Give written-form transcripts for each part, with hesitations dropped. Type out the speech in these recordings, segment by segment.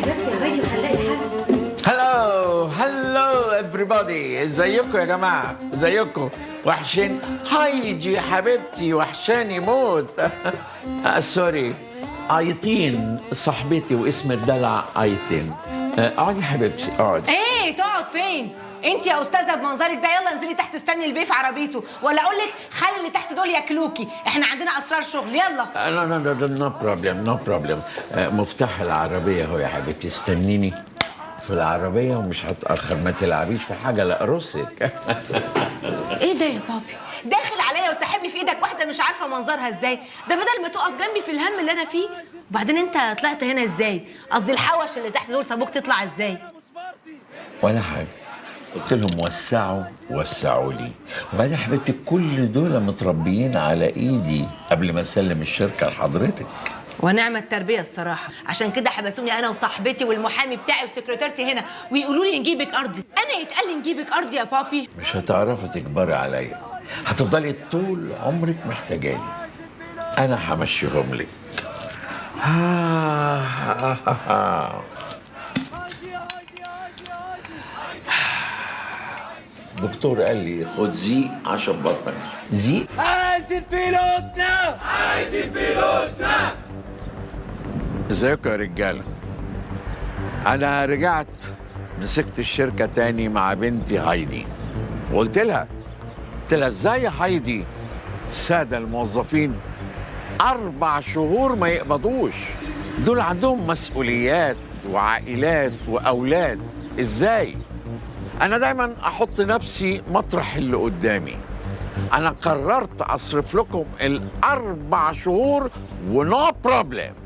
بس يا هايدي وهنلاقي حل. هلو everybody، ازيكم يا جماعه؟ ازيكم؟ وحشين هايدي حبيبتي، وحشاني موت. سوري، ايتين صاحبتي واسم الدلع ايتين. اقعدي يا حبيبتي اقعدي. ايه تقعد فين؟ انت يا استاذه بمنظرك ده يلا انزلي تحت استني البيه في عربيته، ولا اقول لك خلي اللي تحت دول ياكلوكي، احنا عندنا اسرار شغل. يلا. لا نو بروبلم نو بروبلم. مفتاح العربيه اهو يا حبيبتي، استنيني في العربيه ومش هتاخر، ما تلعبيش في حاجه لاقرصك. ايه ده يا بابي؟ داخل عليا وساحبني في ايدك واحده مش عارفه منظرها ازاي، ده بدل ما تقف جنبي في الهم اللي انا فيه. وبعدين انت طلعت هنا ازاي؟ قصدي الحوش اللي تحت دول سابوك تطلع ازاي؟ ولا حاجه، قلت لهم وسعوا لي. وبعدين يا حبيبتي كل دول متربيين على ايدي قبل ما اسلم الشركه لحضرتك. ونعم التربيه الصراحه، عشان كده حبسوني انا وصاحبتي والمحامي بتاعي وسكرتيرتي هنا ويقولوا لي نجيبك ارضي. انا يتقال لي نجيبك ارضي يا بابي؟ مش هتعرفي تكبري عليا، هتفضلي طول عمرك محتاجاني. انا همشيهم لك. دكتور قال لي خد زيق عشان بطنك. زيق؟ عايزين فلوسنا. ازيكم يا رجاله؟ انا رجعت مسكت الشركه تاني مع بنتي هايدي، وقلت لها ازاي يا هايدي الساده الموظفين 4 شهور ما يقبضوش؟ دول عندهم مسؤوليات وعائلات واولاد، ازاي؟ أنا دايماً أحط نفسي مطرح اللي قدامي. أنا قررت أصرف لكم ال4 شهور ونو بروبلم.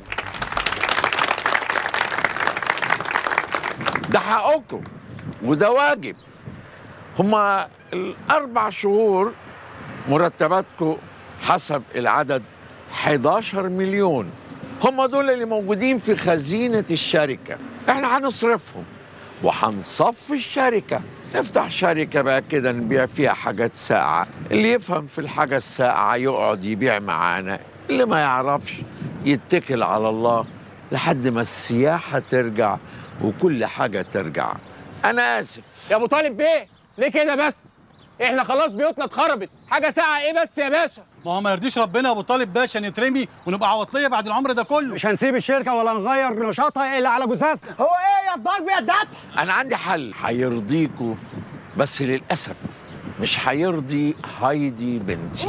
ده حقكم وده واجب. هما ال4 شهور مرتباتكم حسب العدد 11 مليون. هما دول اللي موجودين في خزينة الشركة. إحنا هنصرفهم وهنصفي الشركة، نفتح شركة بقى كده نبيع فيها حاجات ساقعة. اللي يفهم في الحاجة الساقعة يقعد يبيع معانا، اللي ما يعرفش يتكل على الله لحد ما السياحة ترجع وكل حاجة ترجع. أنا آسف يا ابو طالب بيه، ليه كده بس؟ احنا خلاص بيوتنا اتخربت، حاجه ساعه ايه بس يا باشا؟ ما هو ما يرضيش ربنا يا ابو طالب باشا نترمي ونبقى عواطليه بعد العمر ده كله. مش هنسيب الشركه ولا نغير نشاطها الا على جثثنا. هو ايه يا الضرب يا الذبح؟ أنا عندي حل هيرضيكوا، بس للأسف مش هيرضي هايدي بنتي.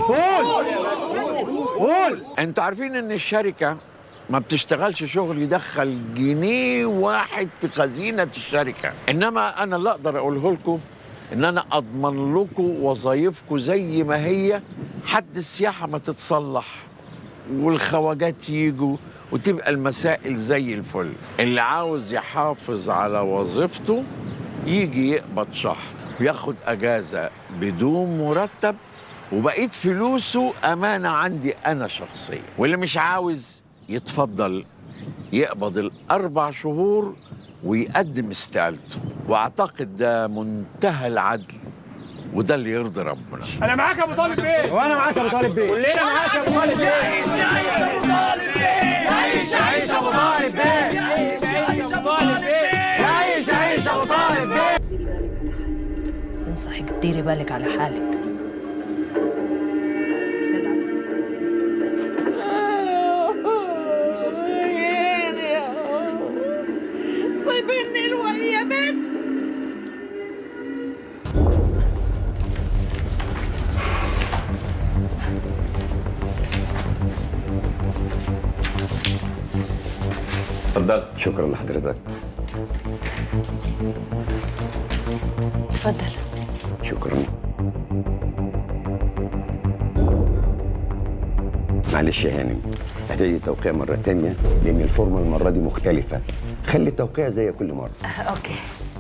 قول. انتوا عارفين ان الشركة ما بتشتغلش شغل يدخل جنيه واحد في خزينة الشركة، انما انا اللي اقدر اقوله لكم ان انا اضمن لكم وظايفكم زي ما هي، حد السياحة ما تتصلح والخواجات يجوا وتبقى المسائل زي الفل. اللي عاوز يحافظ على وظيفته يجي يقبض شهر وياخد اجازة بدون مرتب، وبقيت فلوسه امانة عندي انا شخصيا. واللي مش عاوز يتفضل يقبض ال4 شهور ويقدم استقالته، واعتقد ده منتهى العدل وده اللي يرضي ربنا. انا معاك يا ابو طالب بيه، وانا معاك يا ابو طالب بيه، كلنا معاك يا ابو طالب بيه. عيش ابو طالب بيه، عيش ابو طالب بيه، عيش ابو طالب بيه، عيش ابو طالب بيه. انصحك تديري بالك على حالك. سايبيني الوقت يا بنت. اتفضل. شكرا لحضرتك. اتفضل. شكرا. معلش يا هانم، هتيجي توقيع مرة تانية لأن الفورمة المرة دي مختلفة. خلي التوقيع زي كل مرة. اوكي.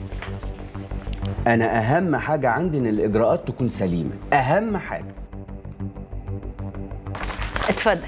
أنا أهم حاجة عندي إن الإجراءات تكون سليمة، أهم حاجة. اتفضل.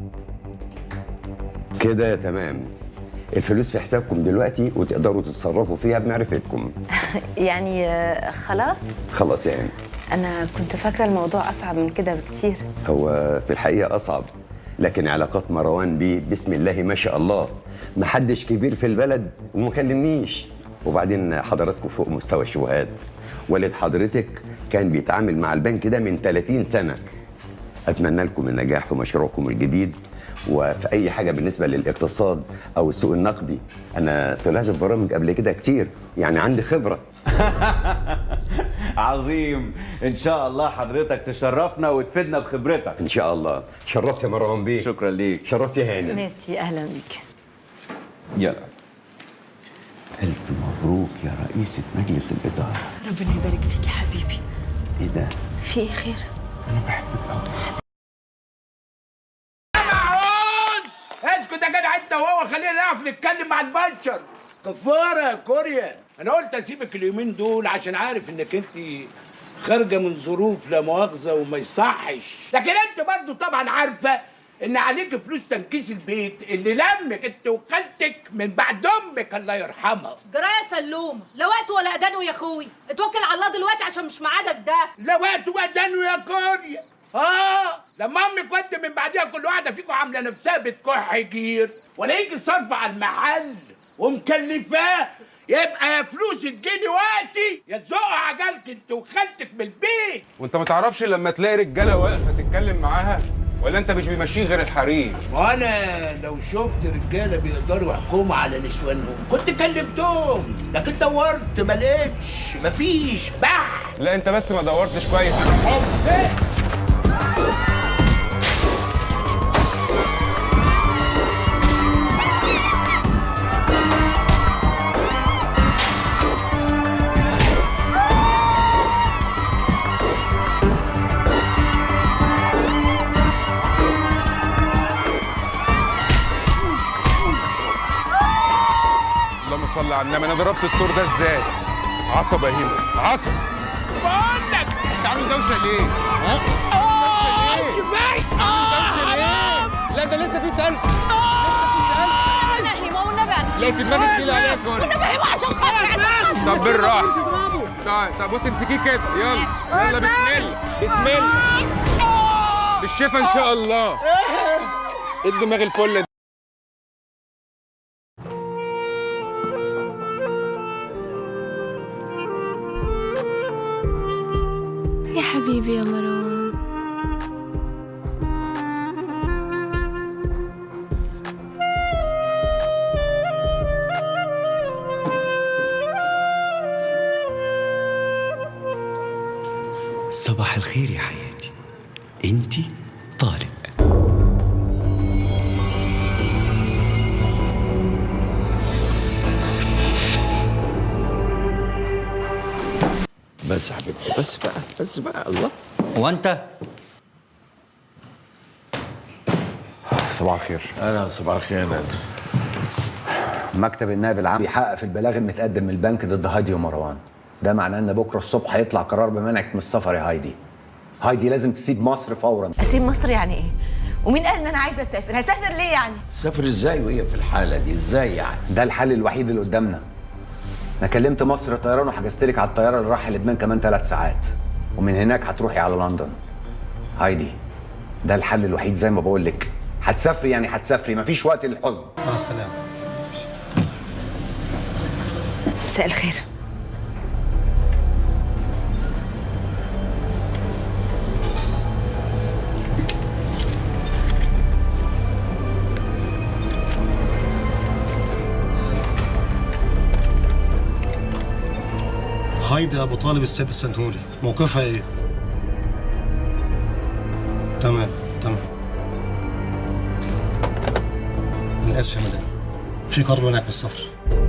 كده تمام. الفلوس في حسابكم دلوقتي وتقدروا تتصرفوا فيها بمعرفتكم. يعني خلاص؟ خلاص يعني. أنا كنت فاكرة الموضوع أصعب من كده بكتير. هو في الحقيقة أصعب، لكن علاقات مروان بيه بسم الله ما شاء الله محدش كبير في البلد وما كلمنيش. وبعدين حضراتكم فوق مستوى الشبهات. والد حضرتك كان بيتعامل مع البنك ده من 30 سنة. أتمنى لكم النجاح في مشروعكم الجديد وفي أي حاجة بالنسبة للاقتصاد أو السوق النقدي. أنا طلعت في برامج قبل كده كتير، يعني عندي خبرة. عظيم. ان شاء الله حضرتك تشرفنا وتفيدنا بخبرتك. إن شاء الله. شرفت يا مروان بيه. شكرا ليك. شرفت يا هاني. ميرسي، اهلا بيك. يلا. الف مبروك يا رئيسة مجلس الإدارة. ربنا يبارك فيك يا حبيبي. ايه ده؟ في ايه خير؟ انا بحبك قوي. اسكت يا جدع انت وهو، خلينا نعرف نتكلم مع البنشر. كفاره يا كوريا، انا قلت اسيبك اليومين دول عشان عارف انك انت خارجه من ظروف لا مؤاخذه وما يصحش، لكن انت برضو طبعا عارفه ان عليك فلوس تنكيس البيت اللي لمك انت وخالتك من بعد امك الله يرحمها. جرايه سلوم، لا وقت ولا ادانه يا اخوي، اتوكل على الله دلوقتي عشان مش ميعادك ده. لا وقت وادانه يا كوريا. لما امك وانت من بعديها كل واحده فيكم عامله نفسها بتكح جير ولا يجي صرف على المحل ومكلفاه، يبقى يا فلوس تجيني وقتي يا تزقوا عجلك انت وخالتك من البيت. وانت ما تعرفش لما تلاقي رجاله واقفه تتكلم معاها، ولا انت مش بيمشيه غير الحريم؟ وانا لو شفت رجاله بيقدروا يحكموا على نسوانهم كنت كلمتهم، لكن دورت ما لقيتش، مفيش بح. لا انت بس ما دورتش كويس. انا صلي على النبي، انا ضربت الدور ده ازاي؟ عصب يا هيما، عصب. بقول لك انت عامل دوشه ليه؟ ها؟ كفايه. لا ده لسه في تلج. انا هيما والنبي لا في دماغك تقيل عليك ولا؟ والنبي هيما عشان خاطري عشان خاطري. طب بالراحه. طب بص امسكيه كده، يلا يلا بسم الله بسم الله. بالشفا ان شاء الله. ايه الدماغ الفل دي؟ يا حبيبي يا مروان. صباح الخير يا حياتي، انتي طارق. بس يا حبيبتي، بس بقى الله. هو انت؟ صباح الخير. انا صباح الخير. انا مكتب النائب العام بيحقق في البلاغ المتقدم من البنك ضد هايدي ومروان. ده معناه ان بكره الصبح هيطلع قرار بمنعك من السفر يا هايدي. هايدي لازم تسيب مصر فورا. اسيب مصر يعني ايه؟ ومين قال ان انا عايزه اسافر؟ هسافر ليه يعني؟ تسافر ازاي وهي في الحاله دي؟ ازاي يعني؟ ده الحل الوحيد اللي قدامنا. انا كلمت مصر طيران وحجزت لك على الطياره اللي رايحه لبنان كمان 3 ساعات، ومن هناك هتروحي على لندن. هايدي ده الحل الوحيد زي ما بقول لك. هتسافري يعني هتسافري، مفيش وقت للحزن. مع السلامه. مساء الخير. هايدي ابو طالب السيد السنهوري، موقفها ايه؟ تمام. انا اسف يا مدام، في قرار منعك من السفر.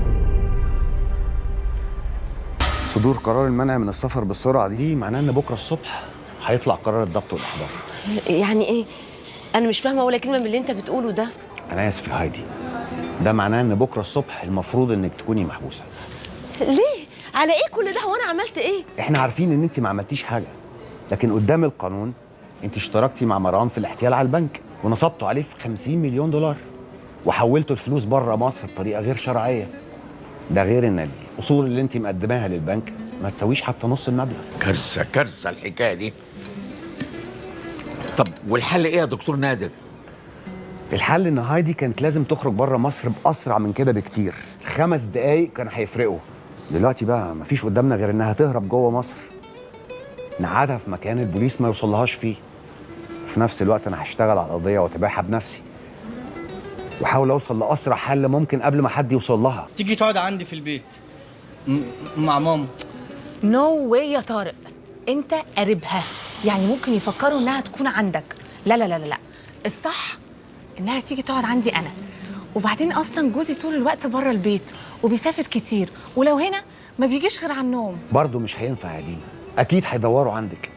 صدور قرار المنع من السفر بالسرعه دي معناه ان بكره الصبح هيطلع قرار الضبط والاحضار. يعني ايه؟ انا مش فاهمه ولا كلمه من اللي انت بتقوله ده. انا اسف يا هايدي، ده معناه ان بكره الصبح المفروض انك تكوني محبوسه. ليه؟ على ايه كل ده؟ هو انا عملت ايه؟ احنا عارفين ان انت ما عملتيش حاجه، لكن قدام القانون انت اشتركتي مع مروان في الاحتيال على البنك ونصبتوا عليه في 50 مليون دولار وحولتوا الفلوس بره مصر بطريقه غير شرعيه. ده غير ان الاصول اللي انت مقدماها للبنك ما تساويش حتى نص المبلغ. كارثه الحكايه دي. طب والحل ايه يا دكتور نادر؟ الحل ان هايدي كانت لازم تخرج بره مصر باسرع من كده بكتير. 5 دقايق كانوا هيفرقوا. دلوقتي بقى مفيش قدامنا غير انها تهرب جوه مصر، نقعدها في مكان البوليس ما يوصلهاش فيه. وفي نفس الوقت انا هشتغل على القضيه واتابعها بنفسي، واحاول اوصل لاسرع حل ممكن قبل ما حد يوصل لها. تيجي تقعد عندي في البيت مع ماما. نو واي يا طارق، انت قريبها، يعني ممكن يفكروا انها تكون عندك. لا لا لا لا، الصح انها تيجي تقعد عندي انا. وبعدين اصلا جوزي طول الوقت بره البيت وبيسافر كتير، ولو هنا ما بيجيش غير على النوم. برضه مش هينفع يا دينا، اكيد هيدوروا عندك.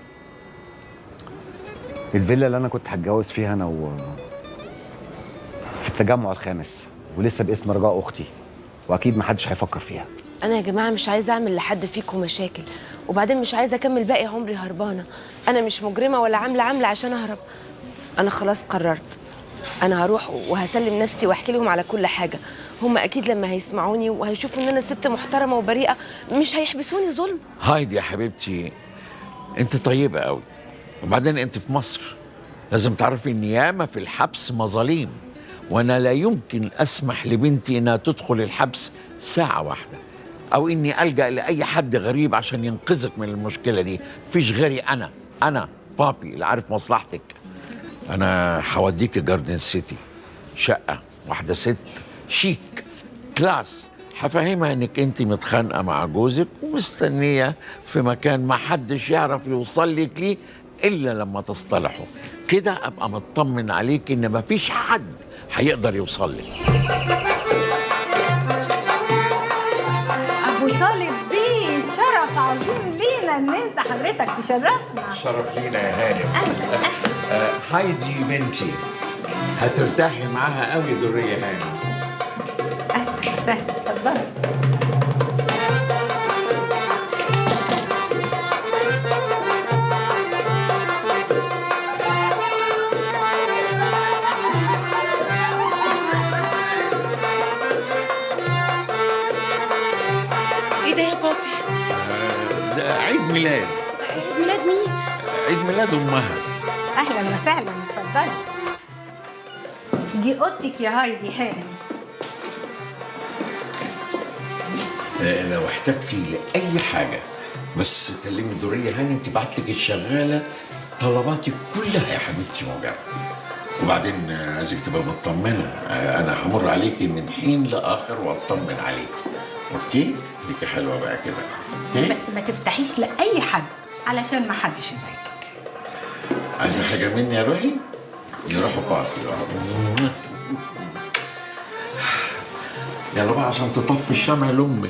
الفيلا اللي انا كنت هتجوز فيها انا في التجمع الخامس، ولسه باسم رجاء اختي، واكيد ما حدش هيفكر فيها. انا يا جماعه مش عايزه اعمل لحد فيكم مشاكل، وبعدين مش عايزه اكمل باقي عمري هربانه. انا مش مجرمه ولا عامله عشان اهرب. انا خلاص قررت، انا هروح وهسلم نفسي واحكي لهم على كل حاجه. هم اكيد لما هيسمعوني وهيشوفوا ان انا ست محترمه وبريئه مش هيحبسوني ظلم. هايدي يا حبيبتي، انت طيبه قوي، وبعدين انت في مصر، لازم تعرفي ان ياما في الحبس مظاليم، وانا لا يمكن اسمح لبنتي انها تدخل الحبس ساعه واحده، او اني الجا لاي حد غريب عشان ينقذك من المشكله دي. مفيش غيري انا بابي اللي عارف مصلحتك. انا هوديك جاردن سيتي، شقه واحده ست شيك كلاس، هفهمها انك انت متخانقه مع جوزك ومستنيه في مكان ما حدش يعرف يوصل لك ليه الا لما تصطلحوا. كده ابقى مطمن عليك ان مفيش حد هيقدر يوصل لك. ابو طالب بيه، شرف عظيم لينا ان انت حضرتك تشرفنا. شرف لينا يا هانم. هايدي بنتي، هترتاحي معاها قوي درية هانم. اهلا وسهلا، اتفضلي. ايه ده يا بابي؟ ده عيد ميلاد. عيد ميلاد مين؟ عيد ميلاد امها. اهلا وسهلا، اتفضلي. دي اوضتك يا هايدي هانم. لو احتجتي لاي حاجه بس كلمي دوريه هانم تبعت لك الشغاله طلباتك كلها يا حبيبتي موجوده. وبعدين عايزك تبقى مطمنه، انا همر عليكي من حين لاخر واطمن عليك. اوكي؟ ليكي حلوه بقى كده. اوكي؟ بس ما تفتحيش لاي حد علشان ما حدش يزعجك. عايزه حاجه مني يا روحي؟ نروحوا باص. يلا بقى عشان تطفي الشمع لامك.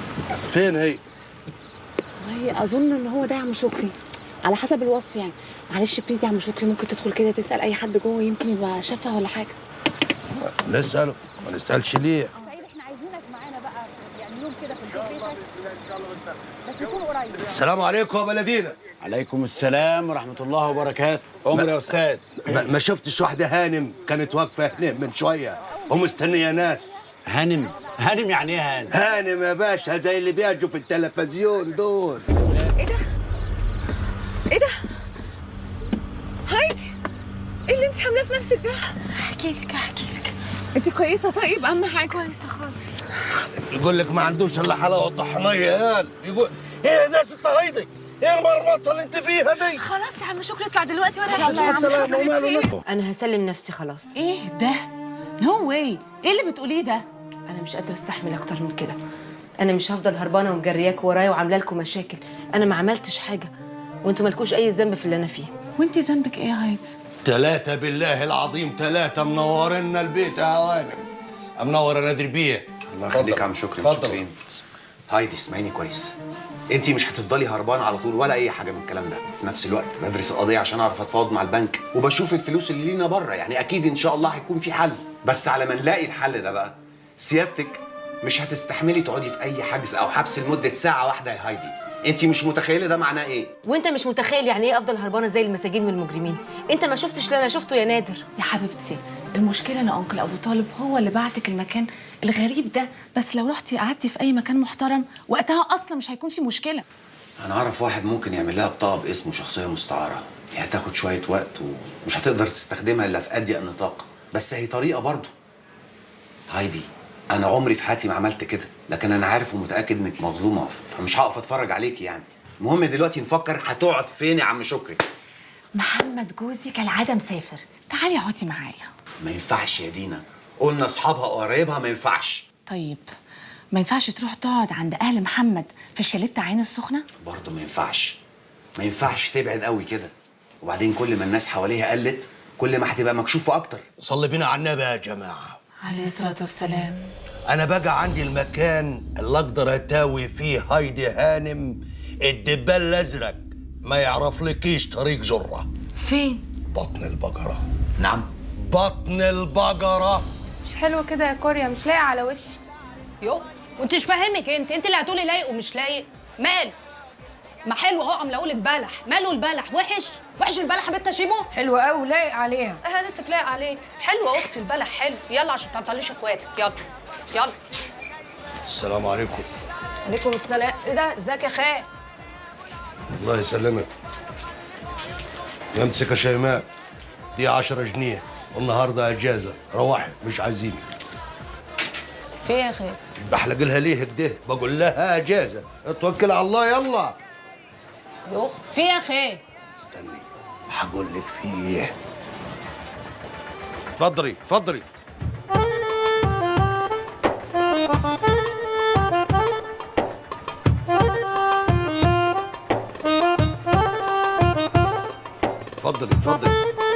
فين هي؟ والله اظن ان هو ده يا عم شكري، على حسب الوصف يعني. معلش بليز يا عم شكري، ممكن تدخل كده تسال اي حد جوه، يمكن يبقى شافها ولا حاجه. نساله، ما نسالش ليه؟ سعيد احنا عايزينك معانا بقى يعني يوم كده في البيت بس يكون قريب. السلام عليكم يا بلدينا. عليكم السلام ورحمه الله وبركاته. عمر يا استاذ. ما شفتش واحده هانم كانت واقفه هنا من شويه ومستنيه ناس. هانم يعني ايه هانم؟ هانم يا باشا زي اللي بيجوا في التلفزيون دول. ايه ده؟ هايدي، ايه اللي انت عاملاه في نفسك ده؟ احكي لك. انت كويسه؟ طيب اهم حاجه. كويسه خالص. يقول لك ما عندوش الا حلاوه طحنيه يا قال. يقول ايه ده يا ست هايدي؟ ايه المرمطه اللي انت فيها دي؟ خلاص يا عم شكري اطلع دلوقتي ولا يلا يا عم شكري. انا هسلم نفسي خلاص. ايه ده؟ نو واي، ايه اللي بتقوليه ده؟ انا مش قادره استحمل اكتر من كده. انا مش هفضل هربانه ومجرياك ورايا وعامله لكم مشاكل. انا ما عملتش حاجه وانتوا مالكوش اي ذنب في اللي انا فيه. وانت ذنبك ايه يا هايدي؟ 3 بالله العظيم 3 منورنا البيت يا هوانم. منور يا نادر بيه. الله يخليك يا عم شكري. اتفضل. هايدي اسمعيني كويس، انت مش هتفضلي هربانه على طول ولا اي حاجه من الكلام ده. في نفس الوقت بدرس القضيه عشان اعرف اتفاوض مع البنك وبشوف الفلوس اللي لينا بره، يعني اكيد ان شاء الله هيكون في حل. بس على ما نلاقي الحل ده بقى سيادتك مش هتستحملي تقعدي في اي حجز او حبس لمده ساعه واحده يا هايدي. انت مش متخيله ده معناه ايه. وانت مش متخيل يعني ايه افضل هربانه زي المساجين والمجرمين. انت ما شفتش اللي انا شفته يا نادر. يا حبيبتي المشكله ان انكل ابو طالب هو اللي بعتك المكان الغريب ده، بس لو رحتي قعدتي في اي مكان محترم وقتها اصلا مش هيكون في مشكله. انا اعرف واحد ممكن يعمل لها بطاقه باسمه شخصيه مستعاره، هي هتاخد شويه وقت ومش هتقدر تستخدمها الا في اضيق نطاق، بس هي طريقه برضه. هايدي انا عمري في حياتي ما عملت كده، لكن انا عارف ومتاكد انك مظلومه فمش هقف اتفرج عليكي يعني. المهم دلوقتي نفكر هتقعد فين يا عم شكري. محمد جوزي كالعاده مسافر، تعالي اقعدي معايا. ما ينفعش يا دينا، قلنا اصحابها وقرايبها ما ينفعش. طيب ما ينفعش تروح تقعد عند اهل محمد في الشاليه بتاع عين السخنه؟ برضه ما ينفعش تبعد قوي كده. وبعدين كل ما الناس حواليها قلت كل ما هتبقى مكشوفه اكتر. صلي بينا على النبي يا جماعه عليه الصلاه والسلام. انا بقى عندي المكان اللي اقدر اتاوي فيه هايدي هانم الدبال الازرق ما يعرفلكيش طريق جره. فين؟ بطن البقره. نعم بطن البقره. مش حلو كده يا كوريا، مش لايق على وشي. يو وانتش فاهمك انت اللي هتقولي لايق ومش لايق. مال ما حلو اهو، عامله اقول البلح. ماله البلح؟ وحش البلح يا بنت شيمو. حلو قوي لايق عليها. اهانتك لايق عليك. حلوه اختي البلح حلو. يلا عشان تعطليش اخواتك. يلا. السلام عليكم. عليكم السلام. ايه ده؟ ازيك يا خال؟ الله يسلمك. يمسك يا شيماء، دي 10 جنيه والنهارده اجازه، روحي مش عايزينك. في ايه يا خال؟ بحلق لها ليه كده؟ بقول لها اجازه، اتوكل على الله يلا. يو في ايه يا خال؟ استني هقول لك في ايه. اتفضلي. اتفضلي.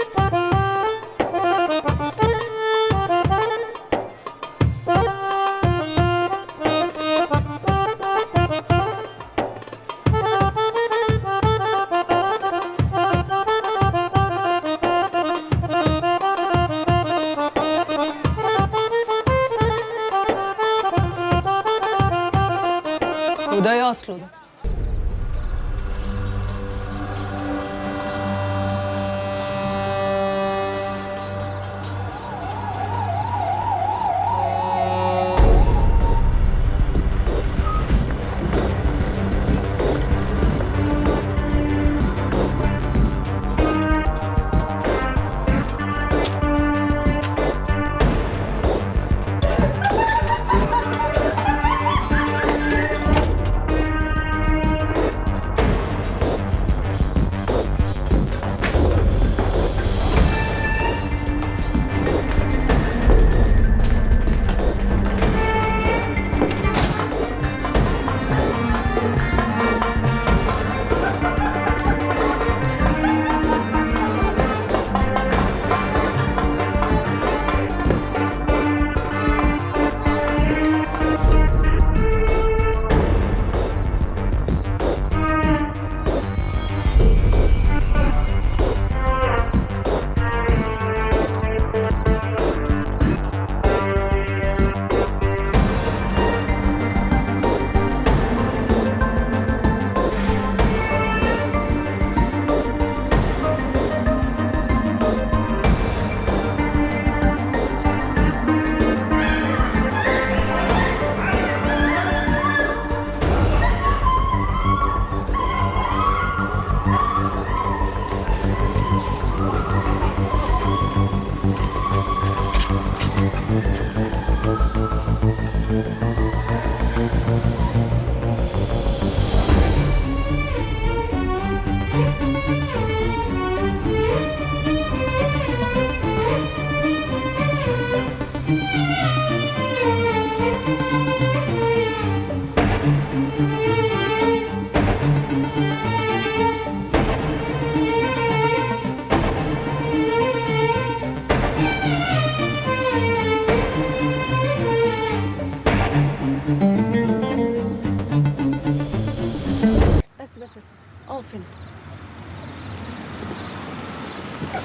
وده ايه اصله ده؟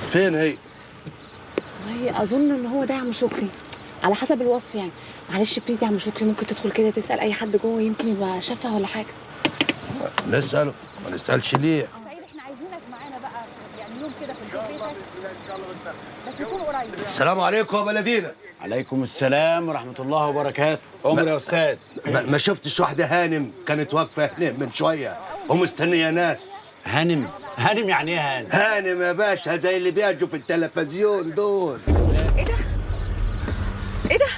فين هي؟ والله اظن ان هو ده يا عم شكري، على حسب الوصف يعني. معلش بليز يا عم شكري، ممكن تدخل كده تسال اي حد جوه، يمكن يبقى شافها ولا حاجه. نساله، ما نسالش ليه؟ احنا عايزينك معانا بقى يعني يوم كده في بيتك بس يكون قريب. السلام عليكم يا بلدينا. عليكم السلام ورحمة الله وبركاته. عمر يا أستاذ. ما شفتش واحدة هانم كانت واقفة هنا من شوية ومستنية ناس. هانم؟ هانم يعني إيه هانم؟ هانم يا باشا زي اللي بيجوا في التلفزيون دول. ايه ده؟ ايه ده؟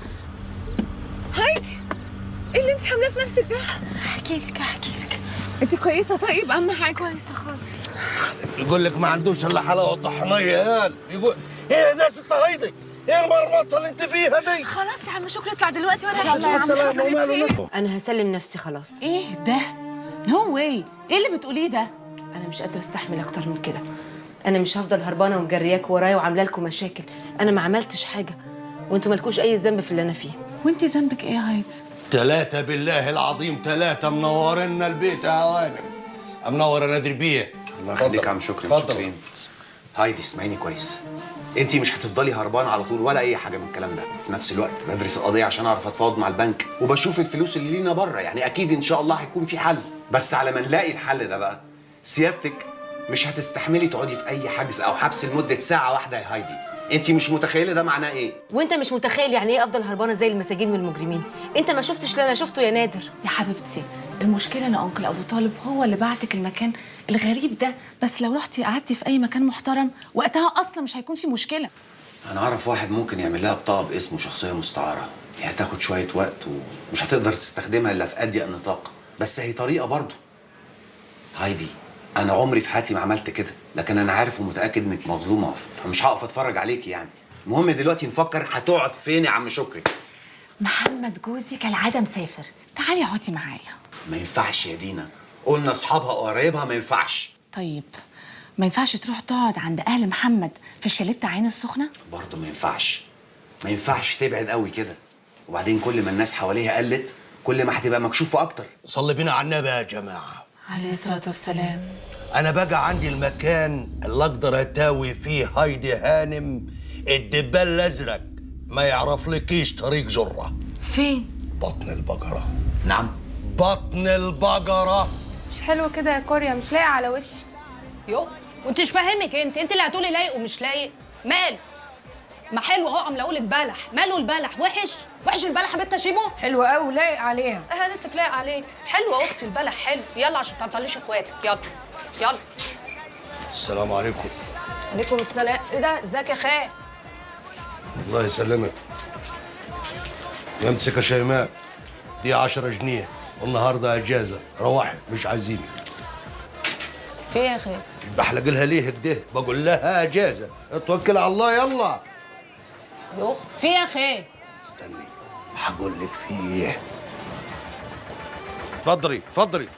هايدي، ايه اللي انت عاملاه في نفسك ده؟ احكي لك. انت كويسه؟ طيب اهم حاجه. كويسه خالص. يقول لك ما عندوش الا حلاوة طحنية يا قال. يقول ايه ده يا ست هايدي؟ ايه المرمطة اللي انت فيها دي؟ خلاص يا عم شكري اطلع دلوقتي ولا يلا يا عم شكري. انا هسلم نفسي خلاص. ايه ده؟ نو واي، ايه اللي بتقوليه ده؟ انا مش قادره استحمل اكتر من كده. انا مش هفضل هربانه ومجرياك ورايا وعامله لكم مشاكل. انا ما عملتش حاجه وانتوا مالكوش اي ذنب في اللي انا فيه. وانت ذنبك ايه يا هايدي؟ 3 بالله العظيم 3 منورنا البيت يا هوانم. منور يا نادر بيه. الله يخليك يا عم شكري. اتفضل. هايدي اسمعيني كويس، انت مش هتفضلي هربانه على طول ولا اي حاجه من الكلام ده. في نفس الوقت بدرس القضيه عشان اعرف اتفاوض مع البنك وبشوف الفلوس اللي لينا بره، يعني اكيد ان شاء الله هيكون في حل. بس على ما نلاقي الحل ده بقى سيادتك مش هتستحملي تقعدي في اي حجز او حبس لمده ساعه واحده يا هايدي. انت مش متخيله ده معناه ايه. وانت مش متخيل يعني ايه افضل هربانه زي المساجين والمجرمين. انت ما شفتش اللي انا شفته يا نادر. يا حبيبتي المشكله ان انكل ابو طالب هو اللي بعتك المكان الغريب ده، بس لو رحتي قعدتي في اي مكان محترم وقتها اصلا مش هيكون في مشكله. انا اعرف واحد ممكن يعمل لها بطاقه باسمه شخصيه مستعاره، هي هتاخد شويه وقت ومش هتقدر تستخدمها الا في اضيق نطاق، بس هي طريقه برضه. هايدي انا عمري في حياتي ما عملت كده، لكن انا عارف ومتاكد انك مظلومه فمش هقف اتفرج عليكي يعني. المهم دلوقتي نفكر هتقعد فين يا عم شكري. محمد جوزي كالعاده مسافر، تعالي اقعدي معايا. ما ينفعش يا دينا، قلنا اصحابها وقرايبها ما ينفعش. طيب ما ينفعش تروح تقعد عند اهل محمد في الشاليه بتاع عين السخنه؟ برضه ما ينفعش، ما ينفعش تبعد قوي كده. وبعدين كل ما الناس حواليها قلت كل ما هتبقى مكشوفه اكتر. صلي بينا على النبي يا جماعه عليه الصلاه والسلام. انا بقى عندي المكان اللي اقدر اتاوي فيه هايدي هانم الدبال الازرق ما يعرفلكيش طريق جره. فين؟ بطن البقره. نعم بطن البقره. مش حلو كده يا كوريا، مش لايق على وشي. يو وانتش فاهمك انت اللي هتقولي لايق ومش لايق. مال ما حلو اهو، عامله اقول البلح. ماله البلح؟ وحش البلح يا بنت شيمو. حلو قوي لايق عليها. قالت لايق عليك. حلوه اختي البلح حلو. يلا عشان ما تعطليش اخواتك. يلا. السلام عليكم. عليكم السلام. ايه ده؟ ازيك يا خال؟ الله يسلمك. يمسك يا شيماء، دي 10 جنيه والنهارده اجازه، روحي مش عايزينك. في ايه يا خال؟ بحلق لها ليه كده؟ بقول لها اجازه، اتوكل على الله يلا. يو في ايه يا خال؟ استني هقول لك فيه. اتفضلي. اتفضل.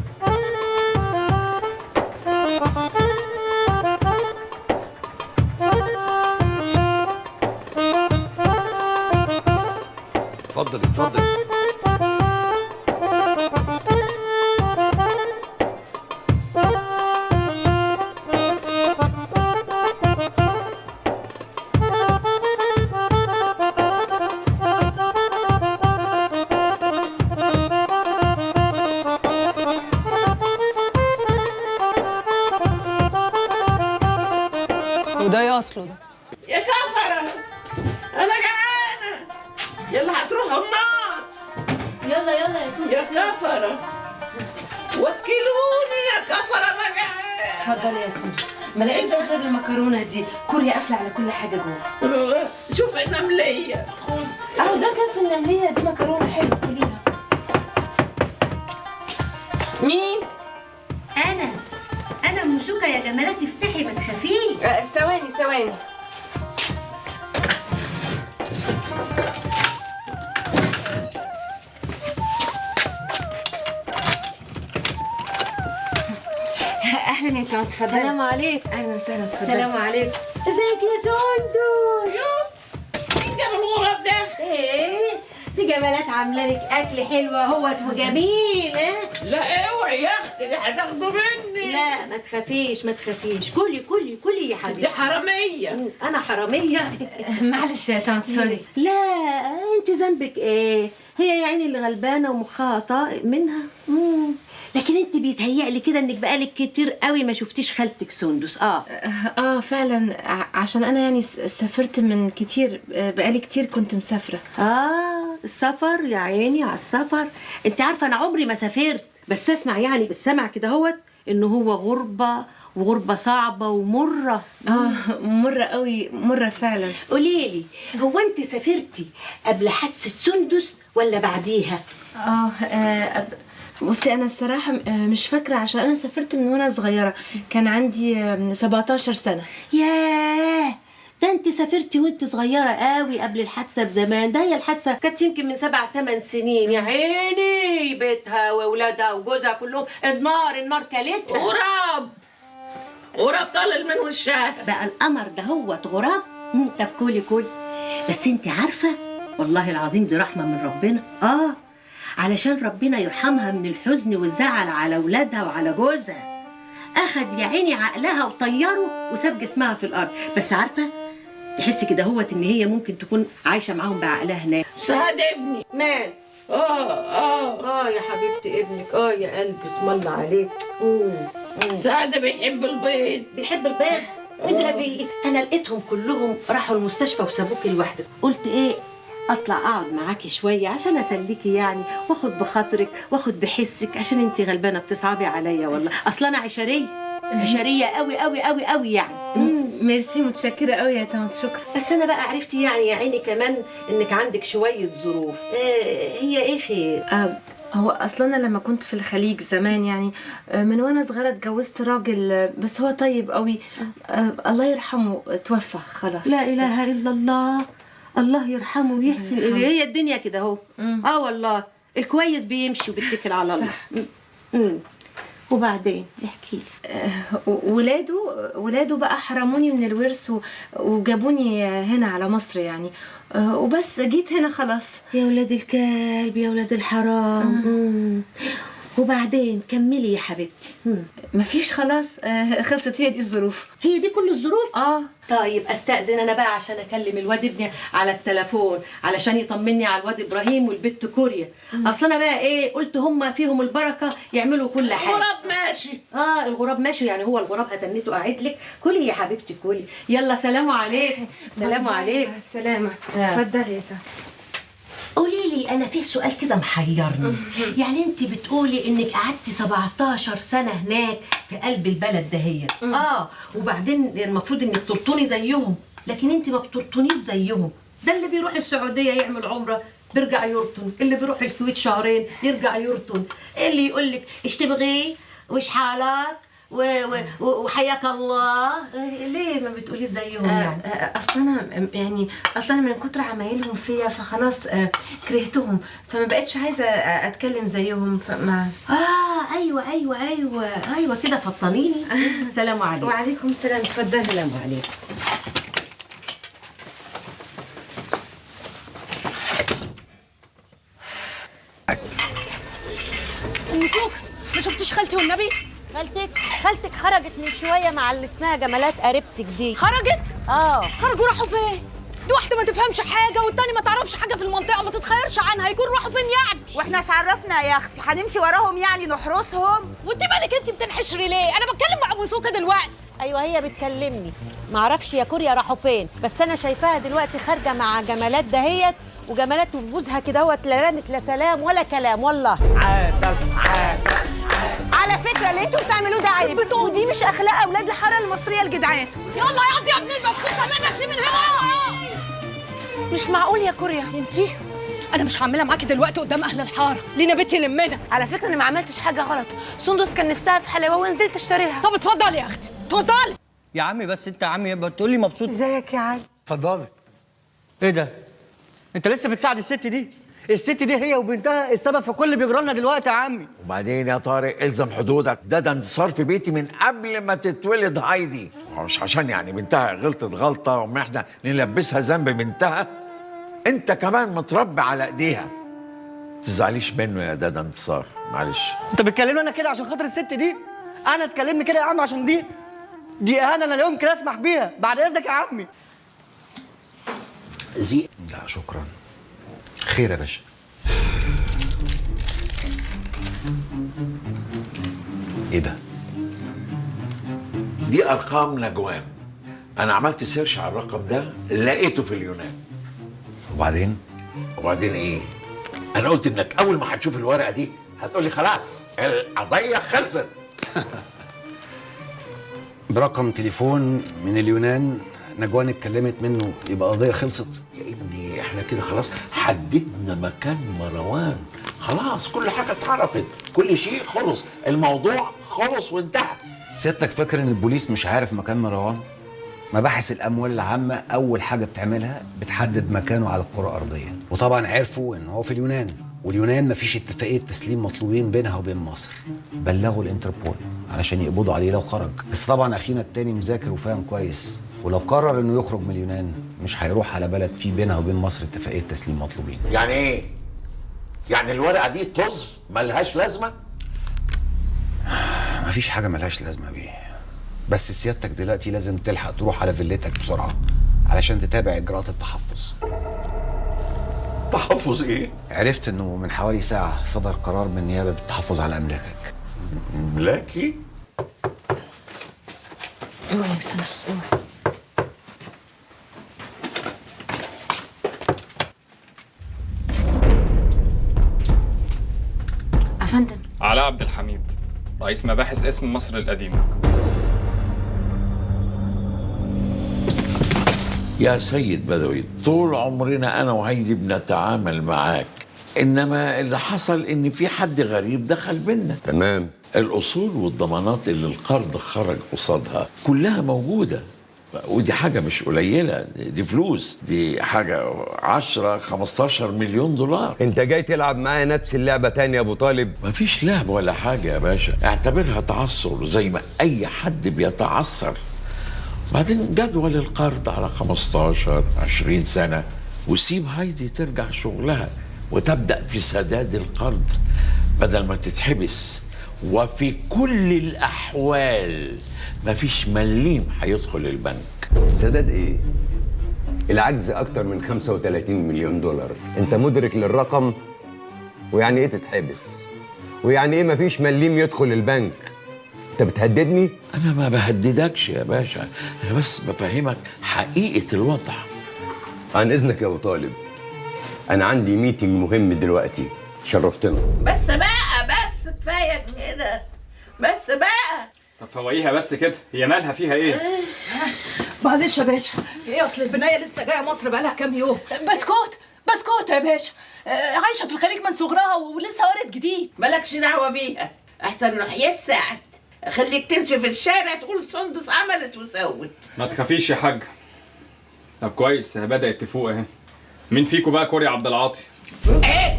وده ايه اصله ده؟ يا كفرة أنا جعانة. يلا هتروحوا النار. يلا يا سوسو. يا كفرة وكلوني يا كفرة أنا جعانة. اتفضلي يا سوسو. ما لقيتش غير المكرونه دي. كوريا قافله على كل حاجه جوه. شوف النملية. خد اهو ده كان في النمليه دي مكرونه حلوه كليها. مين؟ أنا موسوكة يا جمالات. افتحي ما تخافيش. ثواني. اهلا يا طنط. اتفضلي. السلام عليكم. اهلا وسهلا. اتفضلي. السلام عليكم. ازيك يا سندس؟ مين جاب الغراب ده؟ ايه دي جمالات عامله لك اكل حلو اهوت وجميل. لا اوعي يا اختي، دي هتاخده مني. لا ما تخافيش ما تخافيش، كلي كلي كلي يا حبيبتي. دي حراميه. انا حراميه؟ معلش يا طنط سوري. لا انت ذنبك ايه؟ هي يا عيني اللي غلبانه ومخها طائق منها. لكن انت بيتهيألي كده انك بقالك كتير قوي ما شفتيش خالتك سندس. فعلا عشان انا يعني سافرت من كتير، بقالي كتير كنت مسافره. السفر يا عيني على السفر. انت عارفه انا عمري ما سافرت، بس اسمع يعني بالسمع كده هوت انه هو غربه، وغربه صعبه ومره. مره قوي، مره فعلا. قوليلي، هو انت سافرتي قبل حادثه سندس ولا بعديها؟ بصي انا الصراحه مش فاكره، عشان انا سافرت من وانا صغيره، كان عندي 17 سنه. ياه، ده انت سافرتي وانت صغيره قوي قبل الحادثه بزمان. ده هي الحادثه كانت يمكن من 7-8 سنين. يا عيني بيتها واولادها وجوزها كلهم النار كلتها. غراب طالع من وشها بقى القمر ده هو غراب. طب كلي بس انت عارفه والله العظيم دي رحمه من ربنا. علشان ربنا يرحمها من الحزن والزعل على اولادها وعلى جوزها. اخد يا عيني عقلها وطيره وساب جسمها في الارض. بس عارفه تحسي كده هوت ان هي ممكن تكون عايشه معاهم بعقلها هناك. سعد ابني مال؟ يا حبيبتي ابنك. يا قلبي اسم الله عليك. سعد بيحب البيض. بيحب البيض؟ والنبي انا لقيتهم كلهم راحوا المستشفى وسابوكي لوحدك. قلت ايه اطلع اقعد معاكي شويه عشان اسليكي يعني، واخد بخاطرك واخد بحسك، عشان انت غلبانه بتصعبي عليا والله. اصل انا عشريه قوي قوي قوي قوي يعني. ميرسي، متشكره قوي يا طنط، شكرا. بس انا بقى عرفتي يعني يا عيني كمان انك عندك شويه ظروف. هي ايه خير؟ هو اصلا انا لما كنت في الخليج زمان يعني، من وانا صغيره اتجوزت راجل بس هو طيب قوي. الله يرحمه توفى خلاص. لا اله الا الله، الله يرحمه ويحسن اليه. هي الدنيا كده اهو. والله الكويس بيمشي وبيتكل على الله. وبعدين احكي لي. ولاده بقى حرموني من الورث وجابوني هنا على مصر يعني، وبس جيت هنا خلاص. يا ولاد الكلب يا ولاد الحرام. وبعدين كملي يا حبيبتي. مفيش خلاص، خلصت. هي دي الظروف. هي دي كل الظروف؟ طيب استأذن انا بقى عشان اكلم الواد ابني على التليفون علشان يطمني على الواد ابراهيم والبت كوريا. اصل انا بقى ايه قلت هم فيهم البركه يعملوا كل حاجه. الغراب ماشي. الغراب ماشي يعني. هو الغراب هتنيته قاعد لك. كلي يا حبيبتي كلي. يلا سلام عليكم. سلام عليكم. السلامه. اتفضلي يا طنط. قولي لي انا في سؤال كده محيرني. يعني انت بتقولي انك قعدتي 17 سنه هناك في قلب البلد دهيت. وبعدين المفروض انك ترطوني زيهم، لكن انت ما بترطونيش زيهم. ده اللي بيروح السعوديه يعمل عمره بيرجع يرطن، اللي بيروح الكويت شهرين يرجع يرطن، اللي يقول لك ايش تبغي وايش حالك وحياك الله. ليه ما بتقولي زيهم يعني؟ اصلا من كتر عمايلهم فيا فخلاص كرهتهم، فما بقتش عايزه اتكلم زيهم. فما ايوه كده فطنيني. سلام عليكم. وعليكم السلام. اتفضلي. سلام عليكم. مسوك ما شفتيش خالتي والنبي؟ خالتك خرجت من شويه مع اللي اسمها جمالات قريبتك دي. خرجت؟ خرجوا راحوا فين؟ دي واحده ما تفهمش حاجه والتاني ما تعرفش حاجه في المنطقه، ما تتخيرش عنها. يكون راحوا فين يعني؟ واحنا ايش عرفنا يا اختي؟ هنمشي وراهم يعني نحرسهم؟ وانت مالك انت بتنحشري ليه؟ انا بتكلم مع مسوكه دلوقتي. ايوه هي بتكلمني. ما اعرفش يا كوريا راحوا فين، بس انا شايفاها دلوقتي خارجه مع جمالات دهيت، وجمالات وجوزها كده لا رامت لا سلام ولا كلام والله. على فكره اللي انتوا بتعملوه ده عيب، ودي مش اخلاق اولاد الحاره المصريه الجدعان. يلا ياض يا ابني المفتوحه منك دي من هنا. مش معقول يا كوريا. انتي انا مش هعملها معاكي دلوقتي قدام اهل الحاره. لينا بيت يلمنا. على فكره انا ما عملتش حاجه غلط، سندس كان نفسها في حلاوه ونزلت اشتري لها. طب اتفضلي يا اختي اتفضلي. يا عمي بس انت يا عمي بتقول لي مبسوط. ازيك يا علي؟ اتفضلي. ايه ده؟ انت لسه بتساعد الست دي؟ الست دي هي وبنتها السبب في كل اللي بيجرى لنا دلوقتي يا عمي. وبعدين يا طارق الزم حدودك. ده انتصار في بيتي من قبل ما تتولد هايدي. مش عشان يعني بنتها غلطت غلطه وما احنا نلبسها ذنب بنتها. انت كمان متربي على ايديها. تزعليش منه يا دادا انتصار، معلش. انت بتكلمني انا كده عشان خاطر الست دي؟ انا تكلمني كده يا عم عشان دي اهانه انا لا يمكن اسمح بيها. بعد اذنك يا عمي. لا شكرا. خير يا باشا. ايه ده؟ دي ارقام نجوان. انا عملت سيرش على الرقم ده لقيته في اليونان. وبعدين ايه؟ انا قلت انك اول ما هتشوف الورقه دي هتقولي خلاص القضيه خلصت. برقم تليفون من اليونان نجوان اتكلمت منه يبقى قضيه خلصت؟ يا ابني احنا كده خلاص حددنا مكان مروان، خلاص كل حاجه اتعرفت، كل شيء خلص، الموضوع خلص وانتهى. سيادتك فاكر ان البوليس مش عارف مكان مروان؟ مباحث الاموال العامه اول حاجه بتعملها بتحدد مكانه على الكره الارضيه، وطبعا عرفوا ان هو في اليونان، واليونان مفيش اتفاقيه تسليم مطلوبين بينها وبين مصر. بلغوا الانتربول علشان يقبضوا عليه لو خرج، بس طبعا اخينا التاني مذاكر وفاهم كويس، ولو قرر انه يخرج من اليونان مش هيروح على بلد في بينها وبين مصر اتفاقيه تسليم مطلوبين. يعني ايه؟ يعني الورقه دي طز ملهاش لازمه؟ مفيش حاجه ملهاش لازمه بيه، بس سيادتك دلوقتي لازم تلحق تروح على فيلتك بسرعه علشان تتابع اجراءات التحفظ. تحفظ ايه؟ عرفت انه من حوالي ساعه صدر قرار من النيابه بالتحفظ على املاكك. املاكي؟ اوعي يا سندس اوعي. افندم. علاء عبد الحميد، رئيس مباحث اسم مصر القديمة. يا سيد بدوي، طول عمرنا انا وهيدي بنتعامل معاك، انما اللي حصل ان في حد غريب دخل بينا. تمام. الاصول والضمانات اللي القرض خرج قصادها كلها موجوده، ودي حاجه مش قليله، دي فلوس، دي حاجه 10-15 مليون دولار. انت جاي تلعب معايا نفس اللعبه تاني يا ابو طالب؟ مفيش لعب ولا حاجه يا باشا، اعتبرها تعثر زي ما اي حد بيتعثر. بعدين جدول القرض على 15-20 سنة، وسيب هايدي ترجع شغلها وتبدأ في سداد القرض بدل ما تتحبس. وفي كل الأحوال مفيش مليم هيدخل البنك. سداد ايه؟ العجز أكتر من 35 مليون دولار. انت مدرك للرقم؟ ويعني ايه تتحبس؟ ويعني ايه مفيش مليم يدخل البنك؟ انت بتهددني؟ انا ما بهددكش يا باشا، انا بس بفهمك حقيقة الوضع. عن اذنك يا ابو طالب، انا عندي ميتنج مهم دلوقتي، شرفتنا. بس بقى، بس كفايه كده، بس بقى. طب فوقيها بس كده، هي مالها فيها ايه؟ معلش يا باشا، ايه اصل البنايه لسه جايه مصر بقالها كام يوم. بسكوت يا باشا، عايشه في الخليج من صغرها ولسه وارد جديد. مالكش دعوه بيها، احسن روحيات ساعد، خليك تمشي في الشارع تقول سندس عملت وسوت. ما تخافيش يا حاج. طب كويس، بدأت تفوق اهي. مين فيكم بقى كوريا عبد العاطي؟ ايه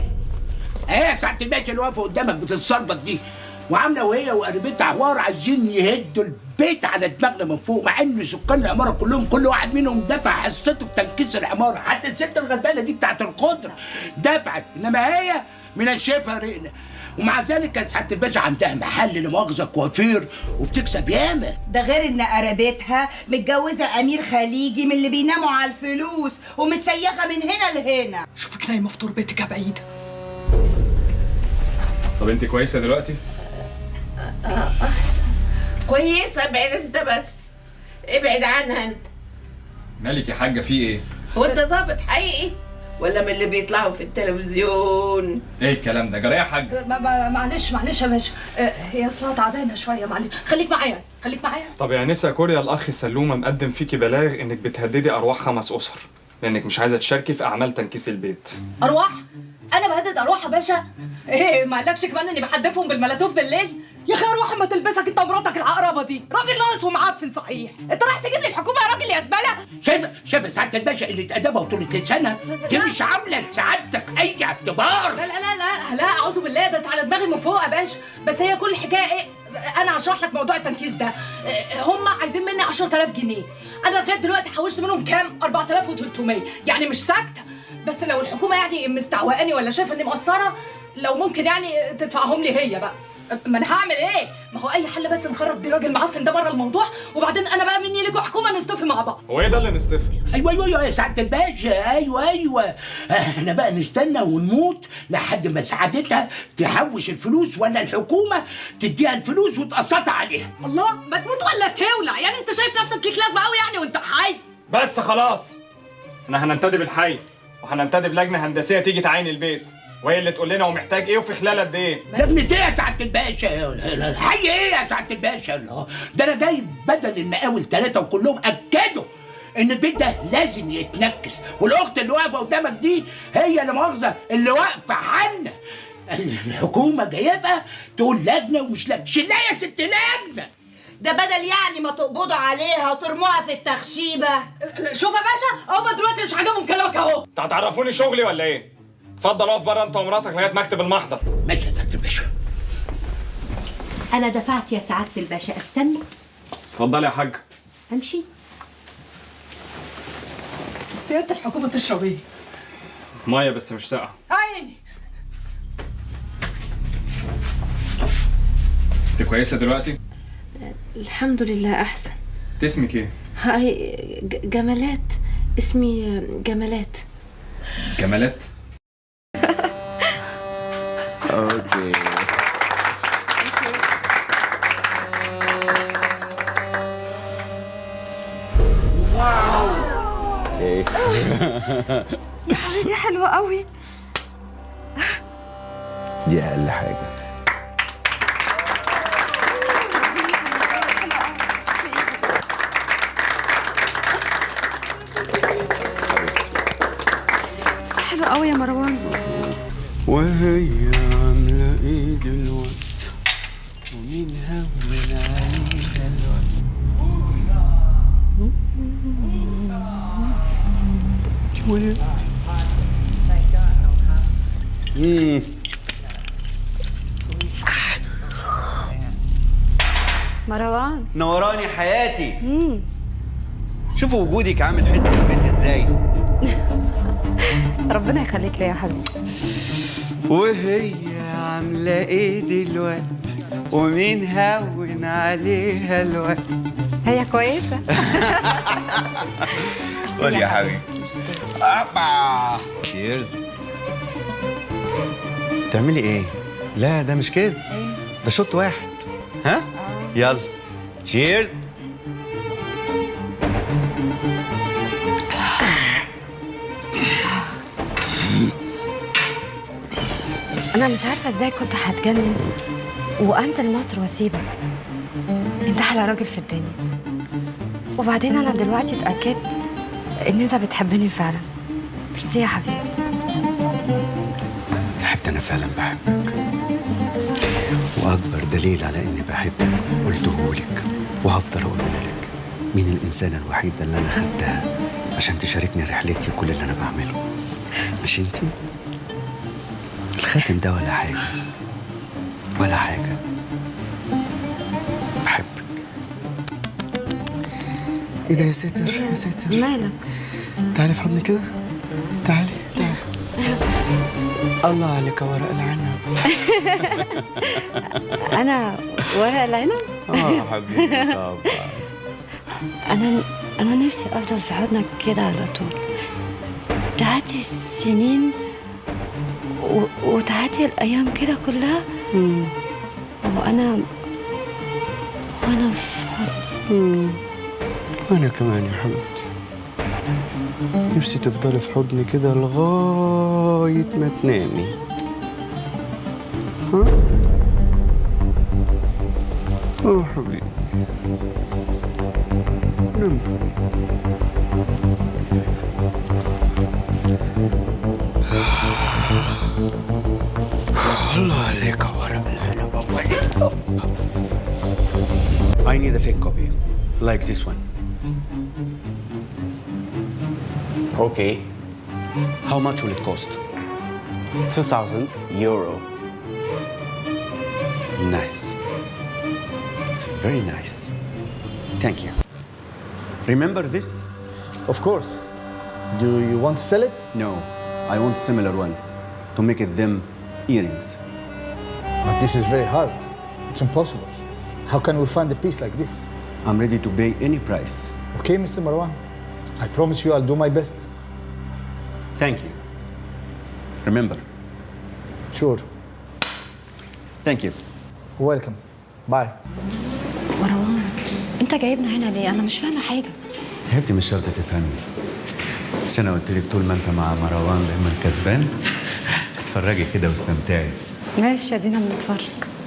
يا سعاده الباشا اللي واقفه قدامك بتتصلبط دي، وعامله وهي وقريبتها حوار عايزين يهدوا البيت على دماغنا من فوق، مع ان سكان العماره كلهم كل واحد منهم دفع حصته في تنكيس العماره، حتى الست الغلبانه دي بتاعت الخضره دفعت، انما هي من الشفا رقنا. ومع ذلك كانت سعاده الباشا عندها محل لمؤاخذه كوافير وبتكسب ياما. ده غير ان قرابتها متجوزه امير خليجي من اللي بيناموا على الفلوس ومتسيخه من هنا لهنا. شوفك نايمه في تربتك يا بعيده. طب انت كويسه دلوقتي؟ كويسه، ابعد انت بس، ابعد عنها انت. مالك يا حاجه، في ايه؟ هو انت ظابط حقيقي ولا من اللي بيطلعوا في التلفزيون؟ ايه الكلام ده؟ جرى يا حاج؟ معلش يا باشا، هي اصلها تعبانه شويه، معلش. خليك معايا. طب يا نسا كوريا، الاخ سلومه مقدم فيكي بلاغ انك بتهددي ارواح 5 اسر لانك مش عايزه تشاركي في اعمال تنكيس البيت. ارواح؟ انا بهدد ارواح يا باشا؟ ايه ما قالكش كمان اني بحدفهم بالملاتوف بالليل؟ يا اخي ارواح ما تلبسك انت ومراتك العقربه دي، راجل ناقص ومعفن صحيح. انت رايح تجيب لي الحكومه يا راجل يا زباله؟ شايفه سعاده الباشا اللي ادبها وطولة لسانها دي مش عامله لسعادتك اي اعتبار. لا اعوذ بالله، ده انت على دماغي من فوق يا باشا. بس هي كل الحكايه ايه؟ انا هشرح لك موضوع التنكيس ده. هم عايزين مني 10000 جنيه، انا لغايه دلوقتي حوشت منهم كام؟ 4300، يعني مش ساكته. بس لو الحكومه يعني مستعوقاني ولا شايفه اني مقصره، لو ممكن يعني تدفعهم لي هي بقى. ما انا هعمل ايه؟ ما هو اي حل بس نخرج بيه راجل معفن ده بره الموضوع، وبعدين انا بقى مني ليكوا حكومه نصطفي مع بعض. هو ايه ده اللي نصطفي؟ ايوه يا سعاده الباشا، ايوه احنا بقى نستنى ونموت لحد ما سعادتها تحوش الفلوس، ولا الحكومه تديها الفلوس وتقسطها عليها. الله، ما تموت ولا تولع؟ يعني انت شايف نفسك ليك لازمه قوي يعني وانت حي؟ بس خلاص، احنا هننتدب الحي وهننتدب لجنه هندسيه تيجي تعاين البيت، وهي اللي تقول لنا هو محتاج ايه وفي خلال قد ايه. لجنة ايه يا سعاده الباشا؟ الحي ايه يا سعاده الباشا؟ ده انا جاي بدل المقاول 3 وكلهم اكدوا ان البيت ده لازم يتنكس، والاخت اللي واقفه قدامك دي هي اللي مؤاخذه اللي واقفه حنا. الحكومه جايبها تقول لجنه ومش لجنه، شلها يا ست لجنه. ده بدل يعني ما تقبضوا عليها وترموها في التخشيبه. شوف يا باشا، هما دلوقتي مش عاجبهم كلامك اهو. انت هتعرفوني شغلي ولا ايه؟ اتفضل اقف بره انت ومراتك لغايه مكتب المحضر. ماشي يا سعاده الباشا. انا دفعت يا سعاده الباشا، استنى. اتفضلي يا حاج. امشي. سياده الحكومه تشرب ايه؟ ميه بس مش ساقعه. عيني. انت كويسه دلوقتي؟ الحمد لله احسن. انت اسمك ايه؟ هاي جمالات، اسمي جمالات. جمالات؟ اوكي. واو. ايه يا حبيبي حلوه قوي. دي اقل حاجه. بس حلوه قوي يا مروان. وهي عامله ايه دلوقتي؟ ومين هون عليها الوقت؟ مروان نوراني حياتي. شوفوا وجودك عامل حس البيت ازاي. ربنا يخليك ليا يا حبيبي. وهي عامله ايه دلوقتي؟ ومين هون عليها الوقت؟ هي كويسه. قول يا حبيبي. أبا تشيرز. تعملي ايه؟ لا ده مش كده، ده شوط واحد. ها؟ يلا تشيرز. انا مش عارفه ازاي كنت هتجنن وانزل مصر واسيبك. انت احلى راجل في الدنيا، وبعدين انا دلوقتي اتاكدت ان انت بتحبني فعلا. ميرسي يا حبيبي. حتى انا فعلا بحبك، واكبر دليل على اني بحبك قلتهولك وهفضل اقولهولك. مين الانسانه الوحيده اللي انا خدتها عشان تشاركني رحلتي وكل اللي انا بعمله؟ مش انتي؟ الخاتم ده ولا حاجه ولا حاجه. بحبك. ايه ده يا ساتر يا ساتر؟ مالك؟ تعالي في حضني كده. تعالي تعالي. الله عليك يا ورق العنب. انا ورق العنب؟ حبيبي طبعا. انا نفسي افضل في حضنك كده على طول. تعدي السنين وتعدي الايام كده كلها وانا في حضن. وانا كمان يا حبيبتي نفسي تفضلي في حضني كده لغايه ما تنامي. ها؟ حبيبي نام. الله عليك يا ورق العنب أولي. I need a fake copy, like this one. Okay. How much will it cost? 2,000 euro. Nice. It's very nice. Thank you. Remember this? Of course. Do you want to sell it? No. I want similar one to make it them earrings. But this is very hard. It's impossible. How can we find a piece like this? I'm ready to pay any price. Okay, Mr. Marwan. I promise you I'll do my best. Thank you. Remember. Sure. Thank you. Welcome. Bye. مروان انت جايبنا هنا ليه؟ انا مش فاهمه حاجه. حبيبتي مش شرط تفهمي. مش انا قلت لك طول ما انت مع مروان دايما كسبان؟ اتفرجي كده واستمتعي. ماشي ادينا بنتفرج.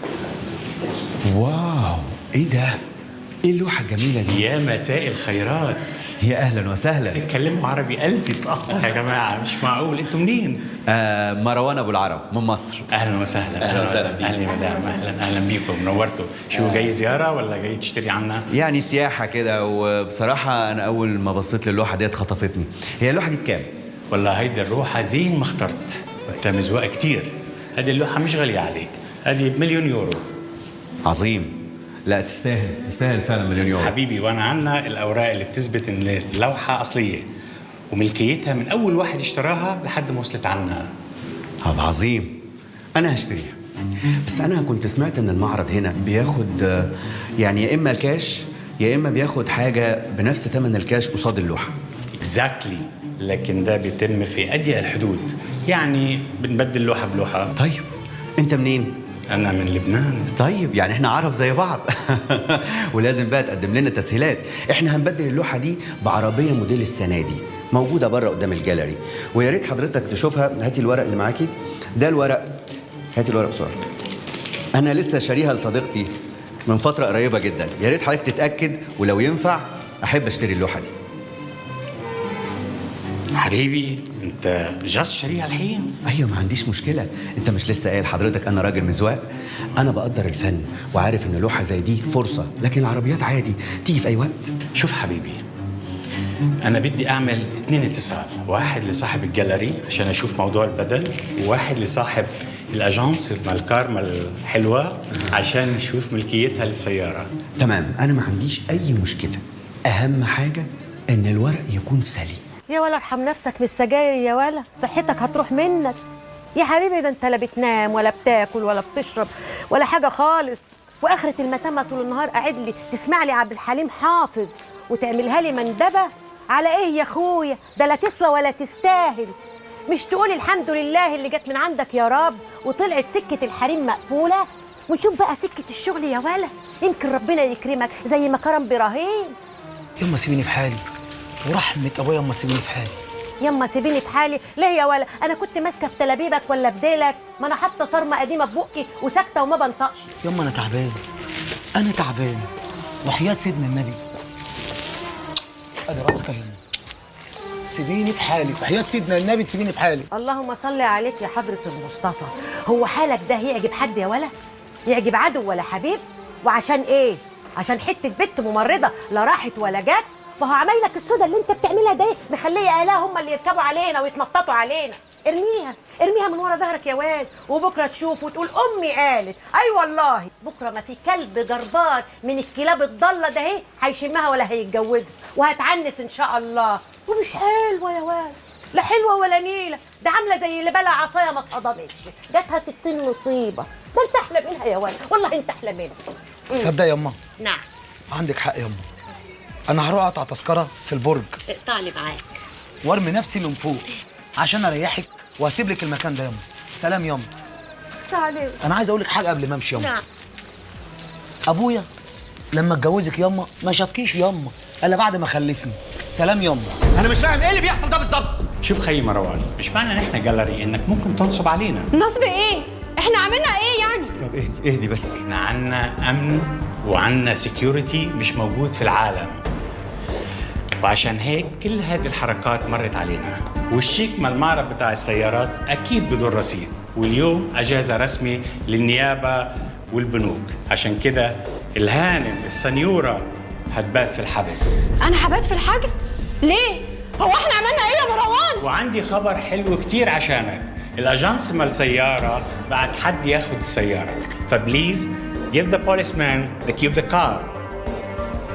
واو ايه ده؟ ايه اللوحه الجميله دي؟ يا مساء الخيرات. يا اهلا وسهلا. اتكلموا عربي قلبي اتقطع يا جماعه، مش معقول. انتوا منين؟ مروان ابو العرب من مصر. اهلا وسهلا. اهلا وسهلا. اهلا يا مدام. اهلا بيكم، نورتوا. شو جاي زياره ولا جاي تشتري عنا؟ يعني سياحه كده، وبصراحه انا اول ما بصيت للوحه ديت خطفتني. هي اللوحه دي بكام؟ والله هيدي اللوحه زين ما اخترت، وقتها مزواق كتير. هذه اللوحه مش غاليه عليك، هذه بمليون يورو. عظيم. لا تستاهل فعلا مليون يورو حبيبي. وانا عنا الاوراق اللي بتثبت ان اللوحه اصليه وملكيتها من اول واحد اشتراها لحد ما وصلت عنا. هذا عظيم. انا هشتريها، بس انا كنت سمعت ان المعرض هنا بياخد يعني يا اما الكاش يا اما بياخد حاجه بنفس ثمن الكاش قصاد اللوحه. اكزاكتلي. لكن ده بيتم في اضيق الحدود، يعني بنبدل لوحه بلوحه. طيب انت منين؟ أنا من لبنان. طيب يعني احنا عرب زي بعض. ولازم بقى تقدم لنا تسهيلات. احنا هنبدل اللوحة دي بعربية موديل السنة دي، موجودة بره قدام الجاليري، ويا ريت حضرتك تشوفها. هاتي الورق اللي معاكي ده، الورق. هاتي الورق بسرعة. أنا لسه شاريها لصديقتي من فترة قريبة جدا، يا ريت حضرتك تتأكد، ولو ينفع أحب أشتري اللوحة دي. حبيبي انت جاست شاريها الحين؟ ايوه ما عنديش مشكله. انت مش لسه قايل حضرتك انا راجل مزواق؟ انا بقدر الفن وعارف ان لوحه زي دي فرصه، لكن العربيات عادي تيجي في اي وقت. شوف حبيبي، انا بدي اعمل 2 اتصال، واحد لصاحب الجاليري عشان اشوف موضوع البدل، وواحد لصاحب الاجانس مال كارما الحلوه عشان نشوف ملكيتها للسياره. تمام، انا ما عنديش اي مشكله. اهم حاجه ان الورق يكون سليم. يا ولا ارحم نفسك من السجاير يا ولا، صحتك هتروح منك يا حبيبي. ده انت لا بتنام ولا بتاكل ولا بتشرب ولا حاجه خالص، واخره المتامه طول النهار قاعد لي تسمع لي عبد الحليم حافظ وتعملها لي مندبه. على ايه يا اخويا؟ ده لا تسوى ولا تستاهل. مش تقول الحمد لله اللي جت من عندك يا رب وطلعت سكه الحريم مقفوله، ونشوف بقى سكه الشغل يا ولا، يمكن ربنا يكرمك زي ما كرم ابراهيم. يما سيبيني في حالي، ورحمة ابويا يما سيبيني في حالي. يما سيبيني في حالي ليه يا ولا؟ انا كنت ماسكه في تلابيبك ولا في ديلك؟ ما انا حاطه صرمه قديمه في بقي وساكته وما بنطقش. يما انا تعبان، انا تعبان وحياة سيدنا النبي. ادي راسك يا يما، سيبيني في حالي وحياة سيدنا النبي تسيبيني في حالي. اللهم صل عليك يا حضره المصطفى. هو حالك ده يعجب حد يا ولا؟ يعجب عدو ولا حبيب؟ وعشان ايه؟ عشان حته بنت ممرضه لا راحت ولا جت؟ ما هو عمايلك السودا اللي انت بتعملها ده مخليه اهلها هم اللي يركبوا علينا ويتنططوا علينا. ارميها من ورا ظهرك يا واد، وبكره تشوف وتقول امي قالت. اي والله بكره ما في كلب جربان من الكلاب الضاله ده اهي هيشمها ولا هيتجوزها، وهتعنس ان شاء الله. ومش حلوه يا واد، لا حلوه ولا نيله، ده عامله زي اللي بلع عصايه ما اتقضمتش، جاتها 60 مصيبه. ده انت احلى منها يا واد، والله انت احلى منها. تصدق يا يما؟ نعم عندك حق يا يما. انا هروح اقطع تذكره في البرج، اقطع لي معاك وارمي نفسي من فوق عشان اريحك واسيب لك المكان ده يما. سلام يما. سلام. انا عايز اقول لك حاجه قبل ما امشي يما. نعم. ابويا لما اتجوزك يما ما شافكيش يما الا بعد ما خلفني. سلام يما. انا مش فاهم ايه اللي بيحصل ده بالظبط. شوف خي مروان، مش معنى ان احنا جاليري انك ممكن تنصب علينا. نصب ايه؟ احنا عملنا ايه يعني؟ طب اهدي بس. احنا عنا امن وعنا سكيورتي مش موجود في العالم، وعشان هيك كل هذه الحركات مرت علينا. والشيك مال المعرض بتاع السيارات اكيد بدون رصيد، واليوم اجازه رسمي للنيابه والبنوك، عشان كده الهانم السنيوره هتبات في الحبس. انا هبات في الحجز؟ ليه؟ هو احنا عملنا ايه يا مروان؟ وعندي خبر حلو كتير عشانك. الاجانس مال سياره بعت حد ياخد السياره، فبليز give the policeman the key of the car.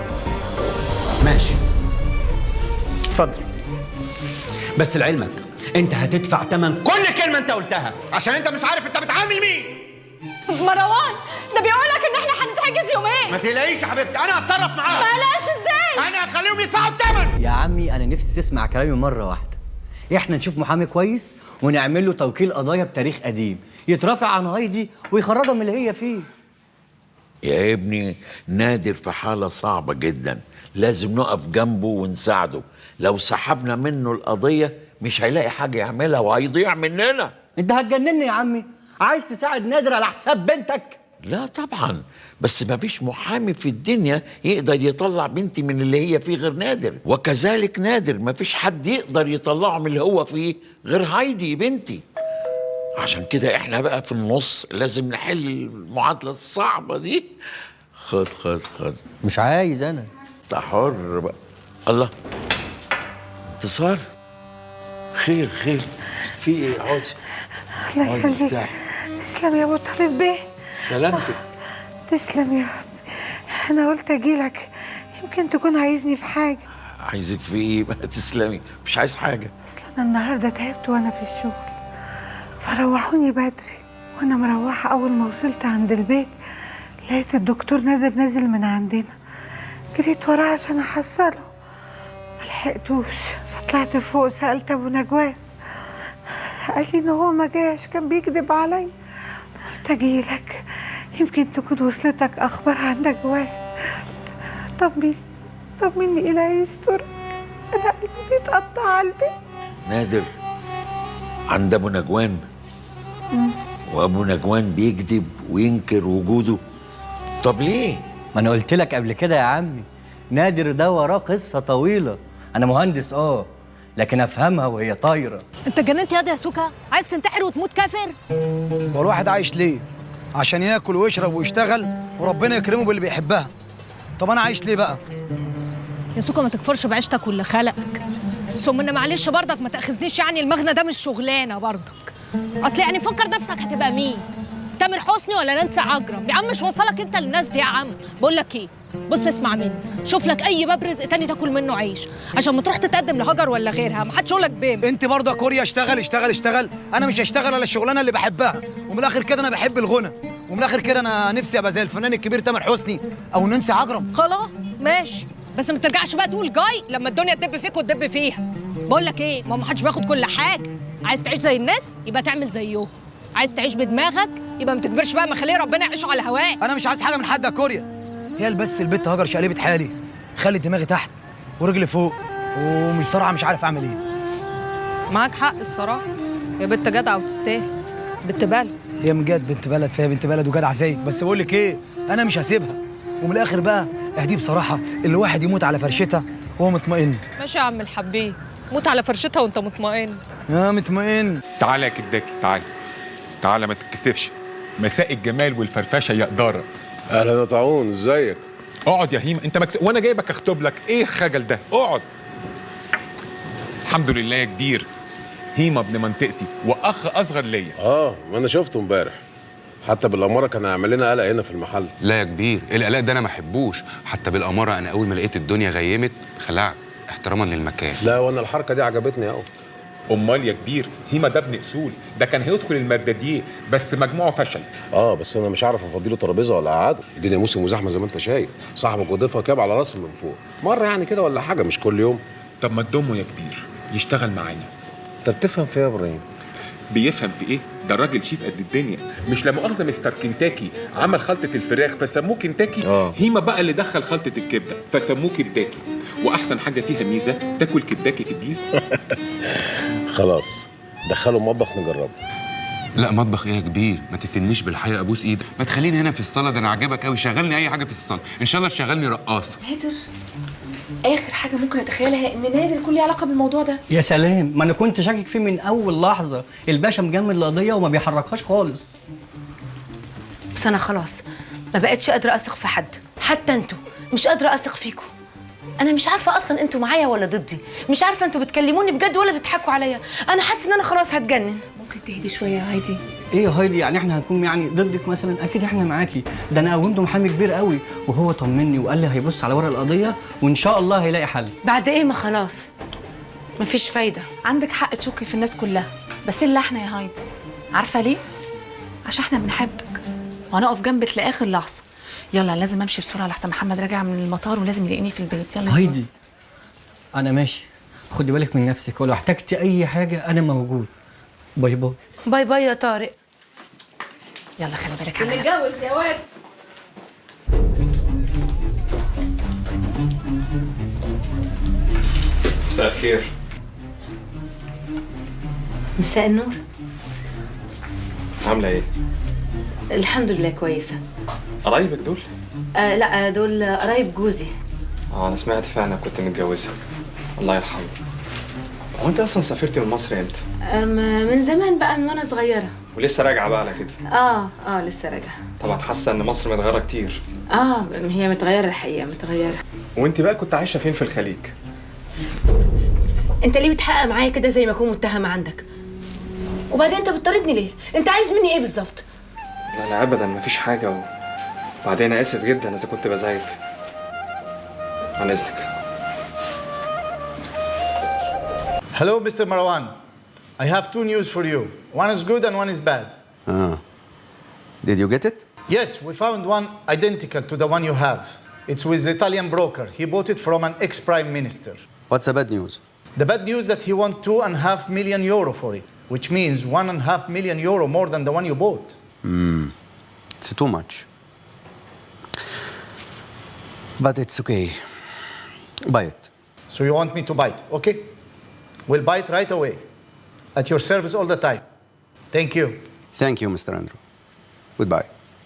ماشي اتفضل، بس لعلمك انت هتدفع ثمن كل كلمه انت قلتها عشان انت مش عارف انت بتعامل مين. مروان ده بيقولك ان احنا هنتحجز يومين. ما تقلقيش يا حبيبتي، انا هتصرف معاها. بلاش ازاي؟ انا هخليهم يدفعوا الثمن. يا عمي انا نفسي تسمع كلامي مره واحده. احنا نشوف محامي كويس ونعمل له توكيل قضايا بتاريخ قديم يترافع عن هايدي ويخرجها من اللي هي فيه. يا ابني نادر في حالة صعبة جدا، لازم نقف جنبه ونساعده. لو سحبنا منه القضية مش هيلاقي حاجة يعملها وهيضيع مننا. انت هتجنني يا عمي، عايز تساعد نادر على حساب بنتك؟ لا طبعا، بس ما فيش محامي في الدنيا يقدر يطلع بنتي من اللي هي فيه غير نادر، وكذلك نادر ما فيش حد يقدر يطلعه من اللي هو فيه غير هايدي بنتي. عشان كده احنا بقى في النص لازم نحل المعادلة الصعبة دي. خد خد خد. مش عايز انا. انت حر بقى. الله، انتصار، خير خير، في ايه؟ اقعدي. الله يخليك. تسلم يا ابو طالب بيه. سلامتك. تسلم يا رب. انا قلت اجيلك يمكن تكون عايزني في حاجه. عايزك في ايه بقى؟ تسلمي، مش عايز حاجه. اصل انا النهارده تعبت وانا في الشغل فروحوني بدري، وانا مروحه اول ما وصلت عند البيت لقيت الدكتور نادر نازل من عندنا. جريت وراه عشان احصله ملحقتوش، فطلعت فوق سالت ابو نجوان قال لي ان هو ما جاش، كان بيكذب عليا. قلت اجيلك يمكن تكون وصلتك اخبار عن نجوان. طمني الهي يسترك، انا قلبي بيتقطع على البيت. نادر عند ابو نجوان، وابو نجوان بيكذب وينكر وجوده. طب ليه؟ ما انا قلت لك قبل كده يا عمي، نادر ده وراه قصه طويله. انا مهندس لكن افهمها وهي طايره. انت جننت ياض يا سوكا؟ عايز تنتحر وتموت كافر؟ هو الواحد عايش ليه؟ عشان ياكل ويشرب ويشتغل وربنا يكرمه باللي بيحبها. طب انا عايش ليه بقى؟ يا سوكا ما تكفرش بعيشتك واللي خلقك. ثم ان معلش برضك ما تاخذنيش، يعني المغنى ده مش شغلانه برضك. اصل يعني فكر نفسك هتبقى مين؟ تامر حسني ولا نانسي عجرم؟ يا عم مش وصلك انت للناس دي يا عم. بقول لك ايه، بص اسمع مني، شوف لك اي باب رزق تاني تاكل منه عيش عشان ما تروح تتقدم لهجر ولا غيرها، ما حدش يقول لك بيم. انت برضه يا كوريا اشتغل. انا مش هشتغل على الشغلانه اللي بحبها، ومن الاخر كده انا بحب الغنى، ومن الاخر كده انا نفسي ابقى زي الفنان الكبير تامر حسني او نانسي عجرم. خلاص ماشي، بس ما ترجعش بقى تقول جاي لما الدنيا تدب فيك وتدب فيها. بقول لك ايه، ما حدش بياخد كل حاجه. عايز تعيش زي الناس يبقى تعمل زيهم، عايز تعيش بدماغك يبقى ما تكبرش بقى، ما خليه ربنا يعيشوا على هواه. انا مش عايز حاجه من حد يا كوريا، هي بس البت هاجر شقلبت حالي، خلت دماغي تحت ورجلي فوق، ومش بصراحه مش عارف اعمل ايه. معاك حق الصراحه، يا بنت جدعه وتستاهل، بنت بلد. هي من جد بنت بلد، فيها بنت بلد وجدع زيك، بس بقول لك ايه، انا مش هسيبها. ومن الاخر بقى اهدي بصراحه، اللي واحد يموت على فرشتها وهو مطمئن. ماشي يا عم الحبيب، موت على فرشتها وانت مطمئن. يا مطمئن. تعالى يا كداكي، تعالى ما تتكسفش. مساء الجمال والفرفشه يا إدارة. اهلا يا طاعون، ازيك؟ اقعد يا هيما، انت وانا جايبك اخطب لك، ايه الخجل ده؟ اقعد. الحمد لله يا كبير، هيما ابن منطقتي واخ اصغر ليا. ما انا شفته امبارح، حتى بالاماره كان هيعمل لنا قلق هنا في المحل. لا يا كبير، القلق ده انا ما احبوش، حتى بالاماره انا اول ما لقيت الدنيا غيمت خلعت احتراما للمكان. لا وانا الحركه دي عجبتني قوي. امال يا كبير، هيما ده ابن اصول، ده كان هيدخل المرداديه بس مجموعه فشل. بس انا مش عارف افضيله ترابيزه ولا اقعده، الدنيا موسم وزحمه زي ما انت شايف، صاحبك وضيفها كاب على راسي من فوق مره يعني كده ولا حاجه، مش كل يوم. طب ما تضمه يا كبير يشتغل معانا. انت بتفهم في ايه يا ابراهيم؟ بيفهم في ايه؟ ده الراجل شيف قد الدنيا، مش لا مؤاخذه مستر كنتاكي عمل خلطه الفراخ فسموه كنتاكي. هيما بقى اللي دخل خلطه الكبده فسموه كبداكي، واحسن حاجه فيها ميزه تاكل كبداكي في الجيز. خلاص دخله المطبخ نجربه. لا مطبخ ايه يا كبير؟ ما تفتنيش بالحقيقه، ابوس ايدك، ما تخليني هنا في الصاله، ده انا عجبك قوي، شغلني اي حاجه في الصاله، ان شاء الله تشغلني رقاصه. نادر اخر حاجه ممكن اتخيلها ان نادر يكون ليه علاقه بالموضوع ده. يا سلام، ما انا كنت شاكك فيه من اول لحظه، الباشا مجمد القضيه وما بيحركهاش خالص. بس انا خلاص ما بقتش قادره اثق في حد، حتى انتوا مش قادره اثق فيكم. انا مش عارفه اصلا انتوا معايا ولا ضدي، مش عارفه انتوا بتكلموني بجد ولا بتضحكوا عليا. انا حاسه ان انا خلاص هتجنن. ممكن تهدي شويه يا هايدي؟ ايه يا هايدي، يعني احنا هنكون يعني ضدك مثلا؟ اكيد احنا معاكي، ده انا قومته محامي كبير قوي وهو طمني وقال لي هيبص على ورق القضيه وان شاء الله هيلاقي حل. بعد ايه؟ ما خلاص مفيش فايده. عندك حق تشكي في الناس كلها، بس الا احنا يا هايدي. عارفه ليه؟ عشان احنا بنحبك وهنقف جنبك لاخر لحظه. يلا لازم امشي بسرعه لحسن محمد راجع من المطار ولازم يلاقيني في البيت. يلا هايدي انا ماشي، خدي بالك من نفسك ولو احتجتي اي حاجه انا موجود. باي باي. باي باي يا طارق. يلا خلي بالك على نفسك. نتجوز يا واد. مساء الخير. مساء النور. عامله ايه؟ الحمد لله كويسه. قرايبك دول؟ لا دول قرايب جوزي. انا سمعت فعلا كنت متجوزها. الله يرحمه. هو انت اصلا سافرتي من مصر امتى؟ من زمان بقى، من وانا صغيره. ولسه راجعه بقى على كده؟ لسه راجعه. طبعا حاسه ان مصر متغيره كتير. هي متغيره الحقيقه، متغيره. وانت بقى كنت عايشه فين في الخليج؟ انت ليه بتحقق معايا كده زي ما اكون متهم عندك؟ وبعدين انت بتطاردني ليه؟ انت عايز مني ايه بالظبط؟ لا لا ابدا مفيش حاجه وبعدين انا اسف جدا اذا كنت بزعجك. عن اذنك. Hello, Mr. Marwan. I have two news for you. One is good and one is bad. Did you get it? Yes, we found one identical to the one you have. It's with the Italian broker. He bought it from an ex-prime minister. What's the bad news? The bad news that he wants 2.5 million euro for it, which means 1.5 million euro more than the one you bought. It's too much. But it's okay. Buy it. So you want me to buy it, okay? We'll buy it right away. At your service all the time. Thank you. Thank you, Mr. Andrew. Goodbye.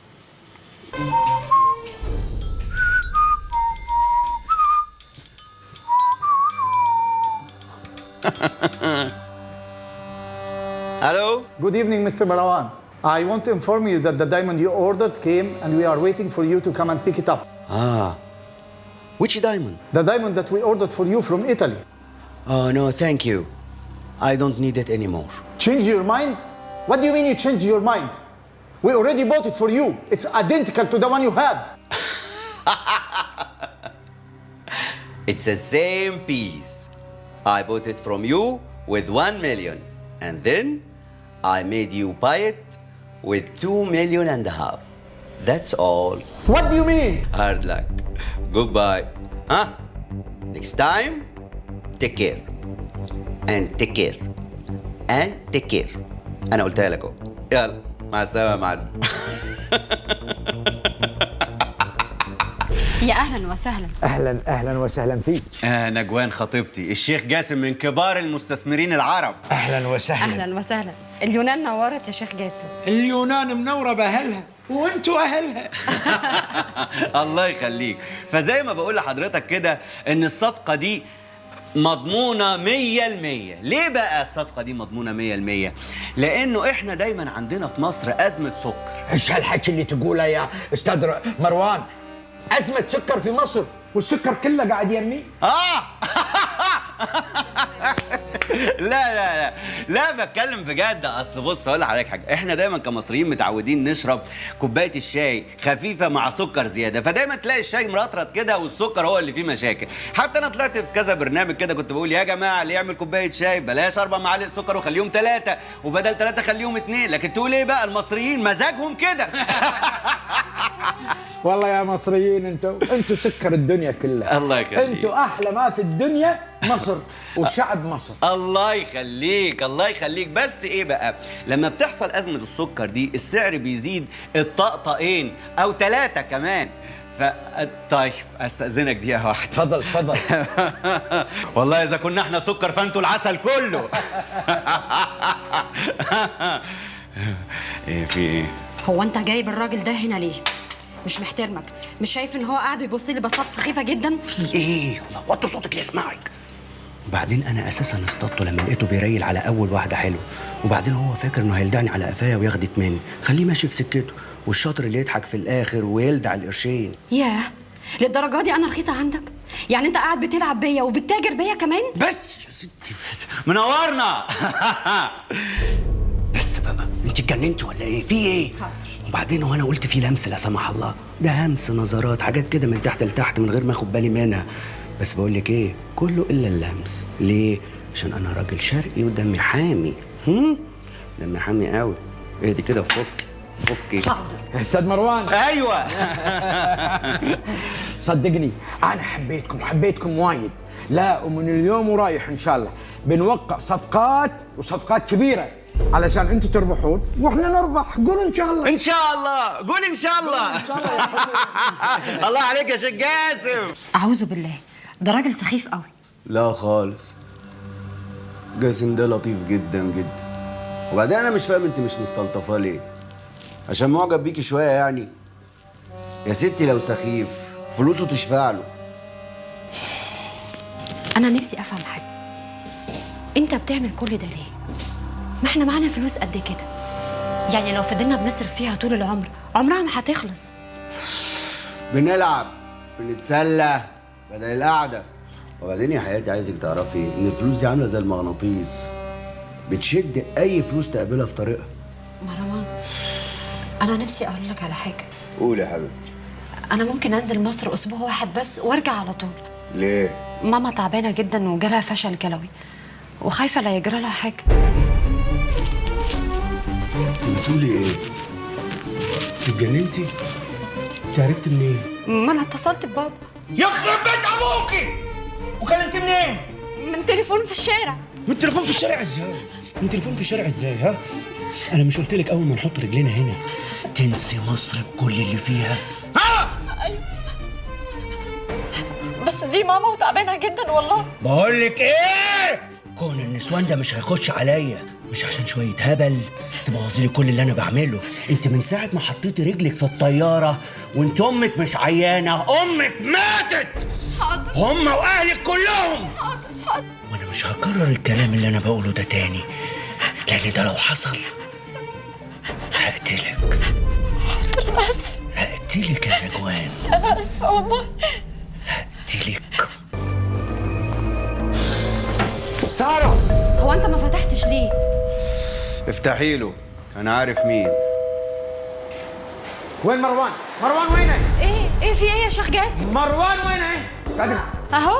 Hello? Good evening, Mr. Marwan. I want to inform you that the diamond you ordered came and we are waiting for you to come and pick it up. Which diamond? The diamond that we ordered for you from Italy. Oh, no, thank you. I don't need it anymore. Change your mind? What do you mean you changed your mind? We already bought it for you. It's identical to the one you have. It's the same piece. I bought it from you with 1 million. And then I made you buy it with 2.5 million. That's all. What do you mean? Hard luck. Goodbye. Next time, take care. And take care. And take care. أنا قلتها لك أهو. يلا مع السلامة يا معلم. يا اهلا وسهلا. اهلا وسهلا فيك. نجوان خطيبتي، الشيخ جاسم من كبار المستثمرين العرب. اهلا وسهلا. اهلا وسهلا. اليونان نورت يا شيخ جاسم. اليونان منوره باهلها وانتوا اهلها. الله يخليك. فزي ما بقول لحضرتك كده ان الصفقه دي مضمونه 100%. ليه بقى الصفقه دي مضمونه 100%؟ لانه احنا دايما عندنا في مصر ازمه سكر. ايش هالحكي اللي تقوله يا استاذ مروان؟ ازمه سكر في مصر والسكر كله قاعد يرمي. لا بتكلم بجد. اصل بص اقول لحضرتك حاجه، احنا دايما كمصريين متعودين نشرب كوبايه الشاي خفيفه مع سكر زياده، فدايما تلاقي الشاي مرطرط كده والسكر هو اللي فيه مشاكل. حتى انا طلعت في كذا برنامج كده كنت بقول يا جماعه اللي يعمل كوبايه شاي بلاش 4 معالق سكر وخليهم 3، وبدل 3 خليهم 2. لكن تقول ايه بقى؟ المصريين مزاجهم كده. والله يا مصريين انتوا سكر الدنيا كلها. الله يخليك. انتوا احلى ما في الدنيا مصر وشعب مصر. الله يخليك الله يخليك. بس ايه بقى، لما بتحصل ازمه السكر دي السعر بيزيد الطقطقين او 3 كمان. طيب استاذنك دقيقه واحده. اتفضل. والله اذا كنا احنا سكر فانتوا العسل كله. ايه في ايه؟ هو انت جايب الراجل ده هنا ليه؟ مش محترمك؟ مش شايف ان هو قاعد بيبص لي بصات سخيفه جدا؟ في ايه؟ وطي صوتك ليسمعك. وبعدين انا اساسا اصطدته لما لقيته بيريل على اول واحده حلوه، وبعدين هو فاكر انه هيلدعني على قفايا وياخدك مني. خليه ماشي في سكته، والشاطر اللي يضحك في الاخر ويلدع القرشين. ياه، للدرجه دي انا رخيصه عندك؟ يعني انت قاعد بتلعب بيا وبتتاجر بيا كمان؟ بس يا ستي بس منورنا. بس بقى انت اتجننتي ولا ايه؟ في ايه؟ وبعدين هو انا قلت في لمس لا سمح الله؟ ده همس نظرات، حاجات كده من تحت لتحت من غير ما اخد بالي منها. بس بقول لك ايه، كله الا اللمس. ليه؟ عشان انا راجل شرقي ودمي حامي. دمي حامي قوي. اهدي كده فكي. حاضر. استاذ مروان. ايوه. صدقني انا حبيتكم وايد. لا ومن اليوم ورايح ان شاء الله بنوقع صفقات كبيره علشان انتوا تربحون واحنا نربح. قول ان شاء الله. ان شاء الله. قول ان شاء الله. الله عليك يا شيخ جاسم. اعوذ بالله، ده راجل سخيف قوي. لا خالص، جاسم ده لطيف جدا جدا. وبعدين انا مش فاهم انت مش مستلطفاه ليه؟ عشان معجب بيكي شويه يعني؟ يا ستي لو سخيف فلوسه تشفع له. انا نفسي افهم حاجه، انت بتعمل كل ده ليه؟ ما احنا معانا فلوس قد كده، يعني لو فضلنا بنصرف فيها طول العمر عمرها ما هتخلص. بنلعب بنتسلى بدل القعده. وبعدين يا حياتي عايزك تعرفي ان الفلوس دي عامله زي المغناطيس، بتشد اي فلوس تقابلها في طريقها. مروان، انا نفسي اقول لك على حاجه. قولي يا حبيبتي. انا ممكن انزل مصر اسبوع واحد بس وارجع على طول. ليه؟ ماما تعبانه جدا وجالها فشل كلوي وخايفه لا يجرى لها حاجه. انت بتقولي ايه؟ اتجننتي؟ انت عرفتي منين؟ ما انا اتصلت ببابا. يخرب بيت ابوكي! وكلمتي منين؟ من تليفون في الشارع. من تليفون في الشارع ازاي؟ من تليفون في الشارع ازاي ها؟ انا مش قلت لك اول ما نحط رجلينا هنا تنسي مصر بكل اللي فيها؟ ايوه بس دي ماما وتعبانه جدا والله. بقول لك ايه؟ كون النسوان ده مش هيخش عليا، مش عشان شويه هبل تبوظي لي كل اللي انا بعمله. انت من ساعه ما حطيتي رجلك في الطياره وانت امك مش عيانه، امك ماتت. حاضر. هم واهلك كلهم. حاضر. وانا مش هكرر الكلام اللي انا بقوله ده تاني، لان ده لو حصل هقتلك. حاضر انا اسفه. هقتلك يا نجوان. انا اسفه والله. هقتلك. سارة، هو انت ما فتحتش ليه؟ افتحي له، انا عارف مين. وين مروان؟ مروان وينه؟ ايه في ايه يا شيخ جاسم؟ مروان وينه؟ اهو.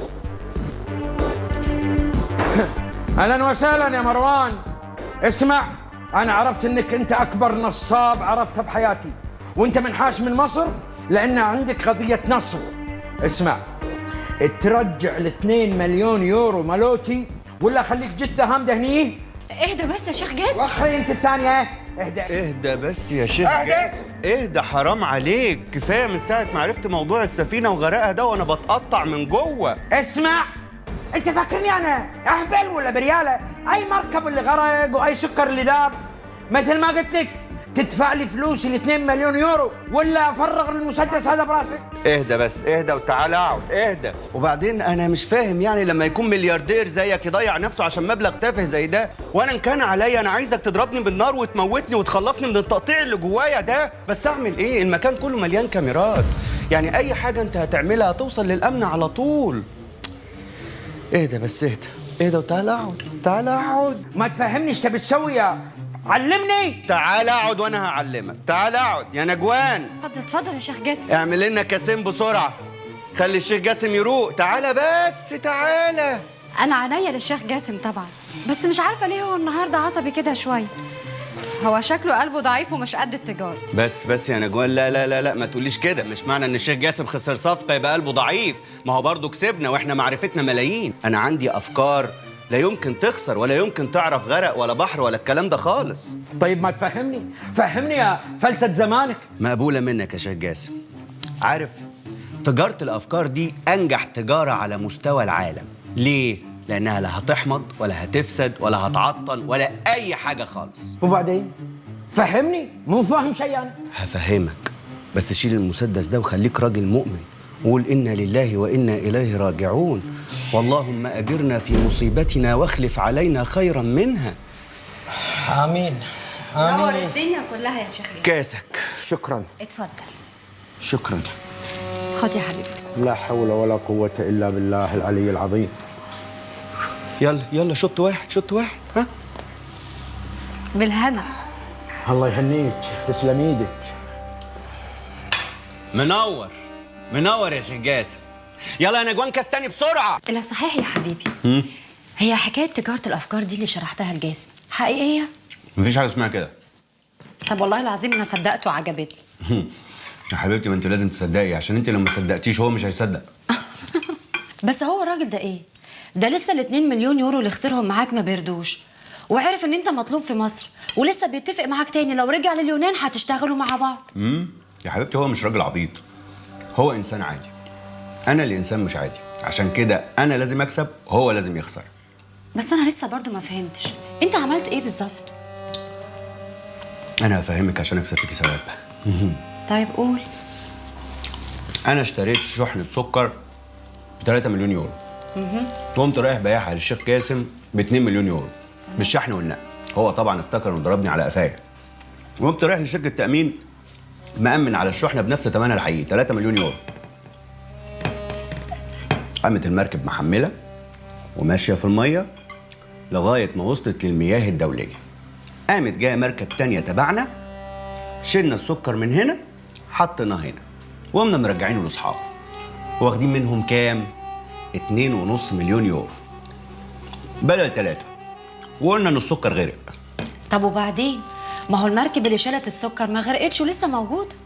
اهلا وسهلا يا مروان. اسمع، انا عرفت انك انت اكبر نصاب عرفتها بحياتي، وانت منحاش من مصر لان عندك قضيه نصب. اسمع، ترجع ال2 مليون يورو مالوتي ولا خليك جده هامده هني. اهدى بس يا شيخ جاسم. واخري انت الثانيه. اهدى بس يا شيخ جاسم. اهدى، حرام عليك. كفايه من ساعه ما عرفت موضوع السفينه وغرقها ده وانا بتقطع من جوه. اسمع، انت فاكرني انا اهبل ولا برياله؟ اي مركب اللي غرق واي سكر اللي داب، مثل ما قلت لك تدفع لي فلوس ال2 مليون يورو ولا افرغ المسدس هذا براسك. اهدى بس، اهدى وتعالى اقعد. اهدى. وبعدين انا مش فاهم يعني لما يكون ملياردير زيك يضيع نفسه عشان مبلغ تافه زي ده، وانا ان كان عليا انا عايزك تضربني بالنار وتموتني وتخلصني من التقطيع اللي جوايا ده. بس اعمل ايه؟ المكان كله مليان كاميرات، يعني اي حاجه انت هتعملها هتوصل للامن على طول. اهدى بس، اهدى وتعالى اقعد. تعالى اقعد. ما تفهمنيش تبي تسوي يا علمني. تعالى اقعد وانا هعلمك. تعالى اقعد يا نجوان. اتفضل يا شيخ جاسم. اعمل لنا كاسين بسرعه، خلي الشيخ جاسم يروق. تعالى بس، تعالى. انا عينيا للشيخ جاسم طبعا، بس مش عارفه ليه هو النهارده عصبي كده شويه. هو شكله قلبه ضعيف ومش قد التجاره. بس يا نجوان، لا لا لا لا، ما تقوليش كده. مش معنى ان الشيخ جاسم خسر صفقه يبقى قلبه ضعيف. ما هو برضه كسبنا واحنا معرفتنا ملايين. انا عندي افكار لا يمكن تخسر ولا يمكن تعرف غرق ولا بحر ولا الكلام ده خالص. طيب ما تفهمني، فهمني يا فلتة زمانك. مقبولة منك يا شيخ جاسم. عارف، تجارة الأفكار دي أنجح تجارة على مستوى العالم. ليه؟ لأنها لا هتحمض ولا هتفسد ولا هتعطل ولا أي حاجة خالص. وبعدين؟ فهمني، مو فاهم شيء أنا. هفهمك، بس شيل المسدس ده وخليك راجل مؤمن. قول إنا لله وإنا إليه راجعون، واللهم أجرنا في مصيبتنا واخلف علينا خيرا منها. آمين. نور الدنيا كلها يا شيخ. كاسك. شكرا. اتفضل. شكرا. خد يا حبيبتي. لا حول ولا قوة إلا بالله العلي العظيم. يلا شط واحد. ها؟ بالهنا. الله يهنيك، تسلم ايدك. منور يا شيخ جاسم. يلا يا نجوان، كاس تاني بسرعة. لا صحيح يا حبيبي، هي حكايه تجاره الافكار دي اللي شرحتها لجاسم حقيقيه؟ مفيش حاجه اسمها كده. طب والله العظيم انا صدقت وعجبتني. يا حبيبتي ما انت لازم تصدقي، عشان انت لو ما صدقتيش هو مش هيصدق. بس هو الراجل ده ايه؟ ده لسه ال 2 مليون يورو اللي خسرهم معاك ما بيردوش، وعرف ان انت مطلوب في مصر، ولسه بيتفق معاك تاني لو رجع لليونان هتشتغلوا مع بعض. يا حبيبتي هو مش راجل عبيط، هو انسان عادي. انا اللي انسان مش عادي، عشان كده انا لازم اكسب هو لازم يخسر. بس انا لسه برضو ما فهمتش انت عملت ايه بالظبط. انا هفهمك عشان اكسب فيكي ثواب. طيب قول. انا اشتريت شحنه سكر ب 3 مليون يورو، وقمت رايح بايعها للشيخ جاسم ب 2 مليون يورو بالشحن والنقل. هو طبعا افتكر انه ضربني على قفايا، وقمت رايح لشركه تامين مأمن على الشحنه بنفس ثمنها الحقيقي 3 مليون يورو. قامت المركب محمله وماشيه في الميه لغايه ما وصلت للمياه الدوليه. قامت جايه مركب تانية تبعنا، شلنا السكر من هنا حطيناه هنا، وقمنا مرجعينه لاصحابه، واخدين منهم كام؟ 2.5 مليون يورو بدل 3، وقلنا ان السكر غرق. طب وبعدين؟ ما هو المركب اللي شالت السكر ما غرقتش ولسه موجوده.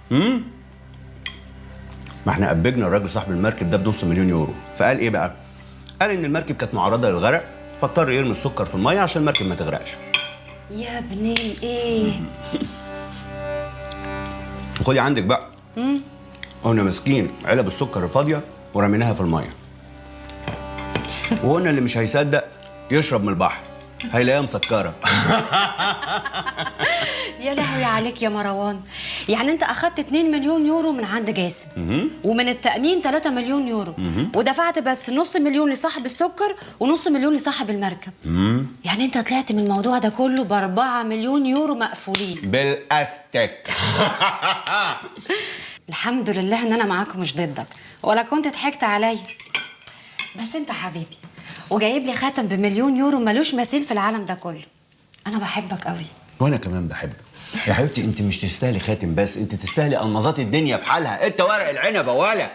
ما احنا قبجنا الراجل صاحب المركب ده بنص مليون يورو، فقال ايه بقى؟ قال ان المركب كانت معرضه للغرق، فاضطر يرمي السكر في الميه عشان المركب ما تغرقش. يا ابني ايه؟ خدي عندك بقى. قلنا ماسكين علب السكر الفاضيه ورميناها في الميه، وقلنا اللي مش هيصدق يشرب من البحر هيلاقيها مسكره. يا لهوي عليك يا مروان، يعني انت اخدت 2 مليون يورو من عند جاسم ومن التأمين 3 مليون يورو ودفعت بس نص مليون لصاحب السكر ونص مليون لصاحب المركب. يعني انت طلعت من الموضوع ده كله ب4 مليون يورو مقفولين بالاستك. الحمد لله ان انا معاك ومش ضدك، ولا كنت ضحكت عليا. بس انت حبيبي وجايب لي خاتم بمليون يورو ملوش مثيل في العالم ده كله. انا بحبك قوي. وانا كمان بحبك يا حبيبتي. انت مش تستاهلي خاتم بس، انت تستاهلي المظات الدنيا بحالها. انت ورق العنب ولا.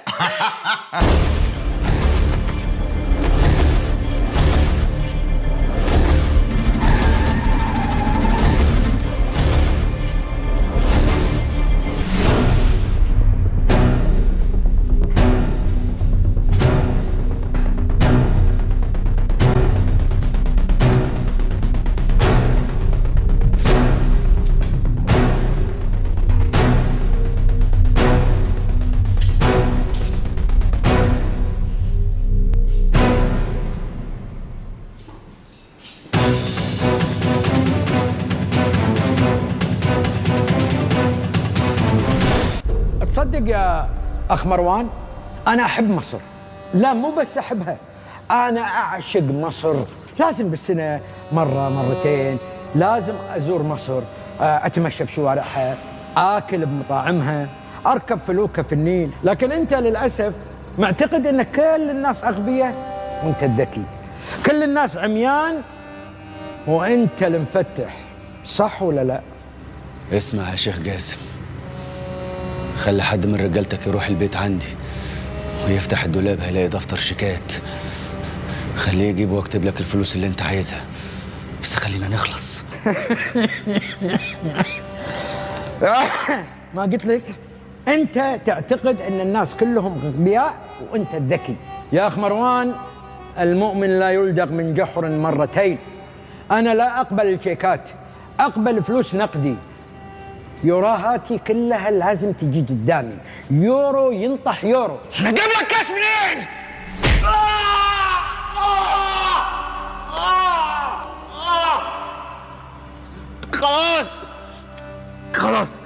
تصدق يا أخ مروان أنا أحب مصر. لا مو بس أحبها، أنا أعشق مصر. لازم بالسنة مرة مرتين لازم أزور مصر، أتمشى بشوارعها، آكل بمطاعمها، أركب فلوكة في النيل. لكن أنت للأسف معتقد أن كل الناس أغبياء وأنت الذكي، كل الناس عميان وأنت المفتح. صح ولا لا؟ اسمع يا شيخ جاسم، خلي حد من رجالتك يروح البيت عندي ويفتح الدولاب هيلاقي دفتر شيكات. خليه يجيب واكتب لك الفلوس اللي انت عايزها، بس خلينا نخلص. ما قلت لك انت تعتقد ان الناس كلهم اغبياء وانت الذكي. يا اخ مروان، المؤمن لا يلدغ من جحر مرتين. انا لا اقبل الشيكات، اقبل فلوس نقدي. يوروهاتي كلها لازم تجي قدامي، يورو ينطح يورو. نجيب لك كاش منين؟ خلاص خلاص،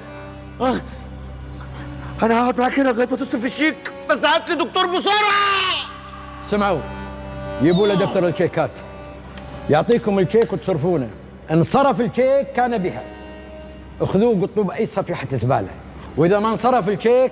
انا هقعد معاك هنا لغايه ما تصرف الشيك، بس هات لي دكتور بسرعه. سمعوا، جيبوا له دفتر الشيكات، يعطيكم الشيك وتصرفونه. ان صرف الشيك كان بها، اخذوه وقطوه باي صفيحه زباله، واذا ما انصرف الشيك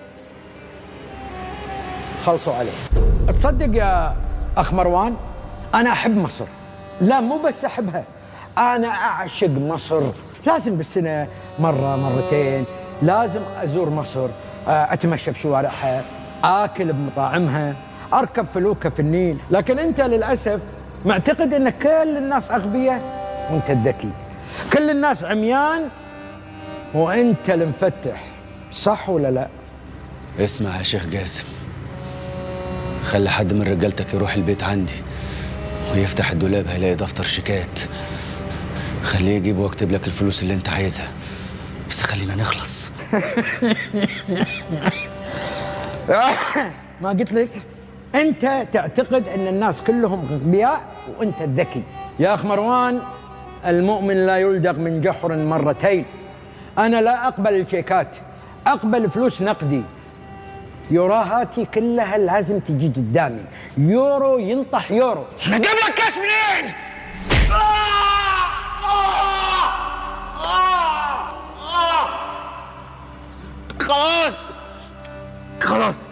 خلصوا عليه. تصدق يا اخ مروان، انا احب مصر. لا مو بس احبها، انا اعشق مصر. لازم بالسنه مره مرتين لازم ازور مصر، اتمشى بشوارعها، اكل بمطاعمها، اركب فلوكه في النيل. لكن انت للاسف معتقد ان كل الناس اغبياء وانت الذكي، كل الناس عميان وانت المفتح، صح ولا لا؟ اسمع يا شيخ جاسم، خلي حد من رجالتك يروح البيت عندي ويفتح الدولاب هيلاقي دفتر شيكات، خليه يجيب واكتب لك الفلوس اللي انت عايزها، بس خلينا نخلص. ما قلت لك انت تعتقد ان الناس كلهم اغبياء وانت الذكي. يا اخ مروان، المؤمن لا يلدغ من جحر مرتين. انا لا اقبل الشيكات، اقبل فلوس نقدي. يوروهاتي كلها لازم تجي قدامي، يورو ينطح يورو. نجيب لك كاش منين؟ خلاص خلاص،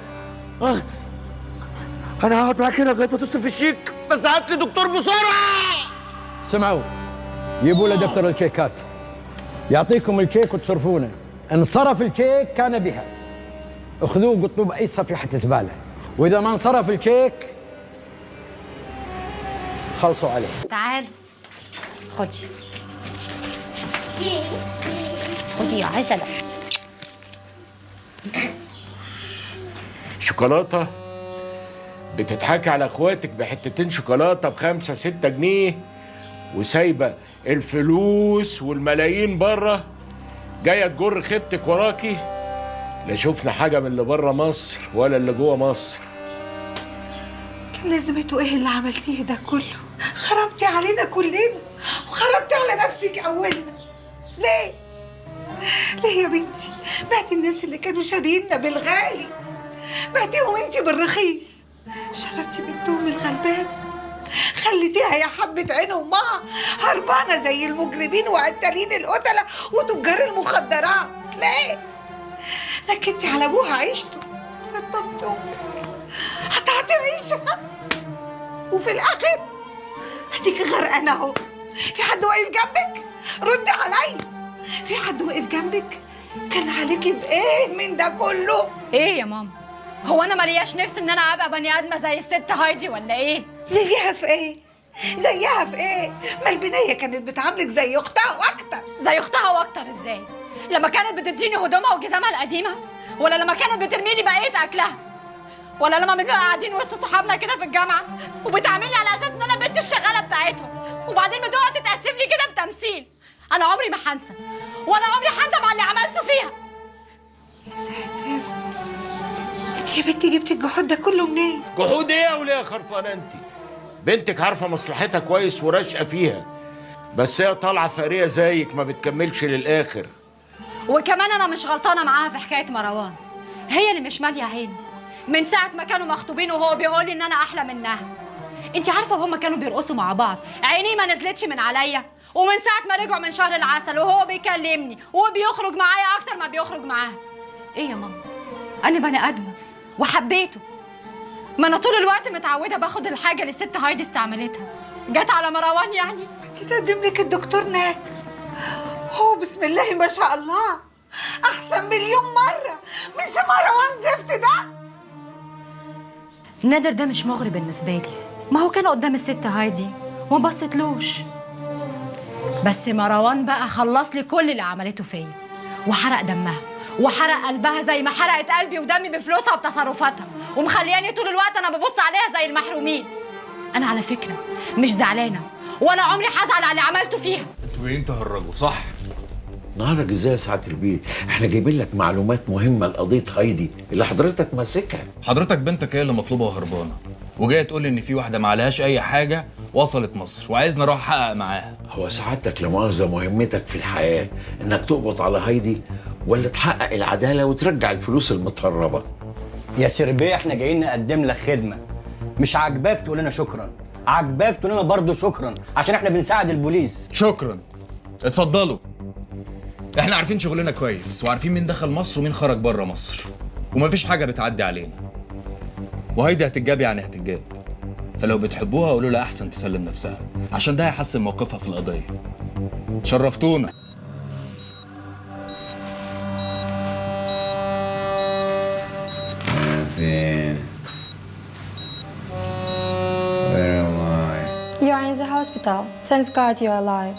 انا هقعد معاك هنا لغايه ما تصرف الشيك، بس هات لي دكتور بسرعه. سمعوا، جيبوا له دفتر الشيكات، يعطيكم الشيك وتصرفونه. ان صرف الشيك كان بها، اخذوه وقطوه باي صفيحه زباله، واذا ما انصرف الشيك خلصوا عليه. تعال خدي خدي يا عجله. شوكولاته؟ بتضحكي على اخواتك بحتتين شوكولاته ب5 6 جنيه وسايبه الفلوس والملايين بره، جايه تجر خيبتك وراكي؟ لا شفنا حاجه من اللي بره مصر ولا اللي جوه مصر. كان لازمته ايه اللي عملتيه ده كله؟ خربتي علينا كلنا وخربتي على نفسك اولنا. ليه؟ ليه يا بنتي؟ بعتي الناس اللي كانوا شارينا بالغالي، بعتيهم انتي بالرخيص، شردتي بنتهم الغلبانه، خليتيها يا حبة عين امها هربانه زي المجرمين وقتالين القتله وتجار المخدرات. ليه؟ نكدتي على ابوها عيشته، قطمت امك، قطعتي عيشها، وفي الاخر هديكي غرقانه اهو. في حد واقف جنبك؟ ردي عليا، في حد واقف جنبك؟ كان عليكي بايه من ده كله؟ ايه يا ماما؟ هو انا ملياش نفس ان انا ابقى بني ادمه زي الست هايدي ولا ايه؟ زيها في ايه؟ زيها في ايه؟ ما البنيه كانت بتعاملك زي اختها واكتر. زي اختها واكتر ازاي؟ لما كانت بتديني هدومها وجزامها القديمه؟ ولا لما كانت بترمي لي بقيه اكلها؟ ولا لما بنبقى قاعدين وسط صحابنا كده في الجامعه وبتعاملني على اساس ان انا بنت الشغاله بتاعتهم، وبعدين بتقعد تتاسف لي كده بتمثيل؟ انا عمري ما هنسى، وانا عمري هندم على اللي عملته فيها. يا ساتر، انت يا بنتي جبتي الجحود ده كله منين؟ جحود ايه يا وليه يا خرفانه انت؟ بنتك عارفه مصلحتها كويس وراشقه فيها، بس هي طالعه فقريه زيك ما بتكملش للاخر. وكمان انا مش غلطانه معاها في حكايه مروان، هي اللي مش ماليه عيني من ساعه ما كانوا مخطوبين وهو بيقول لي ان انا احلى منها. انت عارفه وهما كانوا بيرقصوا مع بعض عيني ما نزلتش من عليا، ومن ساعه ما رجعوا من شهر العسل وهو بيكلمني وبيخرج معايا اكتر ما بيخرج معاها. ايه يا ماما؟ انا بني ادمه وحبيته، ما انا طول الوقت متعوده باخد الحاجه اللي الست هايدي استعملتها. جت على مروان يعني؟ انت تقدم لك الدكتور ناك، هو بسم الله ما شاء الله احسن مليون مره من مروان زفت ده. نادر ده مش مغري بالنسبه لي، ما هو كان قدام الست هايدي وما بصيتلوش، بس مروان بقى خلص لي كل اللي عملته فيا، وحرق دمها وحرق قلبها زي ما حرقت قلبي ودمي بفلوسها وبتصرفاتها، ومخلياني طول الوقت انا ببص عليها زي المحرومين. انا على فكره مش زعلانه ولا عمري هزعل على اللي عملته فيها. انتوا جايين تهرجوا صح؟ نهارك ازاي يا سعاده البيت؟ احنا جايبين لك معلومات مهمه لقضيه هايدي اللي حضرتك ماسكها. حضرتك بنتك هي اللي مطلوبه وهربانه، وجايه تقول لي ان في واحده ما عليهاش اي حاجه وصلت مصر وعايزني اروح احقق معاها. هو سعادتك لا مؤاخذه مهمتك في الحياه انك تقبض على هايدي ولا تحقق العداله وترجع الفلوس المتهربه؟ يا سربيه احنا جايين نقدم لك خدمه، مش عاجباك تقول لنا شكرا، عاجباك تقول لنا برضه شكرا عشان احنا بنساعد البوليس. شكرا، اتفضلوا. احنا عارفين شغلنا كويس وعارفين مين دخل مصر ومين خرج بره مصر، ومفيش حاجه بتعدي علينا، وهيدي هتتجاب يعني هتتجاب، فلو بتحبوها قولوا لها احسن تسلم نفسها عشان ده هيحسن موقفها في القضيه. شرفتونا. hospital. Thanks God you're alive.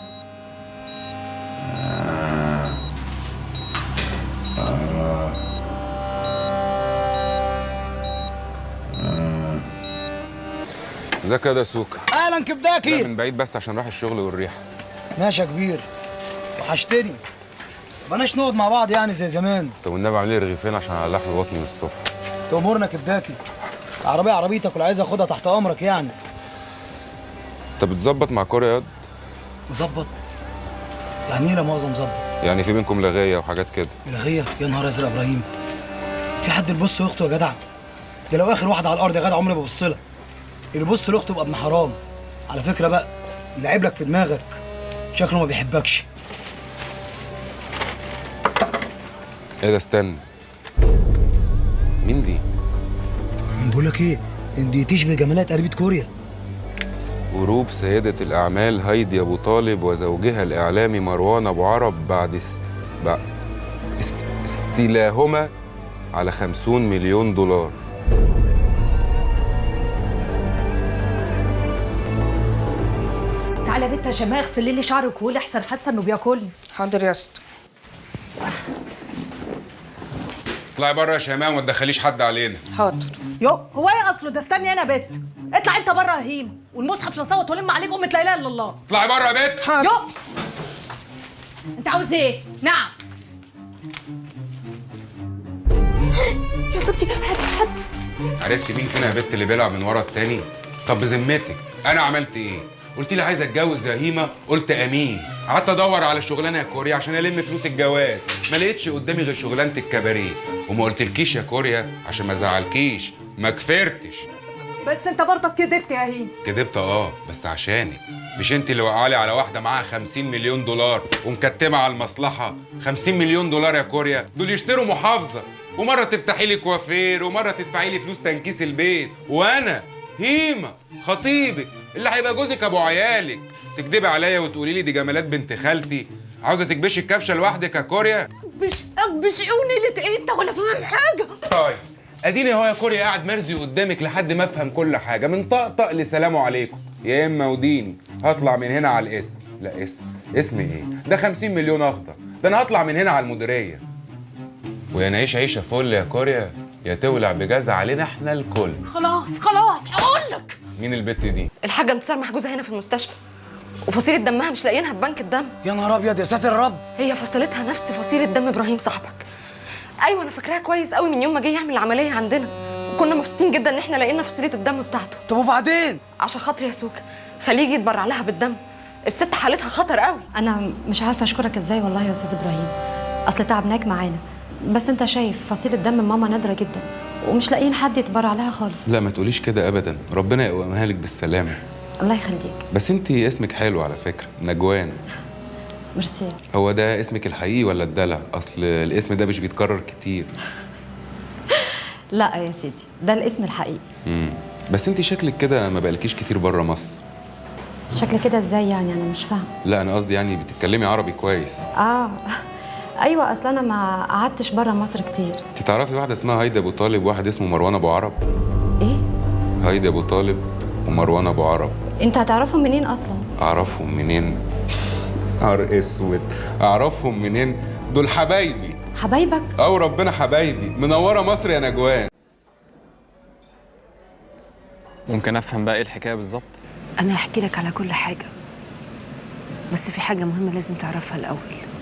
ازيك يا دسوكة؟ اهلا كبداكي. من بعيد بس عشان رايح الشغل والريحة. ماشي يا كبير، وحشتني. مبقناش نقعد مع بعض يعني زي زمان. طب والنبي اعمل لي رغيفين عشان على لحم بطني من الصبح. تأمرنا كبداكي. العربية عربيتك واللي عايز اخدها تحت امرك يعني. انت بتظبط مع كوريا ياض؟ مظبط؟ يعني ايه لا مؤاخذة مظبط؟ يعني في بينكم لغاية وحاجات كده. لغية؟ يا نهار ازرق يا ابراهيم. في حد يبص لاخته يا جدع؟ ده لو اخر واحد على الارض يا جدع عمري ما ببص لها. اللي يبص لاخته يبقى ابن حرام. على فكرة بقى، اللي عيب لك في دماغك شكله ما بيحبكش. ايه ده استنى. مين دي؟ بقول لك ايه؟ دي تشبه جمالات قريبة كوريا. غروب سيدة الأعمال هايدي أبو طالب وزوجها الإعلامي مروان أبو عرب بعد استيلاهما على 50 مليون دولار. تعالى يا بنت يا شماء اغسلي لي شعري وكولي احسن حاسه انه بياكلني. حاضر يا اسطى. اطلعي بره يا شيماء وما تدخليش حد علينا. حاضر. يو هو ايه اصله ده؟ استني هنا يا بت. اطلع انت بره يا هيم والمصحف لصوت ولم عليك امه لا اله الا الله. اطلعي بره يا بت. يو انت عاوز ايه؟ نعم. يا ستي حد. عرفت مين فينا يا بت اللي بيلعب من ورا التاني؟ طب بذمتك انا عملت ايه؟ قلت لي عايز اتجوز يا هيمه، قلت امين. قعدت ادور على شغلانه يا كوريا عشان الم فلوس الجواز، ما لقيتش قدامي غير شغلانه الكباريه، وما قلتلكيش يا كوريا عشان ما ازعلكيش، ما كفرتش. بس انت برضك كدبت يا هيم. كدبت بس عشانك. مش انت اللي وقعالي على واحده معاها 50 مليون دولار ومكتمه على المصلحه؟ 50 مليون دولار يا كوريا دول يشتروا محافظه، ومره تفتحي لي كوافير ومره تدفعي لي فلوس تنكيس البيت، وانا هيمه خطيبك اللي هيبقى جوزك ابو عيالك تكدبي عليا وتقولي لي دي جمالات بنت خالتي عاوزه تكبشي الكبشه لوحدك يا كوريا؟ بشقوني ليه انت ولا فاهم حاجه؟ طيب اديني اهو يا كوريا قاعد مرزي قدامك لحد ما افهم كل حاجه من طقطق لسلام عليكم يا اما وديني. هطلع من هنا على الاسم. لا اسم ايه؟ ده 50 مليون اخضر. ده انا هطلع من هنا على المديريه. ويا نعيش عيشه فل يا كوريا يا تولع بجازة علينا احنا الكل. خلاص هقول لك. مين البت دي؟ الحاجه انتصار محجوزه هنا في المستشفى، وفصيله دمها مش لاقيينها في بنك الدم. يا نهار ابيض يا ساتر الرب. هي فصيلتها نفس فصيله دم ابراهيم صاحبك. ايوه انا فاكراها كويس قوي من يوم ما جه يعمل العمليه عندنا، وكنا مبسوطين جدا ان احنا لقينا فصيله الدم بتاعته. طب وبعدين؟ عشان خاطري يا سوكا خليه يجي يتبرع لها بالدم. الست حالتها خطر قوي. انا مش عارفه اشكرك ازاي والله يا استاذ ابراهيم، اصل تعبناك معانا، بس انت شايف فصيله دم ماما نادره جدا ومش لاقيين حد يتبرع لها خالص. لا ما تقوليش كده ابدا، ربنا يقومها لك بالسلامه. الله يخليك. بس انت اسمك حلو على فكره، نجوان. ميرسي. هو ده اسمك الحقيقي ولا الدلع؟ اصل الاسم ده مش بيتكرر كتير. لا يا سيدي ده الاسم الحقيقي. بس انت شكلك كده ما بقالكيش كتير بره مصر. شكل كده ازاي يعني؟ انا مش فاهمه. لا انا قصدي يعني بتتكلمي عربي كويس. ايوه اصل انا ما قعدتش بره مصر كتير. انت تعرفي واحده اسمها هايدي ابو طالب وواحد اسمه مروان ابو عرب؟ ايه؟ هايدي ابو طالب ومروان ابو عرب. انت هتعرفهم منين اصلا؟ اعرفهم منين؟ نهار اسود، اعرفهم منين؟ دول حبايبي. حبايبك؟ ربنا حبايبي، منوره مصر يا نجوان. ممكن افهم بقى ايه الحكايه بالظبط؟ انا هحكي لك على كل حاجه، بس في حاجه مهمه لازم تعرفها الاول.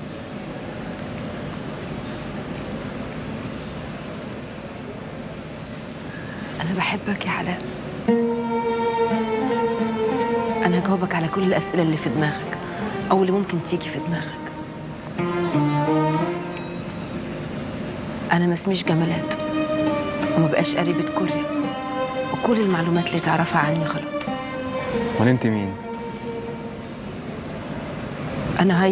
انا بحبك يا علاء. انا هجاوبك على كل الاسئله اللي في دماغك او اللي ممكن تيجي في دماغك. انا ما اسميش جمالات وما بقاش قريبه كوريا، وكل المعلومات اللي تعرفها عني غلط. امال انت مين؟ انا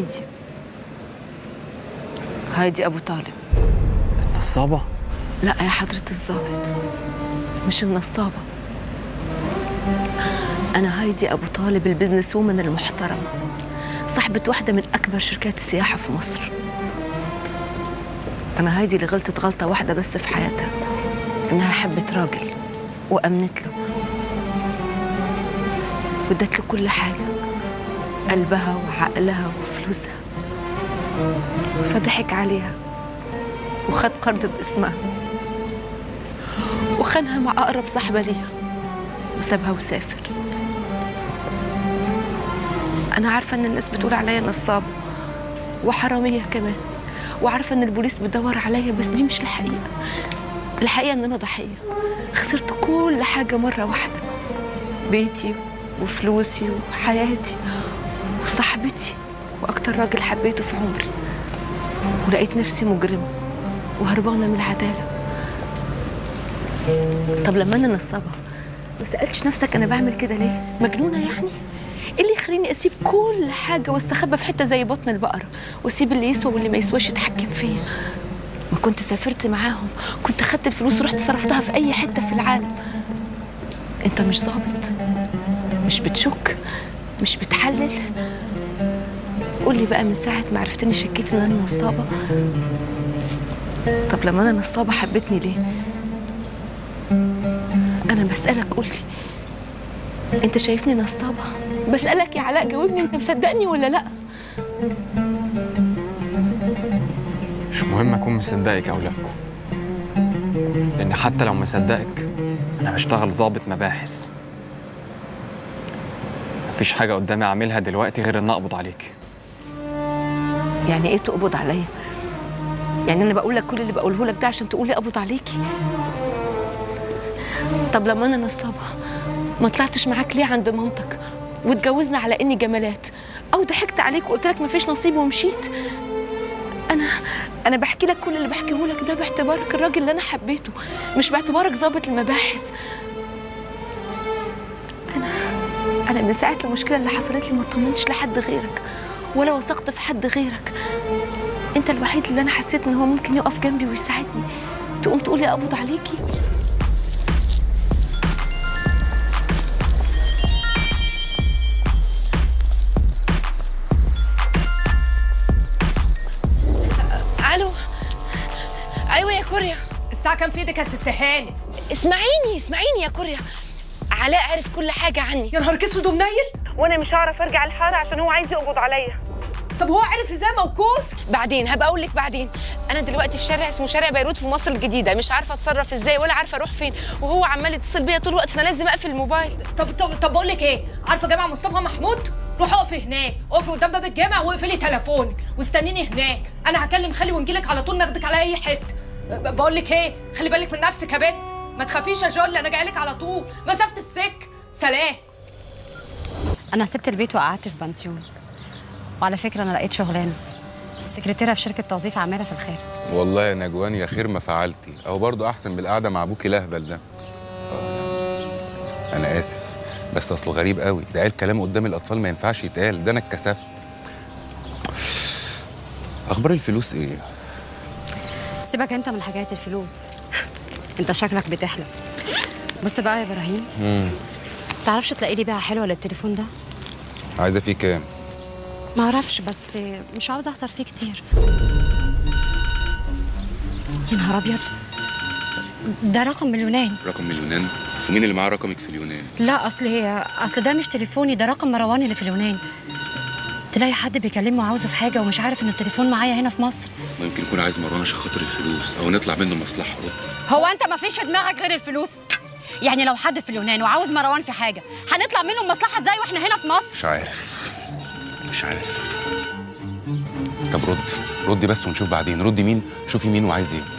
هايدي ابو طالب. نصابه؟ لا يا حضره الضابط، مش النصابه. انا هايدي ابو طالب البزنس وومن المحترمه، صاحبه واحده من اكبر شركات السياحه في مصر. انا هايدي اللي غلطت غلطه واحده بس في حياتها، انها حبت راجل وامنت له وادت له كل حاجه قلبها وعقلها وفلوسها، فضحك عليها وخد قرض باسمها وخانها مع أقرب صاحبة ليها وسابها وسافر. أنا عارفة إن الناس بتقول عليا نصابة وحرامية كمان، وعارفة إن البوليس بيدور عليا، بس دي مش الحقيقة. الحقيقة إن أنا ضحية، خسرت كل حاجة مرة واحدة، بيتي وفلوسي وحياتي وصاحبتي وأكتر راجل حبيته في عمري، ولقيت نفسي مجرمة وهربانة من العدالة. طب لما أنا نصابة ما سألتش نفسك أنا بعمل كده ليه؟ مجنونة يعني؟ إيه اللي يخليني أسيب كل حاجة واستخبى في حتة زي بطن البقرة وأسيب اللي يسوى واللي ما يسواش يتحكم فيا؟ ما كنت سافرت معاهم، كنت خدت الفلوس ورحت صرفتها في أي حتة في العالم. أنت مش ظابط، مش بتشك، مش بتحلل. قولي بقى من ساعة ما عرفتني شكيت إن أنا نصابة؟ طب لما أنا نصابة حبيتني ليه؟ أنا بسألك قولي، أنت شايفني نصابة؟ بسألك يا علاء جاوبني، أنت مصدقني ولا لأ؟ مش مهم أكون مصدقك أو لأ، لأن حتى لو مصدقك أنا بشتغل ضابط مباحث. مفيش حاجة قدامي أعملها دلوقتي غير إن أقبض عليك. يعني إيه تقبض عليا؟ يعني أنا بقول لك كل اللي بقوله لك ده عشان تقولي أقبض عليكي؟ طب لما أنا نصابة ما طلعتش معاك ليه عند مامتك واتجوزنا على إني جمالات، أو ضحكت عليك وقلت لك مفيش نصيب ومشيت؟ أنا بحكي لك كل اللي بحكيه لك ده باعتبارك الراجل اللي أنا حبيته، مش باعتبارك ضابط المباحث. أنا من ساعة المشكلة اللي حصلت لي ما اطمنتش لحد غيرك ولا وثقت في حد غيرك. أنت الوحيد اللي أنا حسيت إن هو ممكن يقف جنبي ويساعدني. تقوم تقولي أقبض عليكي؟ ألو. أيوة يا كوريا. الساعة كام في ايدك يا ست هاني؟ اسمعيني يا كوريا. علاء عرف كل حاجة عني. يا نهار اسود ومنيل. وانا مش هعرف ارجع الحارة عشان هو عايز يقبض عليا. طب هو عرف ازاي موكوس؟ بعدين هبقى اقول لك بعدين. انا دلوقتي في شارع اسمه شارع بيروت في مصر الجديدة، مش عارفة اتصرف ازاي ولا عارفة اروح فين، وهو عمال يتصل بيا طول الوقت، فانا لازم اقفل الموبايل. طب بقول لك ايه؟ عارفة جامع مصطفى محمود؟ روحي اقفي هناك، اقفي قدام باب الجامع واقفلي تليفونك واستنيني هناك. انا هكلم خالي ونجيلك على طول ناخدك على اي حتة. بقول لك ايه؟ خلي بالك من نفسك يا بت. ما تخافيش يا جول، انا جايلك على طول، مسافة السك. سلام. أنا سبت البيت وقعدت في بنسيون، وعلى فكرة أنا لقيت شغلانة سكرتيرة في شركة توظيف عمالة في الخير. والله يا نجوان يا خير ما فعلتي، أو برضو أحسن من القعدة مع أبوكي الأهبل ده. أنا آسف، بس أصله غريب قوي، ده قال كلام قدام الأطفال ما ينفعش يتقال، ده أنا اتكسفت. أخبار الفلوس إيه؟ سيبك أنت من حكاية الفلوس، أنت شكلك بتحلم. بص بقى يا إبراهيم، متعرفش تلاقي لي بيعة حلوة للتليفون ده؟ عايزة فيه كام؟ معرفش، بس مش عاوزة أخسر فيه كتير. يا نهار أبيض، ده رقم من اليونان. رقم من اليونان؟ ومين اللي معاه رقمك في اليونان؟ لا أصل ده مش تليفوني، ده رقم مروان اللي في اليونان. تلاقي حد بيكلمه وعاوزه في حاجة ومش عارف إن التليفون معايا هنا في مصر. ممكن يكون عايز مروان عشان خاطر الفلوس، أو نطلع منه مصلحة. هو أنت ما فيش في دماغك غير الفلوس؟ يعني لو حد في اليونان وعاوز مروان في حاجة هنطلع منه مصلحة ازاي واحنا هنا في مصر؟ مش عارف. طب ردي بس ونشوف بعدين. ردي مين؟ شوفي مين وعايز ايه.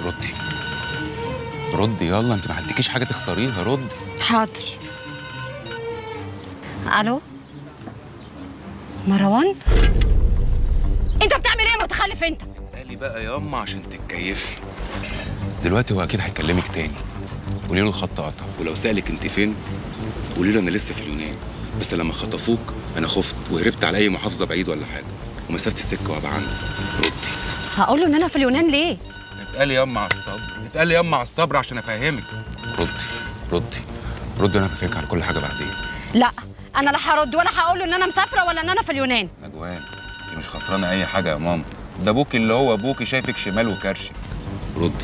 ردي يلا، انت ما عندكيش حاجة تخسريها. ردي. حاضر. الو مروان، انت بتعمل ايه يا متخلف انت؟ قالي بقى ياما عشان تتكيفي. دلوقتي هو اكيد هيكلمك تاني، قولي له الخط قطع، ولو سألك انت فين قولي له انا لسه في اليونان، بس لما خطفوك انا خفت وهربت على اي محافظه بعيد ولا حاجه ومسافه السكه وهبقى عندك. ردي. هقول له ان انا في اليونان ليه؟ اتقالي ياما على الصبر عشان افهمك. ردي انا بفكر على كل حاجه بعدين. لا انا لا هرد ولا هقول له ان انا مسافره ولا ان انا في اليونان. نجوان انت مش خسرانه اي حاجه يا ماما، ده ابوكي اللي هو ابوكي شايفك شمال وكرشك. ردي.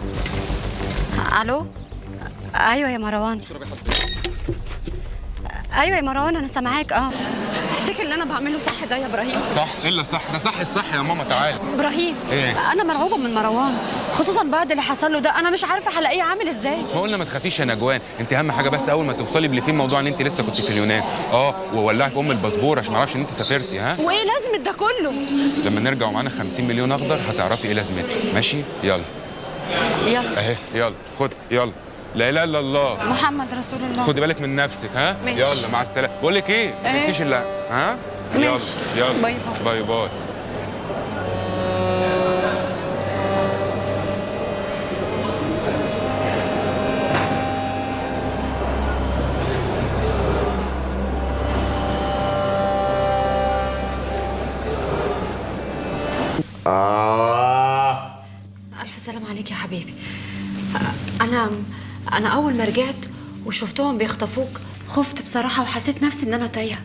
الو ايوه يا مروان. ايوه يا مروان انا سامعاك. تفتكر اللي انا بعمله صح ده يا ابراهيم؟ صح؟ الا صح، ده صح الصح يا ماما. تعالى ابراهيم. ايه؟ انا مرعوبه من مروان، خصوصا بعد اللي حصل له ده. انا مش عارفه هلاقيه عامل ازاي. ما قلنا ما تخافيش يا نجوان، انت اهم حاجه بس اول ما توصلي بليفين موضوع ان انت لسه كنت في اليونان. وولعي في الباسبور عشان ما اعرفش ان انت سافرتي. وايه لازمه ده كله؟ لما نرجع ومعانا 50 مليون اخضر هتعرفي ايه لازمته. ماشي؟ يلا اهي، يلا خد، يلا. لا اله الا الله محمد رسول الله. خدي بالك من نفسك. ماشي. يلا مع السلامه. بقول لك ايه؟ ما تنسيش يلا يلا باي باي باي. ألف سلام عليك يا حبيبي. أنا أول ما رجعت وشفتهم بيخطفوك خفت بصراحة، وحسيت نفسي إن أنا تايهة،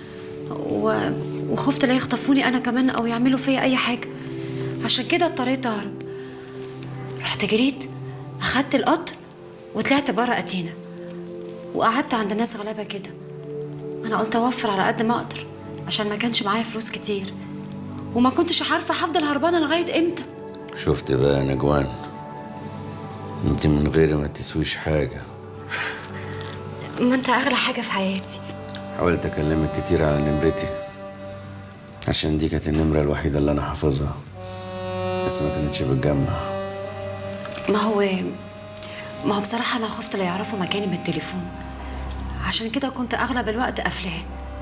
وخفت لا يخطفوني أنا كمان أو يعملوا فيا أي حاجة. عشان كده اضطريت أهرب. رحت جريت أخدت القطر وطلعت بره أتينا وقعدت عند ناس غلابة كده. أنا قلت أوفر على قد ما أقدر عشان ما كانش معايا فلوس كتير، وما كنتش عارفة هفضل هربانة لغاية إمتى. شفت بقى يا نجوان، انت من غيري ما تسويش حاجة. ما أنت أغلى حاجة في حياتي. حاولت أكلمك كتير على نمرتي عشان دي كانت النمرة الوحيدة اللي أنا حافظها، بس ما كانتش بتجمع. ما هو بصراحة أنا خفت لا يعرفوا مكاني بالتليفون، عشان كده كنت أغلب الوقت قافلاه.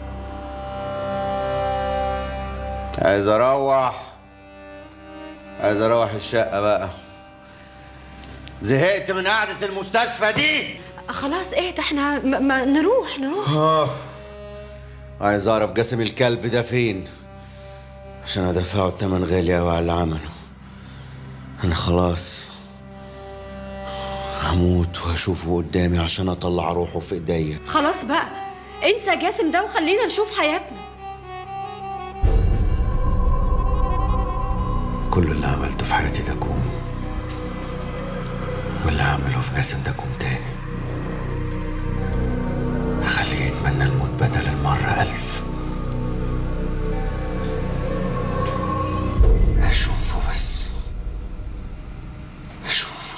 عايز أروح الشقة بقى، زهقت من قعدة المستشفى دي. خلاص اهدى، احنا ما نروح. عايز أعرف جاسم الكلب ده فين عشان أدفعه التمن غالي أوي على اللي عمله. أنا خلاص هموت وهشوفه قدامي عشان أطلع روحه في إيديا. خلاص بقى انسى جاسم ده وخلينا نشوف حياتنا. كل اللي عملته في حياتي ده كوم، واللي عمله في جاسم ده كوم تاني. هخليه يتمنى الموت بدل المرة 1000. أشوفه بس، أشوفه.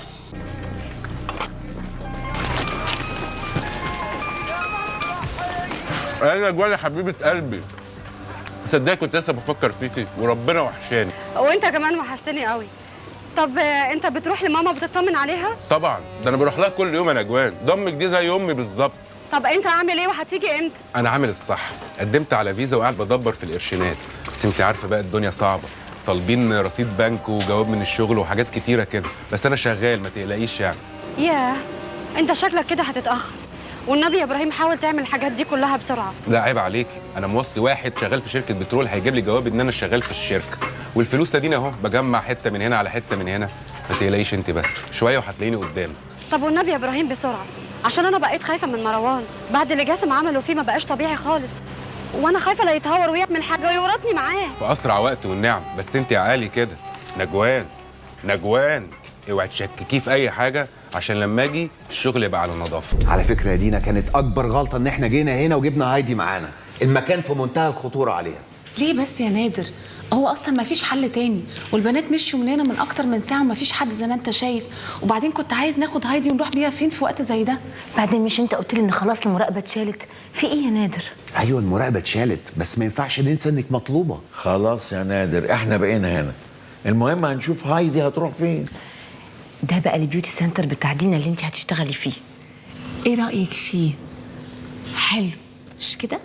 أنا نجوان يا حبيبة قلبي، صدقني كنت لسه بفكر فيكي وربنا وحشاني. وانت كمان وحشتني قوي. طب انت بتروح لماما بتطمن عليها؟ طبعا، ده انا بروح لها كل يوم يا نجوان، ضمك دي زي امي بالظبط. طب انت عامل ايه وهتيجي امتى؟ انا عامل الصح، قدمت على فيزا وقاعد بدبر في القرشينات، بس انت عارفه بقى الدنيا صعبه، طالبين رصيد بنك وجواب من الشغل وحاجات كتيره كده، بس انا شغال ما تقلقيش يعني. ياه انت شكلك كده هتتاخر، والنبي يا ابراهيم حاول تعمل الحاجات دي كلها بسرعه. لا عيب عليكي، انا موصي واحد شغال في شركه بترول هيجيب لي جواب ان انا شغال في الشركه، والفلوس ادينا اهو بجمع حته من هنا على حته من هنا، ما تقلقيش انت بس شويه وهتلاقيني قدامك. طب والنبي يا ابراهيم بسرعه، عشان انا بقيت خايفه من مروان بعد اللي جاسم عمله فيه، ما بقاش طبيعي خالص، وانا خايفه لا يتهور ويعمل حاجه ويورطني معاه. في اسرع وقت والنعم، بس انت عالي كده. نجوان اوعي تشككيه في اي حاجه عشان لما اجي الشغل يبقى على نظافه. على فكره يا دينا، كانت اكبر غلطه ان احنا جينا هنا وجبنا هايدي معانا، المكان في منتهى الخطوره عليها. ليه بس يا نادر؟ هو اصلا ما فيش حل تاني، والبنات مشوا من هنا من اكتر من ساعه وما فيش حد زي ما انت شايف، وبعدين كنت عايز ناخد هايدي ونروح بيها فين في وقت زي ده؟ بعدين مش انت قلت لي ان خلاص المراقبه اتشالت؟ في ايه يا نادر؟ ايوه المراقبه اتشالت، بس ما ينفعش ننسى انك مطلوبه. خلاص يا نادر، احنا بقينا هنا، المهم هنشوف هايدي هتروح فين. ده بقى البيوتي سنتر بتاع دينا اللي انت هتشتغلي فيه. ايه رايك فيه؟ حلو مش كده؟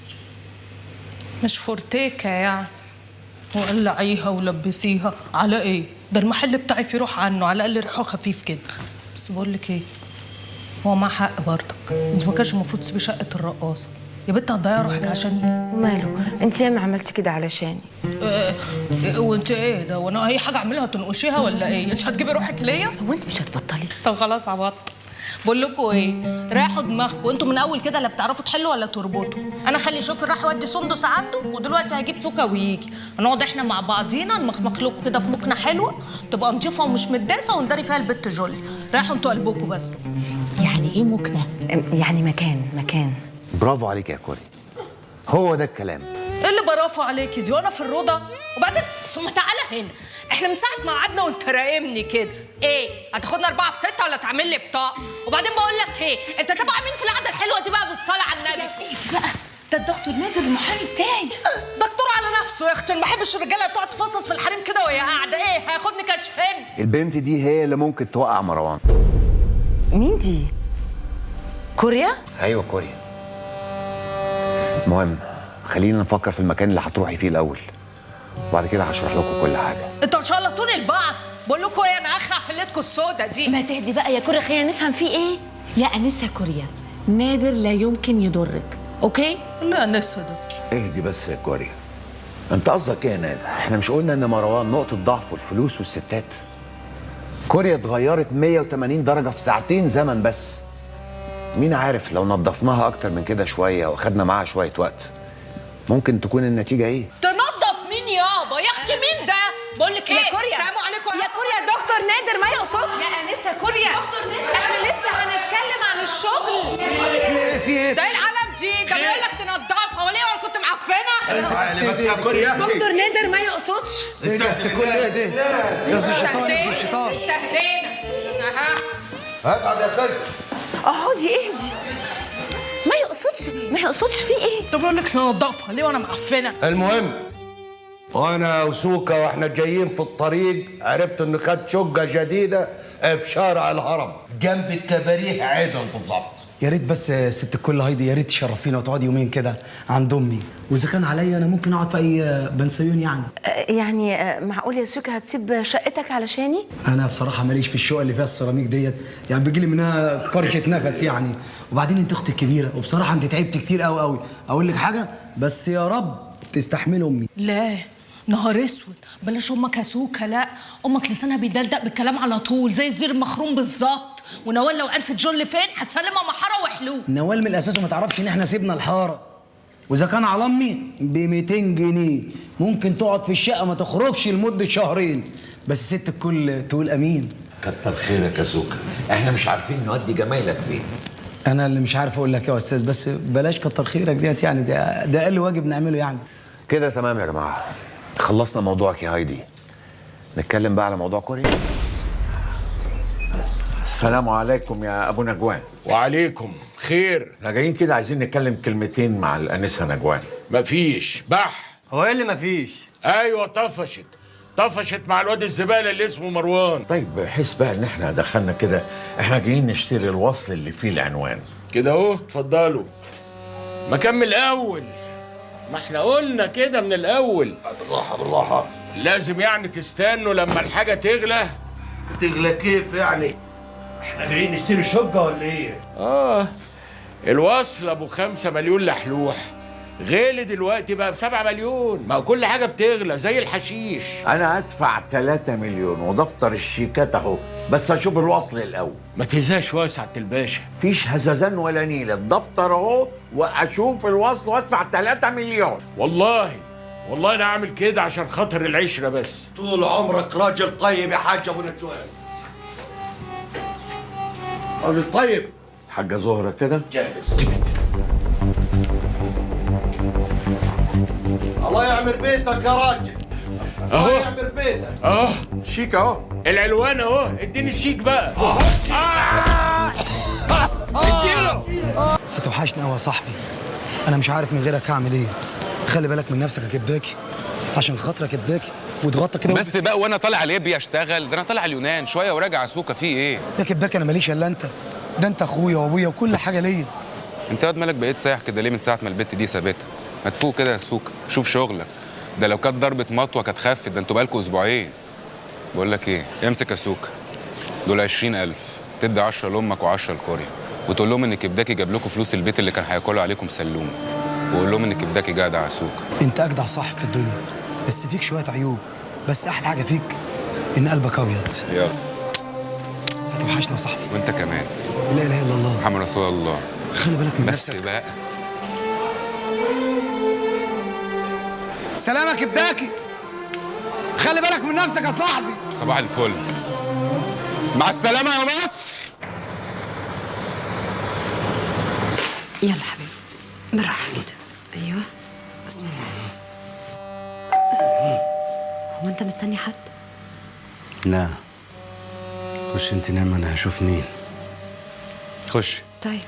مش فورتيكا يعني، وقلعيها ولبسيها على ايه؟ ده المحل بتاعي فيه روح عنه، على الاقل ريحه خفيف كده. بس بقول لك ايه، هو معاه حق برضك، انت ما كانش المفروض تسيبي شقه الرقاصه يا بنت، هتضيعي روحك عشاني. وماله؟ انت ياما عملتي كده علشاني. وانت ايه ده؟ وانا اي حاجه اعملها تنقشيها ولا ايه؟ انت هتجيبي روحك ليا؟ هو انت مش هتبطلي؟ طب خلاص هبطل. بقول لكم ايه، راحوا دماغكم انتوا من اول كده، لا بتعرفوا تحلوا ولا تربطوا. انا خلي شكر راح يودي سندس عنده، ودلوقتي هيجيب سوكا ويجي، هنقعد احنا مع بعضينا نمخمخ لكم كده في مكنه حلوه تبقى نضيفه ومش متداسه ونداري فيها البت جولي. راحوا انتوا قلبكم بس. يعني ايه مكنه؟ يعني مكان. برافو عليك يا كوري، هو ده الكلام. ايه اللي برافو عليكي دي وانا في الروضه؟ وبعدين ثم تعالى هنا، احنا من ساعه ما قعدنا وانت راقمني كده، ايه هتاخدنا 4 في 6 ولا تعمل لي بطاقه؟ وبعدين بقول لك ايه، انت تبع مين في القعده الحلوه دي بقى بالصلاه على النبي؟ ايه بقى؟ ده الدكتور نادر المحامي بتاعي. دكتور على نفسه يا اختي، انا ما بحبش الرجاله تقعد تفصص في الحريم كده وهي قاعده، ايه هياخدني كشفين؟ البنت دي هي اللي ممكن توقع مروان. مين دي؟ كوريا؟ ايوه كوريا. المهم خلينا نفكر في المكان اللي هتروحي فيه الاول، وبعد كده هشرح لكم كل حاجه. انتوا ان شاء الله طول البعض، بقول لكم ايه، انا اخلع في ليلتكم السودا دي. ما تهدي بقى يا كوريا، خلينا نفهم فيه ايه. يا انسه كوريا، نادر لا يمكن يضرك، اوكي؟ لا انسه ده. اهدي بس يا كوريا، انت قصدك ايه يا نادر؟ احنا مش قلنا ان مروان نقطه ضعفه الفلوس والستات؟ كوريا اتغيرت 180 درجه في ساعتين زمن بس. مين عارف لو نظفناها اكتر من كده شويه واخدنا معاها شويه وقت ممكن تكون النتيجه ايه؟ تنظف مين يابا؟ يا اختي مين ده؟ بقول لك ايه؟ يا كوريا، سلام عليكم يا كوريا دكتور نادر ما يقصدش. يا انسه كوريا، احنا لسه هنتكلم عن الشغل. في ايه؟ ده ايه العلم دي؟ ده بيقول لك تنضفها وليه وانا كنت معفنه؟ تعالي بس يا كوريا. دكتور نادر ما يقصدش. استهدي كل ايه ده؟ يا الشيطان يا الشيطان. استهدينا. اها اقعد يا كوريا. اقعدي اهدي. ما يقصدش فيه ايه؟ طب بيقول لك تنضفها ليه وانا معفنه؟ المهم وانا وسوكا واحنا جايين في الطريق عرفت انه خد شقه جديده بشارع الهرم جنب الكباريه عدل بالظبط. يا ريت بس ست الكل هايدي، يا ريت تشرفينا وتقعدي يومين كده عند امي، واذا كان عليا انا ممكن اقعد في اي بنسيون يعني. يعني معقول يا سوكا هتسيب شقتك علشاني؟ انا بصراحه ماليش في الشقه اللي فيها السيراميك ديت، يعني بيجي لي منها كرشه نفس يعني. وبعدين انت اختي الكبيره، وبصراحه انت تعبت كتير قوي قوي. اقول لك حاجه، بس يا رب تستحملي امي. لا نهار اسود، بلاش امك يا سوكا، لا امك لسانها بيدلدق بالكلام على طول زي الزير المخروم بالظبط. ونوال لو عرفت جول فين هتسلمها محاره وحلو. نوال من الاساس ما تعرفش ان احنا سيبنا الحاره، واذا كان على امي ب 200 جنيه ممكن تقعد في الشقه ما تخرجش لمده شهرين، بس ست الكل تقول امين. كتر خيرك يا سوكا، احنا مش عارفين نودي جمايلك فين. انا اللي مش عارف اقول لك يا استاذ، بس بلاش كتر خيرك ديت يعني، ده اقل واجب نعمله يعني. كده تمام يا جماعه، خلصنا موضوعك يا هايدي. نتكلم بقى على موضوع كوريا. السلام عليكم يا ابو نجوان. وعليكم خير. احنا جايين كده عايزين نتكلم كلمتين مع الانسه نجوان. مفيش بح. هو ايه اللي مفيش؟ ايوه طفشت مع الواد الزباله اللي اسمه مروان. طيب بحيث بقى ان احنا دخلنا كده، احنا جايين نشتري الوصل اللي فيه العنوان كده اهو. اتفضلوا. ما كمل اول، ما احنا قلنا كده من الاول. بالراحه لازم يعني تستنوا لما الحاجه تغلى. تغلى كيف يعني؟ احنا جايين نشتري شقه ولا ايه؟ الوصل ابو 5 مليون لحلوح غالي دلوقتي بقى ب7 مليون. ما هو كل حاجه بتغلى زي الحشيش. انا هدفع 3 مليون ودفتر الشيكات اهو، بس اشوف الوصل الاول. ما تهزاش يا سعاده الباشا، مفيش هزازان ولا نيله، الدفتر اهو واشوف الوصل وادفع 3 مليون. والله انا عامل كده عشان خاطر العشره بس. طول عمرك راجل طيب يا حاج ابو نجوان. راجل طيب. حاجه زهره كده جاهز. الله يعمر بيتك يا راجل. اهو الله يعمر بيتك. اهو شيك اهو، العنوان اهو. اديني الشيك بقى. اديله. هتوحشني قوي يا صاحبي، انا مش عارف من غيرك هعمل ايه. خلي بالك من نفسك يا كبداكي، عشان خاطرك يا كبداكي، واتغطى كده بس بقى. وانا طالع ليبيا اشتغل؟ ده انا طالع اليونان شويه وراجع سوكا. فيه ايه يا كبداكي؟ انا ماليش الا انت، ده انت اخويا وابويا وكل حاجه ليا. انت يا واد مالك بقيت سايح كده ليه من ساعه ما البت دي سابتها؟ ما تفوق كده يا سوكا، شوف شغلك. ده لو كانت ضربه مطوه كانت خفت، ده انتوا بقالكوا اسبوعين. بقول لك ايه، امسك يا سوكا، دول 20,000 تدي 10 لامك و10 لكوريا، وتقول لهم ان كبداكي جاب لكم فلوس البيت اللي كان هياكلوا عليكم سلوم، وقول لهم ان كبداكي جدع يا سوكا. انت اجدع صاحب في الدنيا، بس فيك شويه عيوب، بس احلى حاجه فيك ان قلبك ابيض. يلا هتوحشنا يا صاحبي. وانت كمان. لا اله الا الله محمد رسول الله. خلي بالك من بس نفسك بقى. سلام يا كبداكي، خلي بالك من نفسك يا صاحبي. صباح الفل، مع السلامه يا مصر. يلا حبيبي بالراحة كده. أيوه بسم الله. هو أنت مستني حد؟ لا، خش انت نام، انا هشوف مين. خش. طيب.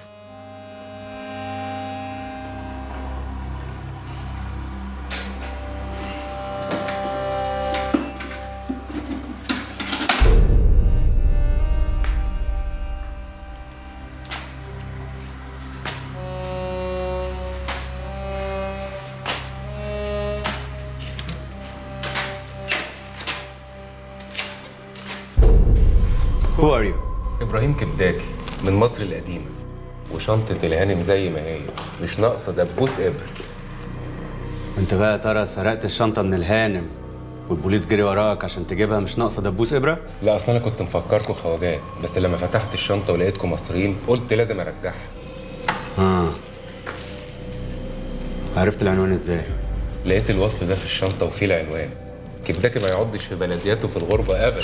Who are you? إبراهيم كبداكي من مصر القديمة، وشنطة الهانم زي ما هي، مش ناقصة دبوس إبر. وانت بقى ترى سرقت الشنطة من الهانم والبوليس جري وراك عشان تجيبها مش ناقصة دبوس إبرة؟ لا أصل أنا كنت مفكركم خواجات، بس لما فتحت الشنطة ولقيتكم مصريين قلت لازم أرجعها. عرفت العنوان إزاي؟ لقيت الوصل ده في الشنطة وفيه العنوان. كبداكي ما يقعدش في بلدياته في الغربة أبدا.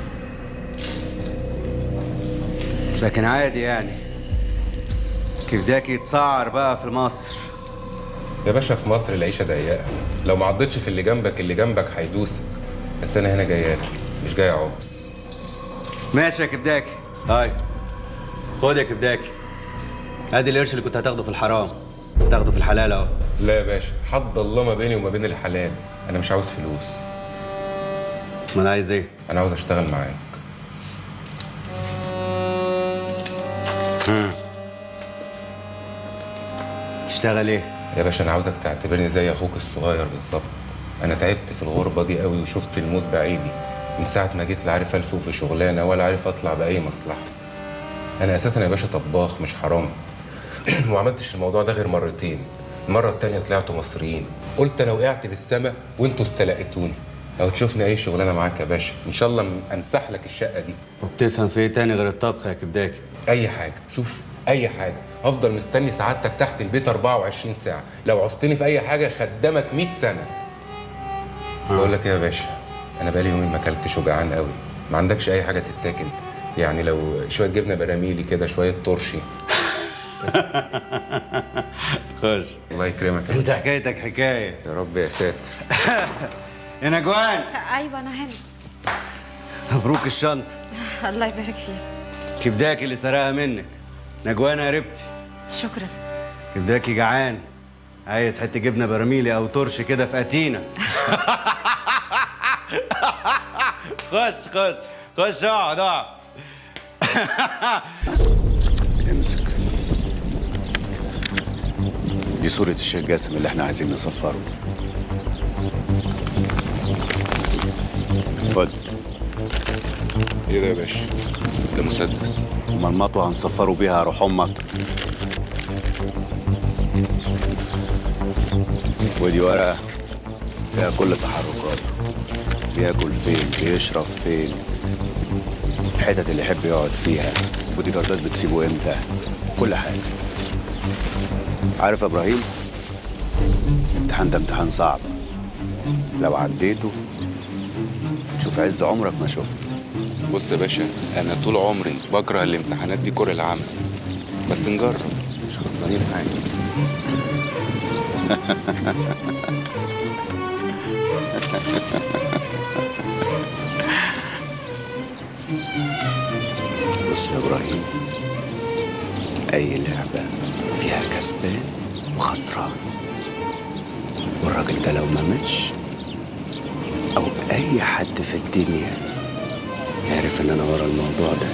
لكن عادي يعني، كبداكي يتسعر بقى في مصر. يا باشا في مصر العيشة ضيقة، لو ما عضتش في اللي جنبك هيدوسك. بس أنا هنا جاي آكل مش جاي أعض. ماشي يا كبداكي. هاي خد يا كبداكي، ادي القرش اللي كنت هتاخده في الحرام هتاخده في الحلال اهو. لا يا باشا، حد الله ما بيني وما بين الحلال. أنا مش عاوز فلوس. ما أنا عايز إيه؟ أنا عاوز أشتغل معاك. تشتغل ايه؟ يا باشا انا عاوزك تعتبرني زي اخوك الصغير بالظبط. انا تعبت في الغربه دي قوي وشفت الموت بعيدي. من ساعه ما جيت لا عارف الفه في شغلانه ولا عارف اطلع باي مصلحه. انا اساسا يا باشا طباخ مش حرام. وما عملتش الموضوع ده غير مرتين. المره التانيه طلعتوا مصريين، قلت انا وقعت بالسما وانتوا استلقيتوني. لو تشوفني اي شغلانه معاك يا باشا ان شاء الله امسح لك الشقه دي. وبتفهم في ايه تاني غير الطبخ يا كبداكي؟ اي حاجه، شوف اي حاجه. افضل مستني سعادتك تحت البيت 24 ساعه، لو عوزتني في اي حاجه خدامك 100 سنه. بقول لك ايه يا باشا، انا بقالي يومين ما اكلتش وجعان قوي. ما عندكش اي حاجه تتاكل؟ يعني لو شويه جبنه براميلي كده، شويه طرشي. خش. الله يكرمك يا انت حكايتك حكايه. يا رب يا ساتر. يا نجوان. أيوة أنا هنا. مبروك الشنطه. الله يبارك فيك. كبداكي اللي سرقها منك. نجوان قريبتي. شكرا. كبداكي جعان، عايز حته جبنه براميلي او ترش كده في اتينا. خش اقعد امسك. دي صورة الشيخ جاسم اللي احنا عايزين نصفره. خد. ايه ده يا باشا؟ ده مسدس. امال المطوة هنصفره بيها روح امك. ودي ورقة فيها كل تحركاته، بياكل فين، بيشرب فين، الحتت اللي يحب يقعد فيها، البودي جاردات بتسيبه امتى، كل حاجة. عارف يا ابراهيم، الامتحان ده امتحان صعب، لو عديته تشوف عز عمرك ما شفت. بص يا باشا، انا طول عمري بكره الامتحانات دي كره العمل، بس نجرب مش خسرانين حاجه. بص يا ابراهيم، اي لعبه فيها كسبان وخسران، والراجل ده لو ما ماتش او اي حد في الدنيا يعرف ان انا ورا الموضوع ده،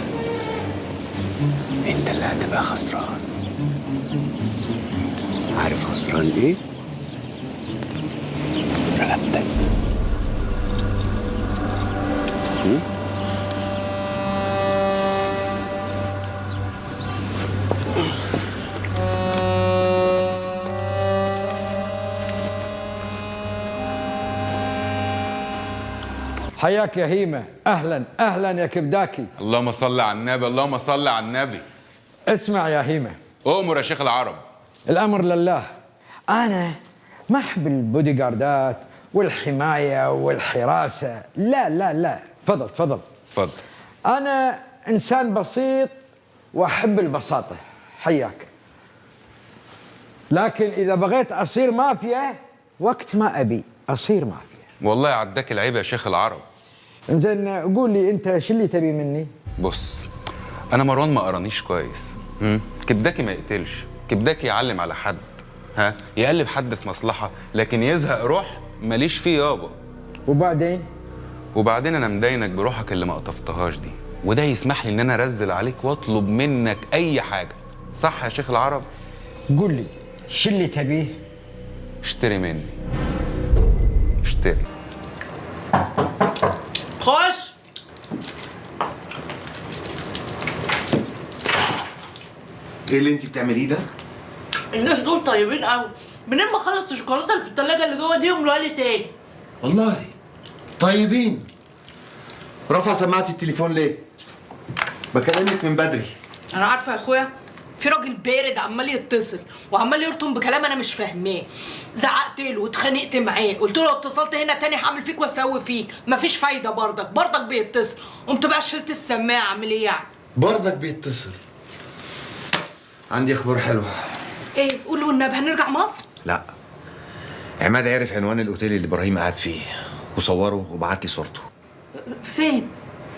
انت اللي هتبقى خسران. عارف خسران ايه؟ رقبتك. حياك يا هيمة. أهلا أهلا يا كبداكي. اللهم صل على النبي، اللهم صل على النبي. اسمع يا هيمة. أؤمر يا شيخ العرب. الأمر لله. أنا ما أحب البودي جاردات والحماية والحراسة، لا لا لا. تفضل تفضل. تفضل. أنا إنسان بسيط وأحب البساطة. حياك. لكن اذا بغيت اصير مافيا وقت ما ابي اصير مافيا. والله عداك العيب يا شيخ العرب. انزين قول لي انت شو اللي تبي مني؟ بص، انا مروان ما قرانيش كويس. كبداكي ما يقتلش، كبداكي يعلم على حد، يقلب حد في مصلحه، لكن يزهق روح ماليش فيه يابا. وبعدين انا مداينك بروحك اللي ما قطفتهاش دي، وده يسمح لي ان انا انزل عليك واطلب منك اي حاجه. صح يا شيخ العرب؟ قول لي شو اللي تبيه؟ اشتري مني، اشتري. خش. ايه اللي انت بتعمليه ده؟ الناس دول طيبين قوي، منين ما اخلص الشوكولاته اللي في الثلاجه اللي جوه دي يملوها لي تاني. والله طيبين. رفع سماعة التليفون ليه؟ بكلمك من بدري. انا عارفه يا اخويا، في راجل بارد عمال يتصل وعمال يرطم بكلام انا مش فاهماه. زعقت له واتخانقت معاه، قلت له لو اتصلت هنا تاني هعمل فيك واسوي فيك، مفيش فايده. برضك بيتصل. قمت بقى شلت السماعه. اعمل ايه يعني؟ برضك بيتصل. عندي اخبار حلوه. ايه؟ قول له والنبي هنرجع مصر؟ لا، عماد عرف عنوان الاوتيل اللي ابراهيم قاعد فيه وصوره وبعت لي صورته. فين؟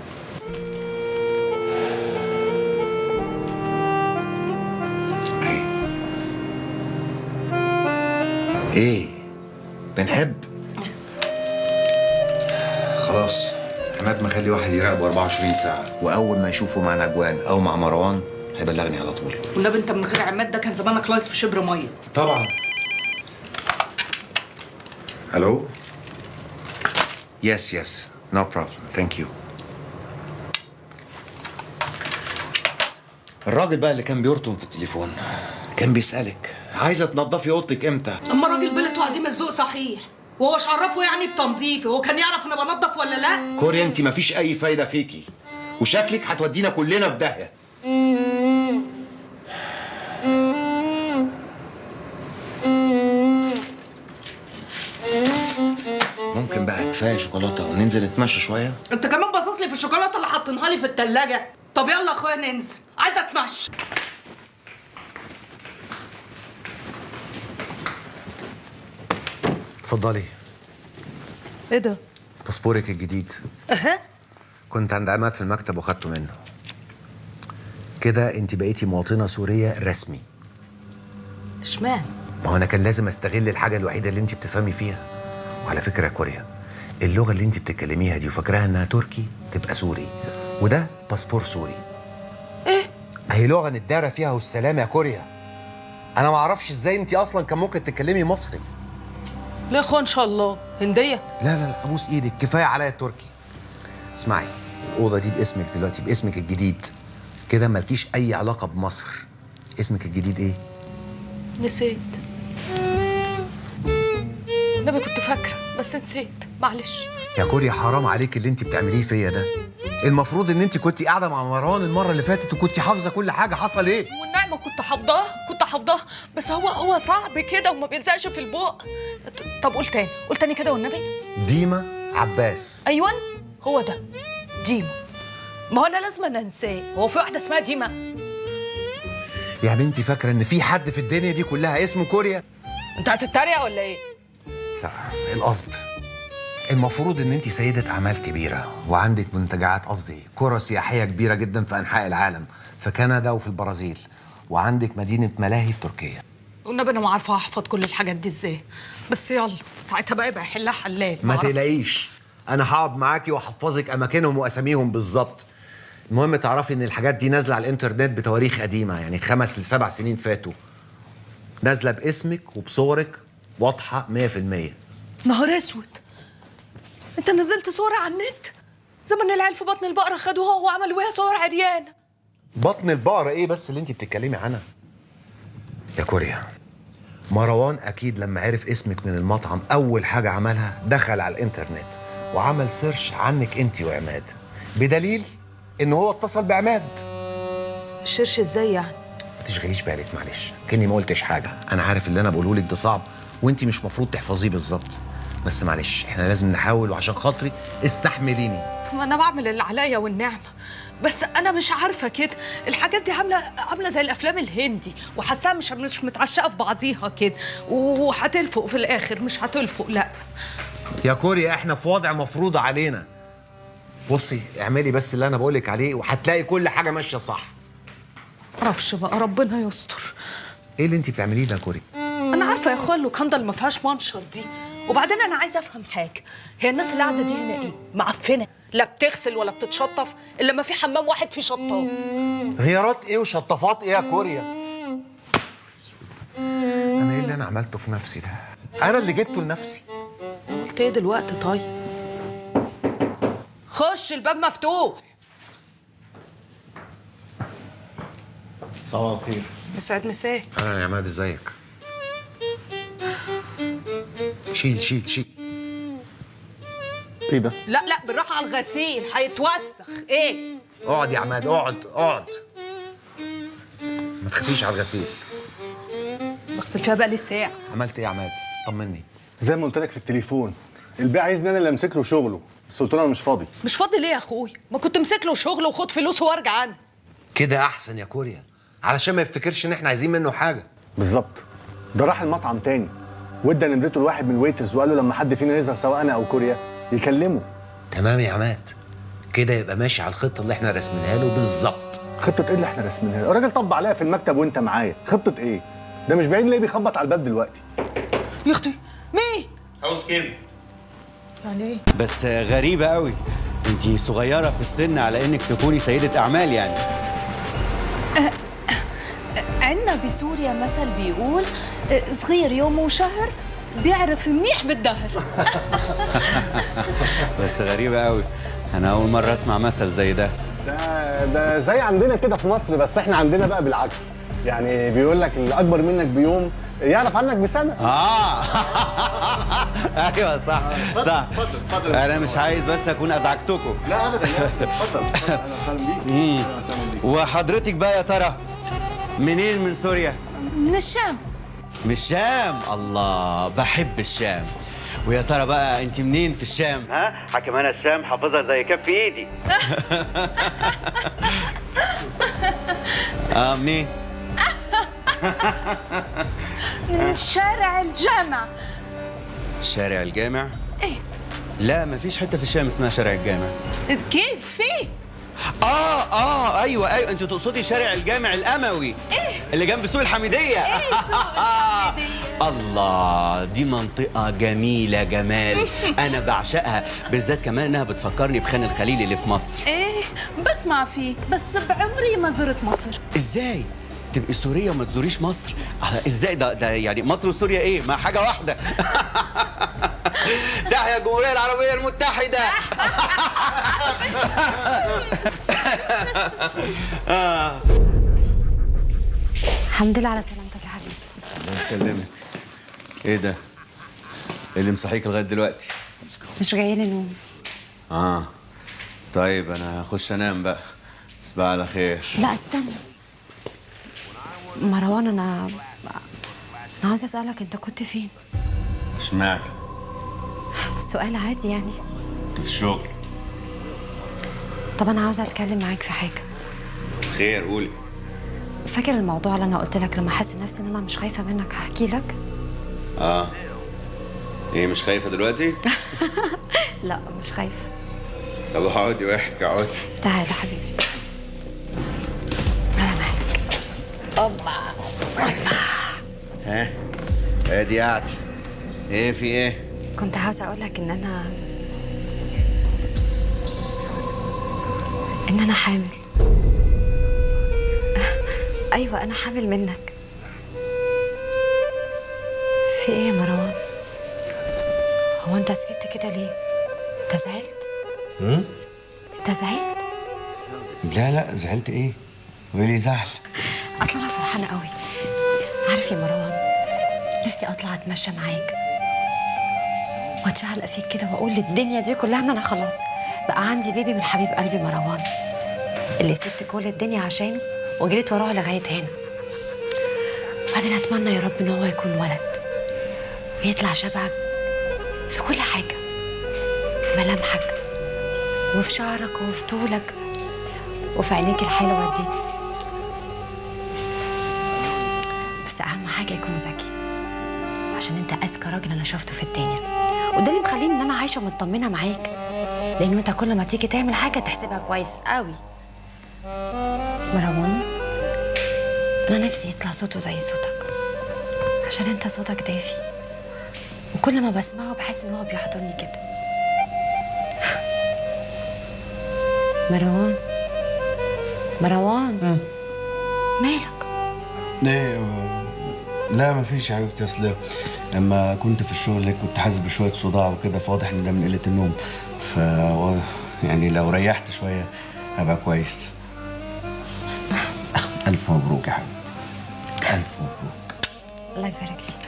ايه؟ بنحب؟ خلاص، عماد مخلي واحد يراقبه 24 ساعة، وأول ما يشوفه مع نجوان أو مع مروان هيبلغني على طول. والنبي أنت من غير عماد ده كان زمانك لايص في شبر مية. طبعا. ألو؟ يس نو بروبلم، ثانك يو. الراجل بقى اللي كان بيرطم في التليفون كان بيسألك عايزة تنضفي أوضتك إمتى؟ أما الراجل بلته عديم الذوق صحيح، وهو مش عرفه يعني بتنظيفي، هو كان يعرف أنا بنضف ولا لأ؟ كوريا أنت مفيش أي فايدة فيكي، وشكلك هتودينا كلنا في داهية. ممكن بقى كفاية شوكولاتة وننزل نتمشى شوية؟ أنت كمان باصص لي في الشوكولاتة اللي حاطينها لي في التلاجة. طب يلا يا أخويا ننزل، عايزة أتمشى. اتفضلي. ايه ده؟ باسبورك الجديد. كنت عند عماد في المكتب وخدته منه. كده انت بقيتي مواطنة سورية رسمي. اشمعنى؟ ما هو انا كان لازم استغل الحاجة الوحيدة اللي انت بتفهمي فيها. وعلى فكرة يا كوريا، اللغة اللي انت بتتكلميها دي وفاكراها انها تركي تبقى سوري، وده باسبور سوري. ايه؟ اهي لغة نتدارى فيها والسلام يا كوريا. انا ما اعرفش ازاي انت اصلا كان ممكن تتكلمي مصري. ليه يا اخويا ان شاء الله؟ هندية؟ لا ابوس ايدك، كفايه عليا التركي. اسمعي، الاوضه دي باسمك دلوقتي، باسمك الجديد. كده مالكيش اي علاقه بمصر. اسمك الجديد ايه؟ نسيت. النبي كنت فاكره بس نسيت، معلش. يا كوريا حرام عليك اللي انت بتعمليه فيا ده. المفروض ان انت كنتي قاعده مع مروان المره اللي فاتت وكنتي حافظه كل حاجه. حصل ايه؟ والنعمه كنت حافظاها بس هو صعب كده وما بيلزقش في البق. طب قول تاني كده والنبي. ديما عباس. ايوه هو ده ديما. ما هو انا لازم انساه، هو في واحده اسمها ديما؟ يا بنتي فاكره ان في حد في الدنيا دي كلها اسمه كوريا؟ انت هتتريق ولا ايه؟ لا، القصد المفروض ان انت سيدة اعمال كبيرة وعندك منتجعات، قصدي قرى سياحية كبيرة جدا في انحاء العالم، في كندا وفي البرازيل، وعندك مدينة ملاهي في تركيا. والنبي انا ما عارفه احفظ كل الحاجات دي ازاي، بس يلا ساعتها بقى يبقى يحلها حلال. ما تقلقيش، انا هقعد معاكي واحفظك اماكنهم واساميهم بالظبط. المهم تعرفي ان الحاجات دي نازله على الانترنت بتواريخ قديمه، يعني 5 ل 7 سنين فاتوا. نازله باسمك وبصورك واضحه 100%. نهار اسود، انت نزلت صورة على النت؟ زمن العيال في بطن البقرة خدوها وعملوا بيها صور عريانة. بطن البقرة ايه بس اللي انت بتتكلمي عنها؟ يا كوريا، مروان اكيد لما عرف اسمك من المطعم اول حاجة عملها دخل على الانترنت وعمل سيرش عنك انت وعماد، بدليل ان هو اتصل بعماد. السيرش ازاي يعني؟ ما تشغليش بالك، معلش كأني ما قلتش حاجة. انا عارف اللي انا بقوله لك ده صعب وانت مش مفروض تحفظيه بالظبط، بس معلش احنا لازم نحاول، وعشان خاطري استحمليني. ما انا بعمل اللي عليا والنعمة، بس انا مش عارفه كده، الحاجات دي عامله زي الافلام الهندي، وحاساها مش متعشقه في بعضيها كده، وهتلفق في الاخر. مش هتلفق، لا. يا كوريا احنا في وضع مفروض علينا. بصي اعملي بس اللي انا بقولك عليه وهتلاقي كل حاجه ماشيه صح. معرفش بقى، ربنا يستر. ايه اللي انت بتعمليه ده يا كوريا؟ انا عارفه يا اخويا اللوكاندا اللي ما فيهاش منشر دي. وبعدين انا عايزه افهم حاجه، هي الناس اللي قاعده دي هنا ايه؟ معفنه، لا بتغسل ولا بتتشطف الا ما في حمام واحد فيه شطاف. غيارات ايه وشطافات ايه يا كوريا؟ انا ايه اللي انا عملته في نفسي ده؟ انا اللي جبته لنفسي. قلت ايه دلوقتي؟ طيب خش، الباب مفتوح. صباح الخير. يسعد مساك. اهلا يا عماد، ازيك؟ شيل ايه ده؟ لا بالراحه على الغسيل هيتوسخ. ايه؟ اقعد يا عماد، اقعد. ما تخافيش على الغسيل. بغسل فيها بقى لي ساعه. عملت ايه يا عماد؟ طمني. زي ما قلت لك في التليفون، البيع عايزني انا اللي امسك له شغله، بس قلت له انا مش فاضي. مش فاضي ليه يا اخويا؟ ما كنت امسك له شغله وخد فلوسه وارجع عنه. كده احسن يا كوريا، علشان ما يفتكرش ان احنا عايزين منه حاجه. بالظبط. ده راح المطعم تاني وادى نمرته لواحد من الويترز وقال له لما حد فينا يظهر سواء انا او كوريا يكلمه. تمام يا عماد، كده يبقى ماشي على الخطه اللي احنا راسمينها له بالظبط. خطه ايه اللي احنا راسمينها له؟ الراجل طب عليا في المكتب وانت معايا، خطه ايه؟ ده مش بعيد ليه بيخبط على الباب دلوقتي. يا اختي مين؟ هاوس كيم. يعني ايه؟ بس غريبة قوي، انتي صغيرة في السن على انك تكوني سيدة اعمال يعني. عندنا بسوريا مثل بيقول صغير يوم وشهر بيعرف منيح بالدهر. بس غريبة قوي، انا اول مرة اسمع مثل زي ده. ده زي عندنا كده في مصر، بس احنا عندنا بقى بالعكس، يعني بيقول لك اللي اكبر منك بيوم يعرف عنك بسنه. ايوه صح. اتفضل. انا مش عايز بس اكون ازعجتكم. لا ابدا، اتفضل. اهلا وسهلا بيك. وحضرتك بقى يا ترى منين؟ من سوريا؟ من الشام. من الشام؟ الله، بحب الشام. ويا ترى بقى انت منين في الشام؟ حكم انا الشام حافظها زي كف ايدي. منين؟ من شارع الجامع. شارع الجامع؟ ايه؟ لا مفيش حته في الشام اسمها شارع الجامع. كيف في؟ ايوه انت تقصدي شارع الجامع الاموي. ايه؟ اللي جنب سوق الحميديه. ايه سوق الحميديه؟ الله، دي منطقه جميله جمال. انا بعشقها، بالذات كمان انها بتفكرني بخان الخليل اللي في مصر. ايه بسمع فيه، بس بعمري ما زرت مصر. ازاي تبقي سوريه وما تزوريش مصر؟ ازاي ده يعني مصر وسوريا ايه؟ ما حاجه واحده. تحيا الجمهوريه العربيه المتحده. الحمد لله على سلامتك يا حبيبي. الله يسلمك. ايه ده؟ إيه اللي مصحيك لغايه دلوقتي؟ مش جايلي نوم. طيب انا هخش انام بقى. تصبح على خير. لا استنى مروان، انا عاوزه اسالك انت كنت فين؟ اشمعنى؟ سؤال عادي يعني. كنت في الشغل. طب انا عاوزه اتكلم معاك في حاجه. خير قولي. فاكر الموضوع اللي انا قلت لك لما احس نفسي ان انا مش خايفه منك هحكي لك؟ ايه مش خايفه دلوقتي؟ لا مش خايفه. طب اقعدي واحكي، اقعدي. تعالى حبيبي. انا معاك. ها ادي قعدتي. ايه في ايه؟ كنت عاوزه اقول لك ان انا حامل. ايوه انا حامل منك. في ايه يا مروان؟ هو انت سكت كده ليه؟ انت زعلت؟ انت زعلت؟ لا زعلت ايه؟ وليه زعل؟ اصلا انا فرحانه قوي. عارف يا مروان، نفسي اطلع اتمشى معاك واتشعلق فيك كده واقول للدنيا دي كلها ان انا خلاص بقى عندي بيبي من حبيب قلبي مروان اللي سبت كل الدنيا عشانه وجريت وراه لغايه هنا. بعدين اتمنى يا رب ان هو يكون ولد ويطلع شبهك في كل حاجه، في ملامحك وفي شعرك وفي طولك وفي عينيك الحلوه دي. بس اهم حاجه يكون ذكي، عشان انت اذكى راجل انا شفته في الدنيا، وده اللي مخليني ان انا عايشه مطمنه معاك، لان انت كل ما تيجي تعمل حاجه تحسبها كويس قوي. مروان، انا نفسي يطلع صوته زي صوتك، عشان انت صوتك دافي، وكل ما بسمعه بحس ان هو بيحضني كده. مروان مالك؟ ليه؟ لا مفيش يا حبيبتي، اصل لما كنت في الشغل كنت حاسس بشويه صداع وكده، فواضح ان ده من قله النوم، ف يعني لو ريحت شويه هبقى كويس. الف مبروك يا حبيبتي، الف مبروك. الله يبارك فيك.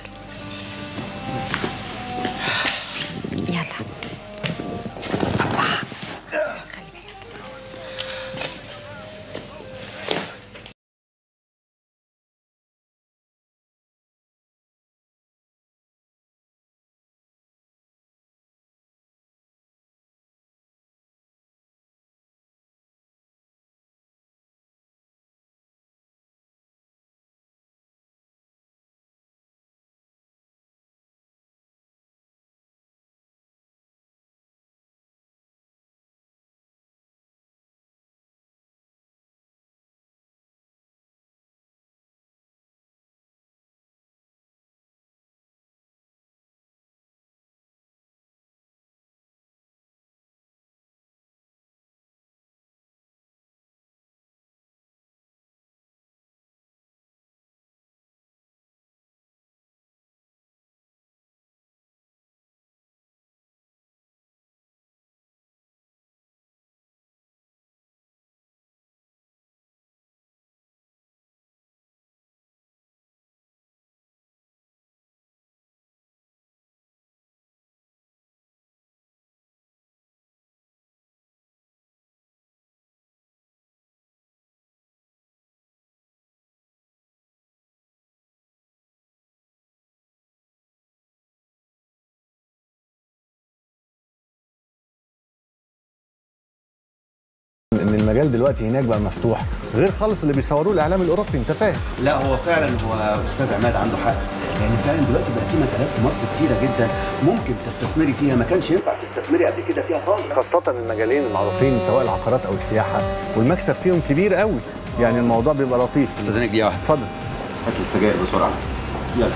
يلا ان المجال دلوقتي هناك بقى مفتوح غير خالص اللي بيصوروه الاعلام الاوروبي، انت فاهم؟ لا هو فعلا هو استاذ عماد عنده حق، لان فعلا دلوقتي بقى في مجالات في مصر كتيره جدا ممكن تستثمري فيها ما كانش ينفع تستثمري قبل كده فيها خالص، خاصه المجالين المعروفين سواء العقارات او السياحه، والمكسب فيهم كبير قوي، يعني الموضوع بيبقى لطيف. استاذنك دقيقه واحده. اتفضل. هات لي السجاير بسرعه. يلا.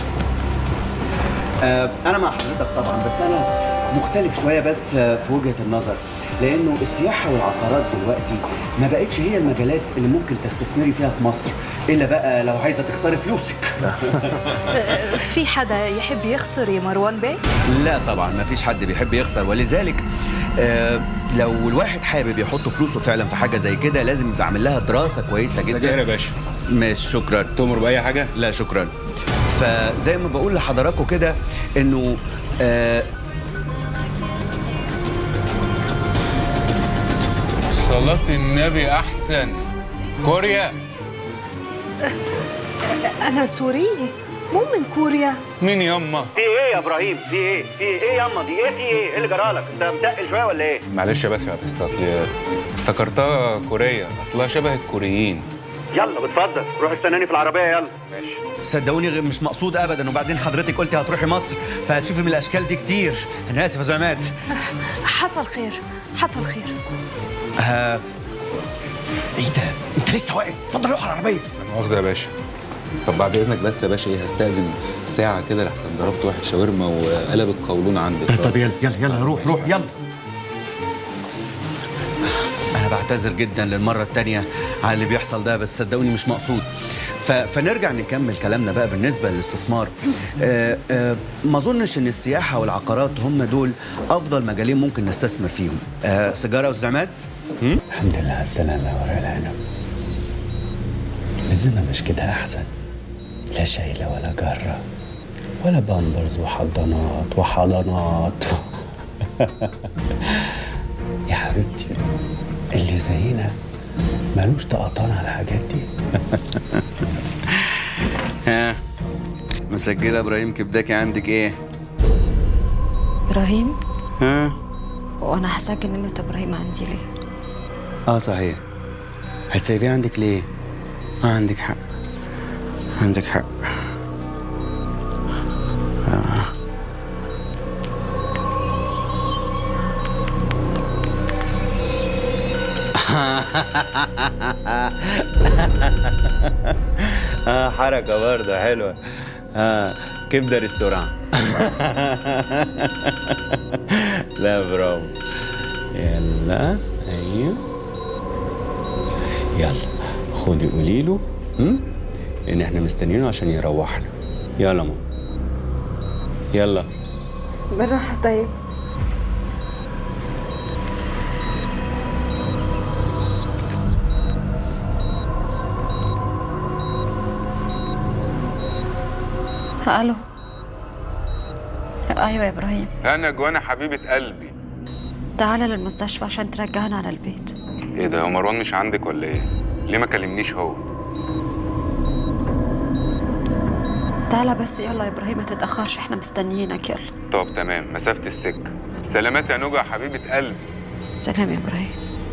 انا مع حضرتك طبعا، بس انا مختلف شويه بس في وجهه النظر، لانه السياحه والعقارات دلوقتي ما بقتش هي المجالات اللي ممكن تستثمري فيها في مصر، الا بقى لو عايزه تخسري فلوسك. في حدا يحب يخسر يا مروان بيه؟ لا طبعا ما فيش حد بيحب يخسر، ولذلك لو الواحد حابب يحط فلوسه فعلا في حاجه زي كده لازم يبقى عامل لها دراسه كويسه جدا. السجاير يا باشا. ماشي شكرا. تؤمر باي حاجه؟ لا شكرا. فزي ما بقول لحضراتكم كده انه صلاة النبي أحسن. كوريا. أنا سوري مو من كوريا. مين ياما؟ في ايه يا ابراهيم؟ في ايه؟ في ايه ياما دي؟ ايه في ايه؟ ايه اللي جرالك؟ انت متقل شويه ولا ايه؟ معلش يا باشا، بس اصلي افتكرتها كوريا، اصلها شبه الكوريين. يلا بتفضل روح استناني في العربيه يلا. ماشي. صدقوني مش مقصود ابدا، وبعدين حضرتك قلتي هتروحي مصر فهتشوفي من الاشكال دي كتير. انا اسف يا استاذ عماد. حصل خير، حصل خير. ايه ده؟ انت لسه واقف؟ اتفضل روح على العربيه. لا مؤاخذه يا باشا. طب بعد اذنك بس يا باشا، ايه هستأذن ساعه كده لحسن ضربت واحد شاورما وقلب القولون عندك. طب يلا يلا يلا روح يلا. انا بعتذر جدا للمره الثانيه على اللي بيحصل ده، بس صدقوني مش مقصود. فنرجع نكمل كلامنا بقى بالنسبه للاستثمار. ما اظنش ان السياحه والعقارات هم دول افضل مجالين ممكن نستثمر فيهم. سيجاره يا استاذ عماد؟ الحمد لله على السلامه يا ورا العنب. بزنا مش كده احسن؟ لا شايله ولا جره ولا بامبرز وحضانات وحضانات. يا حبيبتي اللي زينا مالوش طقطان على الحاجات دي. ها مسجله ابراهيم كبداكي عندك ايه؟ ابراهيم؟ ها؟ وانا هسجل نمرة ابراهيم عندي ليه؟ صحيح. هتسيبيه عندك ليه؟ ما عندك حق. عندك حق. حركة برضه حلوة. كبدة ريستوران. لا برافو. يلا ايوه يلا خدي قولي له ان احنا مستنيينه عشان يروحنا. يلا ماما يلا. بالراحة طيب. الو. ايوه يا ابراهيم، انا جوانا حبيبه قلبي. تعالى للمستشفى عشان ترجعنا على البيت. ايه ده، هو مروان مش عندك ولا ايه؟ ليه ما كلمنيش هو؟ تعالى بس يلا يا ابراهيم، ما تتاخرش، احنا مستنيينك. يلا. طب تمام، مسافه السكه. سلامات يا نوجة حبيبه قلبي. سلام يا ابراهيم.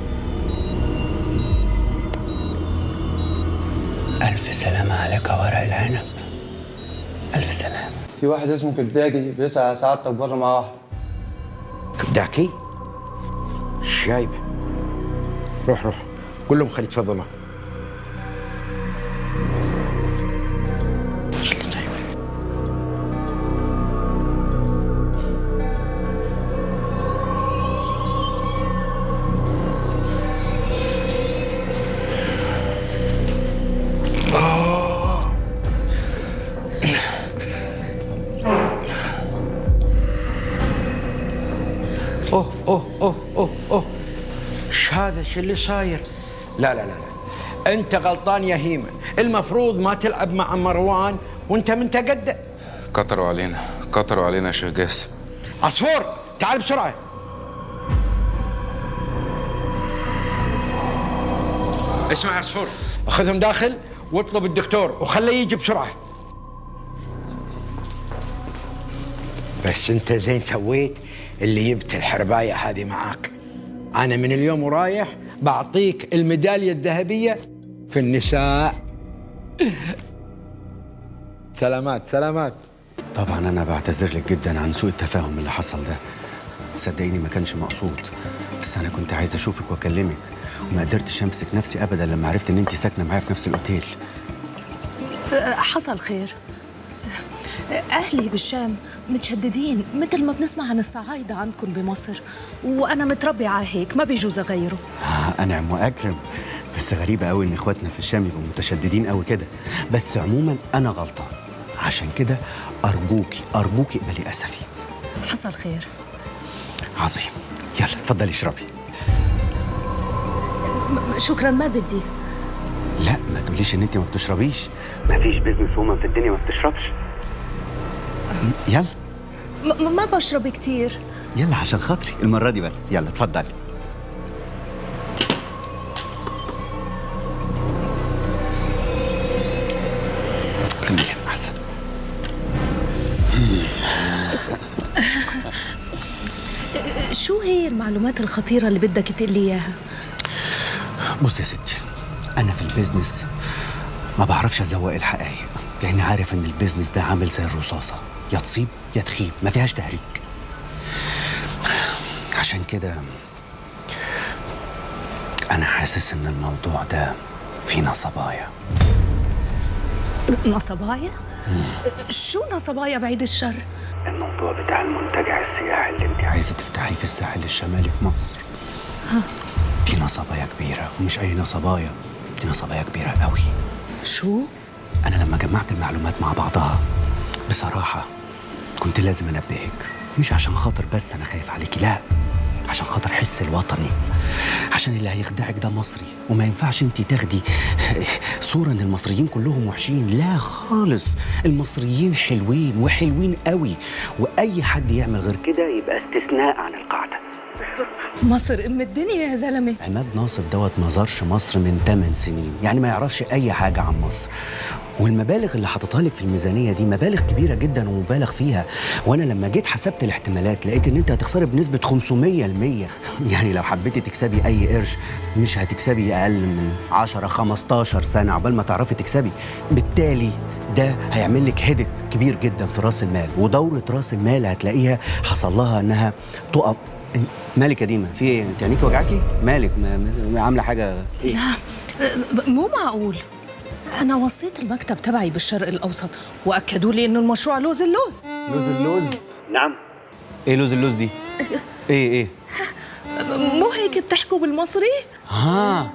ألف سلامة عليك يا ورق العنب. ألف سلامة. في واحد اسمه كبداكي بيسعى سعادتك بره مع واحدة. كبداكي؟ شايب. روح كلهم خلي يتفضلوا. اوه ايش هذا؟ ايش اللي صاير؟ لا انت غلطان يا هيمن، المفروض ما تلعب مع مروان وانت من تقدم. كتروا علينا يا شيخ جاسم. عصفور تعال بسرعه. اسمع عصفور، اخذهم داخل واطلب الدكتور وخليه يجي بسرعه. بس انت زين سويت اللي جبت الحربايه هذه معاك. انا من اليوم ورايح بعطيك الميداليه الذهبيه في النساء. سلامات. طبعا انا بعتذر لك جدا عن سوء التفاهم اللي حصل ده. صدقيني ما كانش مقصود، بس انا كنت عايز اشوفك واكلمك وما قدرتش امسك نفسي ابدا لما عرفت ان انت ساكنه معايا في نفس الاوتيل. حصل خير. أهلي بالشام متشددين مثل ما بنسمع عن الصعايدة عندكم بمصر، وأنا متربية على هيك، ما بيجوز أغيره. أنعم وأكرم، بس غريبة قوي إن إخواتنا في الشام يبقوا متشددين قوي كده، بس عموما أنا غلطان، عشان كده أرجوكي اقبلي أسفي. حصل خير. عظيم، يلا اتفضلي اشربي. شكرا، ما بدي. لا ما تقوليش إن أنت ما بتشربيش. مفيش بيزنس وومن في الدنيا ما بتشربش. يلا. ما بشرب كتير. يلا عشان خاطري المرة دي بس، يلا اتفضلي. خليني أحسن. شو هي المعلومات الخطيرة اللي بدك تقول لي إياها؟ بص يا ستي، أنا في البيزنس ما بعرفش أزوق الحقائق، لأني عارف إن البيزنس ده عامل زي الرصاصة، يا تصيب يا تخيب، ما فيهاش تهريج. عشان كده أنا حاسس إن الموضوع ده فيه نصبايا. نصبايا؟ شو نصبايا بعيد الشر؟ الموضوع بتاع المنتجع السياحي اللي انت عايزة تفتحيه في الساحل الشمالي في مصر. دي نصبايا كبيرة، ومش أي نصبايا، دي نصبايا كبيرة قوي. شو؟ أنا لما جمعت المعلومات مع بعضها بصراحة كنت لازم أنبهك، مش عشان خاطر بس أنا خايف عليكي، لا، عشان خاطر حس الوطني، عشان اللي هيخدعك ده مصري، وما ينفعش انت تاخدي صورة ان المصريين كلهم وحشين، لا خالص، المصريين حلوين وحلوين قوي، واي حد يعمل غير كده يبقى استثناء عن القاعدة. مصر ام الدنيا يا زلمه. عماد ناصف دوت ما زارش مصر من 8 سنين، يعني ما يعرفش اي حاجه عن مصر. والمبالغ اللي حاططها لك في الميزانيه دي مبالغ كبيره جدا ومبالغ فيها، وانا لما جيت حسبت الاحتمالات لقيت ان انت هتخسري بنسبه 500%. يعني لو حبيتي تكسبي اي قرش مش هتكسبي اقل من 10 15 سنه عقبال ما تعرفي تكسبي. بالتالي ده هيعمل لك هدك كبير جدا في راس المال، ودوره راس المال هتلاقيها حصل لها انها تقف. مالك يا ديما؟ في ايه؟ انت عينيكي وجعاكي؟ مالك؟ عامله حاجه ايه؟ لا مو معقول. أنا وصيت المكتب تبعي بالشرق الأوسط وأكدوا لي إنه المشروع لوز اللوز. لوز اللوز؟ نعم. إيه لوز اللوز دي؟ إيه؟ مو هيك بتحكوا بالمصري؟ ها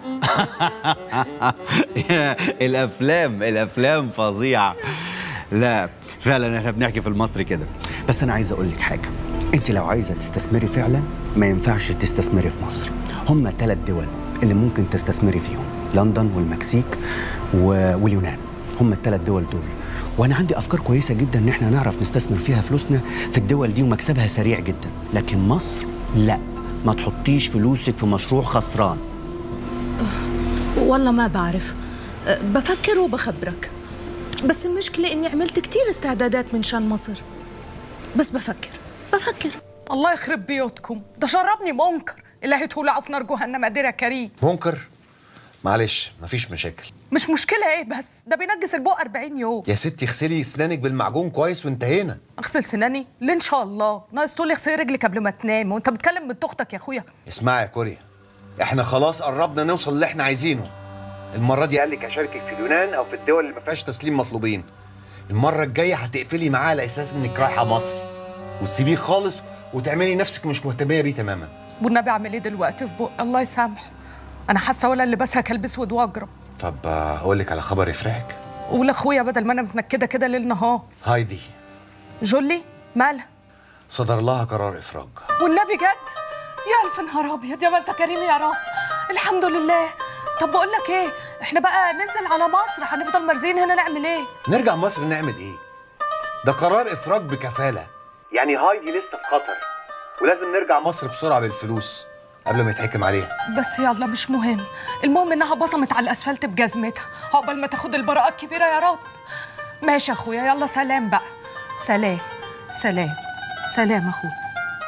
الأفلام فظيعة. لا فعلا احنا بنحكي في المصري كده. بس أنا عايز أقول لك حاجة، أنت لو عايزة تستثمري فعلا ما ينفعش تستثمري في مصر. هم 3 دول اللي ممكن تستثمري فيهم، لندن والمكسيك واليونان. هم ال3 دول دول. وانا عندي افكار كويسه جدا ان احنا نعرف نستثمر فيها فلوسنا في الدول دي ومكسبها سريع جدا. لكن مصر لا، ما تحطيش فلوسك في مشروع خسران. والله ما بعرف، بفكر وبخبرك. بس المشكله اني عملت كتير استعدادات من شان مصر، بس بفكر. الله يخرب بيوتكم، ده شربني منكر. إلهي تولعوا في نار جهنم قدير يا كريم. منكر؟ معلش مفيش مشاكل. مش مشكلة إيه بس؟ ده بينجس البق 40 يوم. يا ستي اغسلي اسنانك بالمعجون كويس وانتهينا. أغسل سناني؟ ليه إن شاء الله؟ ناقص تقولي اغسلي رجلك قبل ما تنام، وأنت بتكلم بنت أختك يا أخويا. اسمعي يا كوريا، احنا خلاص قربنا نوصل اللي احنا عايزينه. المرة دي قال لك هشاركك في اليونان أو في الدول اللي ما فيهاش تسليم مطلوبين. المرة الجاية هتقفلي معاه على أساس إنك رايحة مصر وتسيبيه خالص وتعملي نفسك مش مهتمية بيه تماما. والنبي أعمل إيه دلوقتي في بق؟ الله يسامحه. أنا حاسة ولا اللي بسها كلب اسود وأجرب. طب أقول لك على خبر يفرحك. قول أخويا بدل ما أنا متنكدة كده ليل نهار. هايدي جولي مالها؟ صدر لها قرار إفراج. والنبي جد؟ يا ألف نهار أبيض، يا ما أنت كريم يا رب. الحمد لله. طب بقول لك إيه؟ إحنا بقى ننزل على مصر، هنفضل مرزين هنا نعمل إيه؟ نرجع مصر نعمل إيه؟ ده قرار إفراج بكفالة. يعني هايدي لسه في خطر ولازم نرجع مصر بسرعة بالفلوس قبل ما يتحكم عليها. بس يلا مش مهم، المهم انها بصمت على الاسفلت بجزمتها عقبال ما تاخد البراءه الكبيره يا رب. ماشي يا اخويا، يلا سلام بقى. سلام سلام سلام اخويا.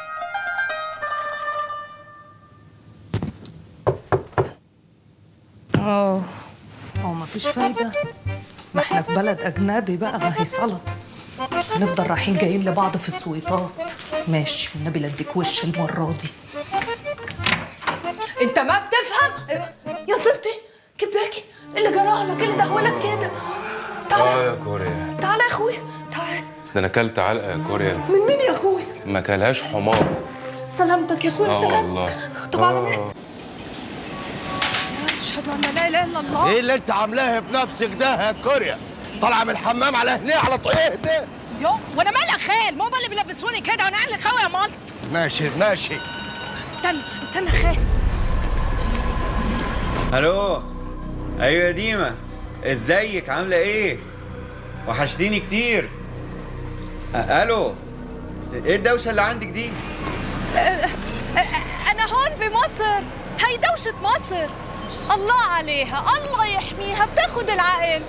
مفيش فايده، ما احنا في بلد اجنبي بقى، ما هي سلطه. هنفضل رايحين جايين لبعض في السويطات. ماشي والنبي لا اديك وش المره دي. انت ما بتفهم يا نصيبتي. كبداكي اللي جرالك، اللي دهولك كده. تعالى يا كوريا، تعالى يا اخويا تعالى. ده انا اكلت علقه يا كوريا. من مين يا اخويا؟ ما كلهاش حمار. سلامتك يا اخويا. سلامتك والله. طب على مين؟ اشهد ان لا اله الا الله. ايه اللي انت عاملاه بنفسك ده يا كوريا؟ طالعه من الحمام على هنا على طريق ده. يو وانا مالي يا خال؟ مو ده اللي بيلبسوني كده وانا قاعد خوي يا مالط. ماشي. استنى يا خال. الو. ايوه يا ديما، ازيك؟ عامله ايه؟ وحشتيني كتير. الو، ايه الدوشه اللي عندك دي؟ انا هون بمصر، هي دوشه مصر. الله عليها، الله يحميها، بتاخد العقل.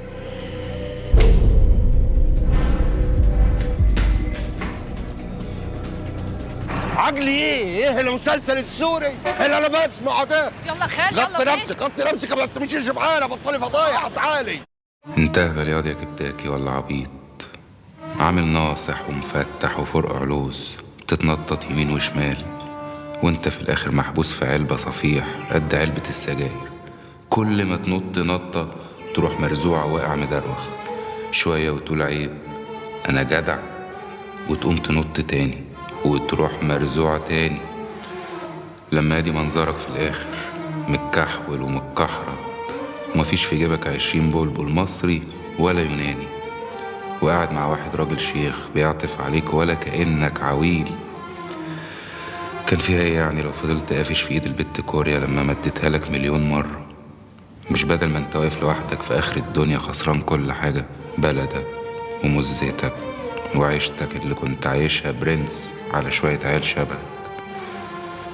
عقلي ايه المسلسل السوري اللي انا بسمعه ده؟ يلا خال غطي نفسك ما تسميش شبعانه، بطلي فضايح تعالي. انت اهبل ياض يا كبداكي ولا عبيط؟ عامل ناصح ومفتح وفرق علوز، بتتنطط يمين وشمال، وانت في الاخر محبوس في علبه صفيح قد علبه السجاير. كل ما تنط نطه تروح مرزوع واقع مدروخ، شويه وتقول عيب انا جدع، وتقوم تنط تاني وتروح مرزوع تاني. لما ادي منظرك في الاخر متكحول ومتكحرت، ومفيش في جيبك 20 بلبل مصري ولا يوناني، وقاعد مع واحد راجل شيخ بيعطف عليك ولا كأنك عويل. كان فيها ايه يعني لو فضلت قافش في ايد البت كوريا لما مديتها لك مليون مرة؟ مش بدل ما انت واقف لوحدك في اخر الدنيا خسران كل حاجة، بلدك ومزتك وعيشتك اللي كنت عايشها برنس على شوية عيال شبهك.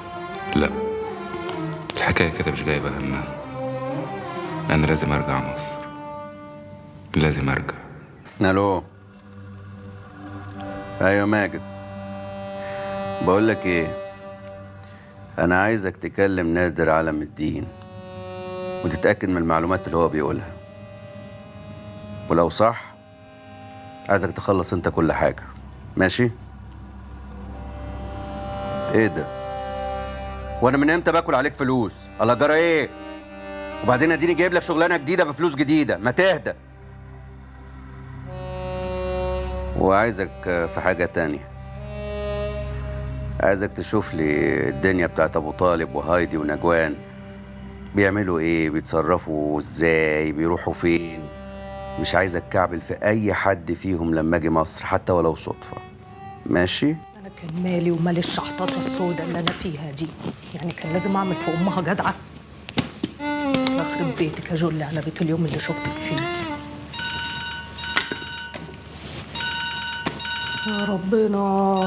الحكاية كده مش جايبة همها. أنا لازم أرجع مصر، لازم أرجع. الو. ايوه ماجد، بقول لك ايه، انا عايزك تكلم نادر علم الدين وتتاكد من المعلومات اللي هو بيقولها، ولو صح عايزك تخلص انت كل حاجه. ماشي؟ ايه ده؟ وانا من امتى باكل عليك فلوس؟ الله جرى ايه؟ وبعدين اديني جايب لك شغلانه جديده بفلوس جديده، ما تهدى. وعايزك في حاجة تانية، عايزك تشوف لي الدنيا بتاعت أبو طالب وهايدي ونجوان، بيعملوا إيه، بيتصرفوا إزاي، بيروحوا فين. مش عايزك كعبل في أي حد فيهم لما أجي مصر حتى ولو صدفة. ماشي؟ انا كان مالي ومال الشحطاطه السوداء اللي انا فيها دي، يعني كان لازم اعمل في امها جدعه. يخرب بيتك يا جولي على بيت اليوم اللي شفتك فيه. يا ربنا.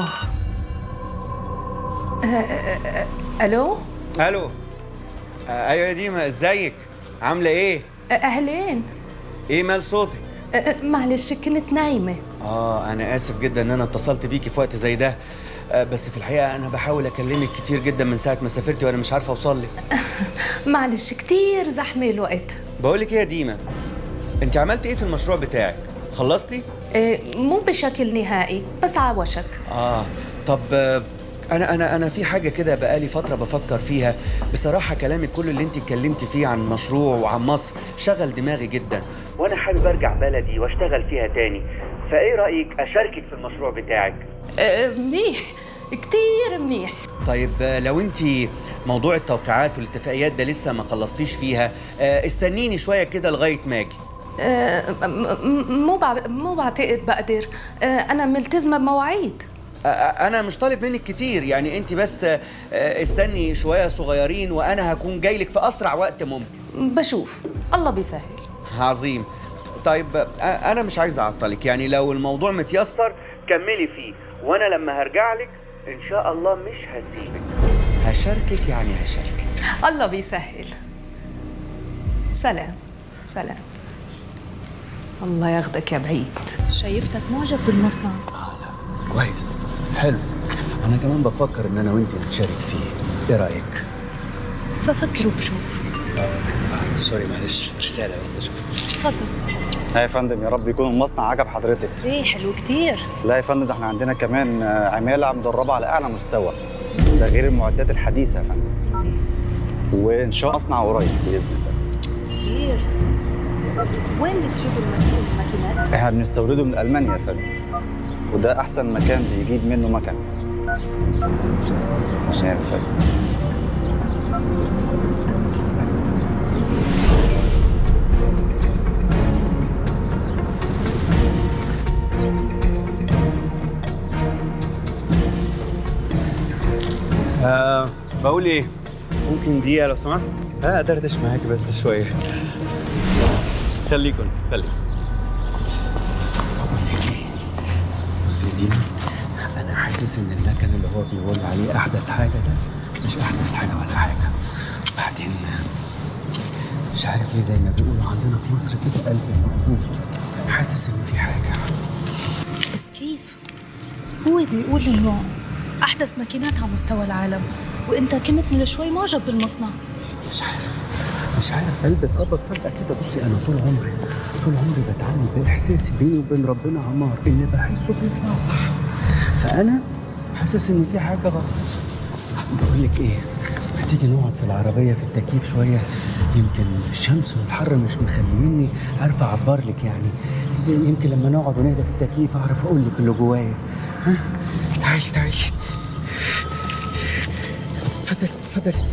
الو. الو. ايوه يا ديما، ازيك؟ عامله ايه؟ اهلين. ايه مال صوتك؟ معلش كنت نايمه. انا اسف جدا ان انا اتصلت بيكي في وقت زي ده، بس في الحقيقه انا بحاول اكلمك كتير جدا من ساعه ما سافرتي وانا مش عارفه اوصل لك. معلش كتير زحمه الوقت. بقول لك ايه يا ديما، انت عملتي ايه في المشروع بتاعك؟ خلصتي؟ مو بشكل نهائي بس عاوشك. طب انا في حاجه كده بقالي فتره بفكر فيها. بصراحه كلامك كله اللي انت اتكلمتي فيه عن المشروع وعن مصر شغل دماغي جدا، وانا حابب ارجع بلدي واشتغل فيها تاني. فايه رايك اشاركك في المشروع بتاعك؟ منيح، كتير منيح. طيب لو انت موضوع التوقيعات والاتفاقيات ده لسه ما خلصتيش فيها، استنيني شويه كده لغايه ما اجي. مو بعتقد بقدر، انا ملتزمه بمواعيد. انا مش طالب منك كتير، يعني انت بس استني شويه صغيرين وانا هكون جاي لك في اسرع وقت ممكن. بشوف الله بيسهل. عظيم. طيب انا مش عايز اعطلك، يعني لو الموضوع متيسر كملي فيه، وانا لما هرجع لك ان شاء الله مش هسيبك، هشاركك يعني هشاركك. الله بيسهل. سلام. سلام. الله ياخدك يا بعيد. شايفتك معجب بالمصنع. كويس، حلو. انا كمان بفكر ان انا وانت نتشارك فيه، ايه رايك؟ بفكر وبشوف. سوري معلش، رساله بس اشوفها. اتفضل. يا فندم، يا رب يكون المصنع عجب حضرتك. ايه حلو كتير. لا يا فندم، ده احنا عندنا كمان عماله مدربه على اعلى مستوى، ده غير المعدات الحديثه يا فندم. وان شاء الله مصنع قريب باذن الله. كتير. وين بتجيبوا الماكينات؟ احنا بنستورده من المانيا يا فندم، وده احسن مكان بيجيب منه مكن. عشان يا فندم. بقول ايه؟ ممكن دقيقة لو سمحت؟ ادردش معاك بس شويه. خليكم. بصي يا ديما، انا حاسس ان المكن اللي هو بيقول عليه احدث حاجه ده مش احدث حاجه ولا حاجه. وبعدين مش عارف ليه زي ما بيقولوا عندنا في مصر كده قلب موجود، حاسس ان في حاجه. بس كيف؟ هو بيقول انه احدث ماكينات على مستوى العالم، وانت كنت من شوي معجب بالمصنع. مش عارف قلبي اتقبض فجأة كده. بصي أنا طول عمري بتعامل بإحساسي بيني وبين ربنا عمار، إن بحسه بيطلع صح. فأنا حاسس إن في حاجة غلط. بقول لك إيه، ما تيجي نقعد في العربية في التكييف شوية، يمكن الشمس والحر مش مخليني عارفة أعبر لك، يعني يمكن لما نقعد ونهدى في التكييف أعرف أقول لك اللي جوايا. ها؟ تعالي. اتفضلي.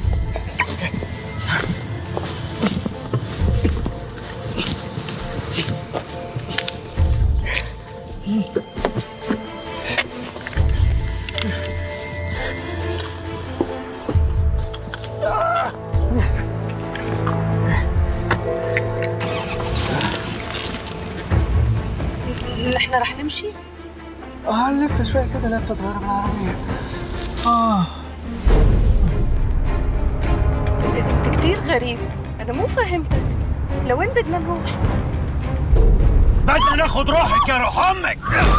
احنا رح نمشي؟ نلف شوية كده لفة صغيرة بالعربية. انت كتير غريب، انا مو فهمتك. لوين بدنا نروح؟ بدنا ناخد روحك يا روح امك.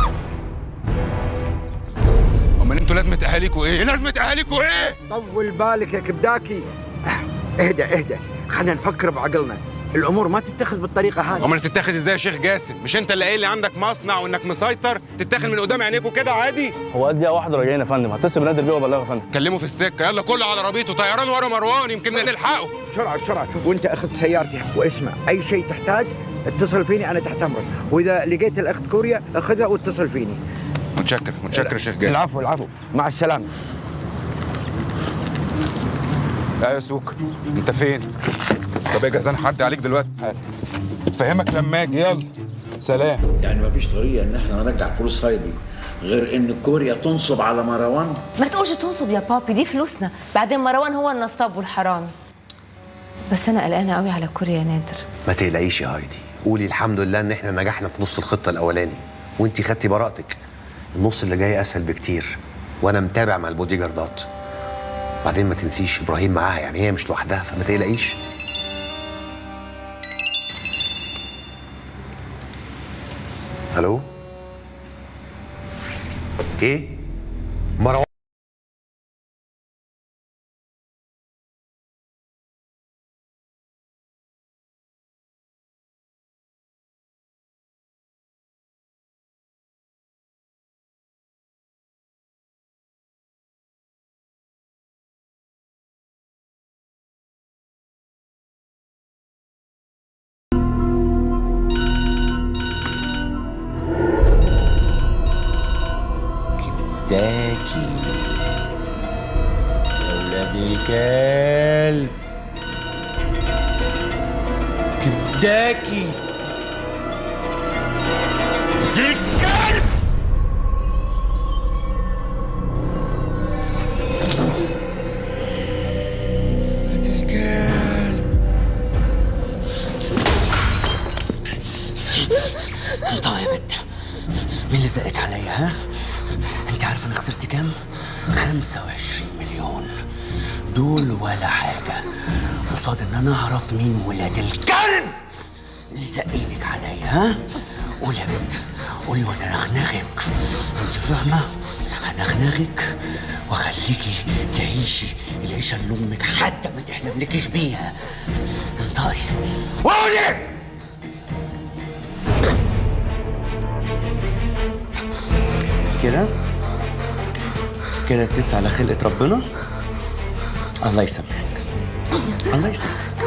امال انتوا لازمة اهاليكوا ايه؟ لازمة اهاليكوا ايه؟ طول بالك يا كبداكي. اهدى خلينا نفكر بعقلنا. الامور ما تتخذ بالطريقه هذه. امال تتاخد ازاي يا شيخ جاسم؟ مش انت اللي قايل لي عندك مصنع وانك مسيطر؟ تتاخد من قدام عينيكوا كده عادي؟ هو قد ايه واحد راجعين يا فندم؟ هتصل بنادر بيه وابلغه يا فندم. كلمه في السكه، يلا كله على عربيته، طيران ورا مروان يمكن نلحقه. بسرعه وانت اخذ سيارتي، واسمع اي شيء تحتاج اتصل فيني، انا تحت امرك، واذا لقيت الاخت كوريا اخذها واتصل فيني. متشكر يا شيخ جاسم. العفو مع السلامه. يا سوق انت فين؟ طب يا جزان حد عليك دلوقتي؟ افهمك لما اجي. يلا سلام. يعني مفيش طريقه ان احنا نرجع فلوس هايدي غير ان كوريا تنصب على مروان؟ ما تقولش تنصب يا بابي، دي فلوسنا. بعدين مروان هو النصاب والحرامي. بس انا قلقانه قوي على كوريا يا نادر. ما تقلقيش يا هايدي، قولي الحمد لله ان احنا نجحنا في نص الخطه الاولاني وانتي خدتي براءتك. النص اللي جاي اسهل بكتير، وانا متابع مع البودي جاردات. بعدين ما تنسيش ابراهيم معاها، يعني هي مش لوحدها، فما تقلقيش. الو ايه مروان؟ كبداكي يا ولاد الكلب، كبداكي دي الكلب. طيب مين اللي زقك عليا ها؟ انت عارف انا خسرت كام؟ 25 مليون دول ولا حاجة قصاد ان انا اعرف مين ولاد الكلب اللي زقينك عليا ها؟ قول يا بنت قولي وانا هنغنغك، انت فاهمة؟ هنغنغك واخليكي تعيشي العيشة اللي امك حتى ما تحلملكيش بيها. انطقي قولي. كده تلف على خلقة ربنا. الله يسامحك، الله يسامحك.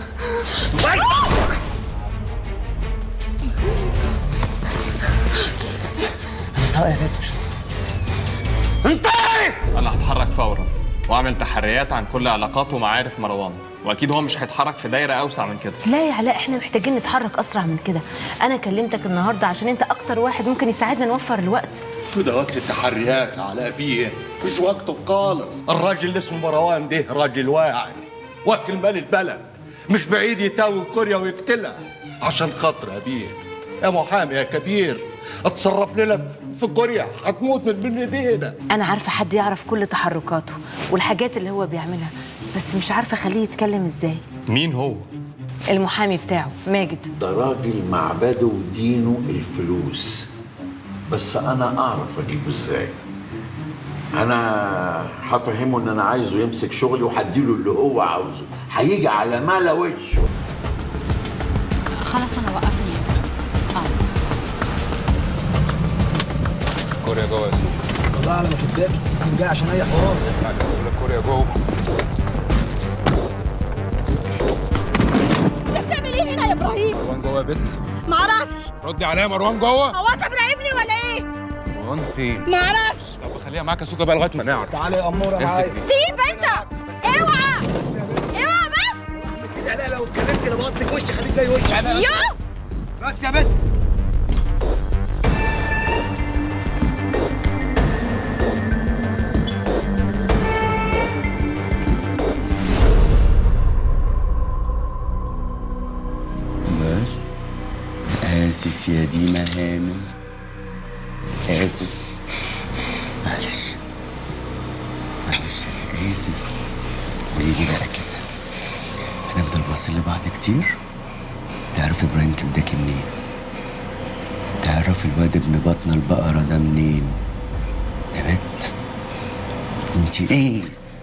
انطقي يا بنت، انطقي. انا هتحرك فورا واعمل تحريات عن كل علاقات ومعارف مروان، واكيد هو مش هيتحرك في دايره اوسع من كده. لا يا علاء، احنا محتاجين نتحرك اسرع من كده. انا كلمتك النهارده عشان انت اكتر واحد ممكن يساعدنا نوفر الوقت. ده وقت التحريات على بيه، مش وقته خالص. الراجل اللي اسمه مروان ده راجل واعي واكل مال البلد، مش بعيد يتاوي كوريا ويقتلها عشان خاطر ابيه. يا محامي يا كبير، اتصرف لنا في كوريا هتموت من بين ايدينا. انا عارفه حد يعرف كل تحركاته والحاجات اللي هو بيعملها، بس مش عارفه اخليه يتكلم ازاي. مين هو؟ المحامي بتاعه ماجد. ده راجل معبده ودينه الفلوس، بس انا اعرف اجيبه ازاي. انا هفهمه ان انا عايزه يمسك شغلي وهديله اللي هو عاوزه، هيجي على ملا وشه. خلاص انا وقفني. كوريا جوه يا سوق. والله على ما كداكي كان جاي عشان اي حوار. اسمع كوريا جوه. انت بتعمل ايه هنا يا ابراهيم؟ مروان جوه يا بنت. معرفش. ردي عليا، مروان جوه. هو انت مراقبني ولا ايه؟ مروان فين؟ معرفش. طب خليها معاك يا سوكا بقى لغايه ما نعرف. تعالى يا اموره معايا. سيب انت. اوعى اوعى بس. يا لا لو اتكلمت لبوظتك وشي خليك زي وشي. يا بس يا بنت. آسف يا ديما هانم، آسف. معلش أنا آسف. قولي لي بقى كده، نبص لبعض كتير. تعرف ابراهيم كبداكي منين؟ تعرف الواد ابن بطن البقرة ده منين؟ يا بت انتي ايه؟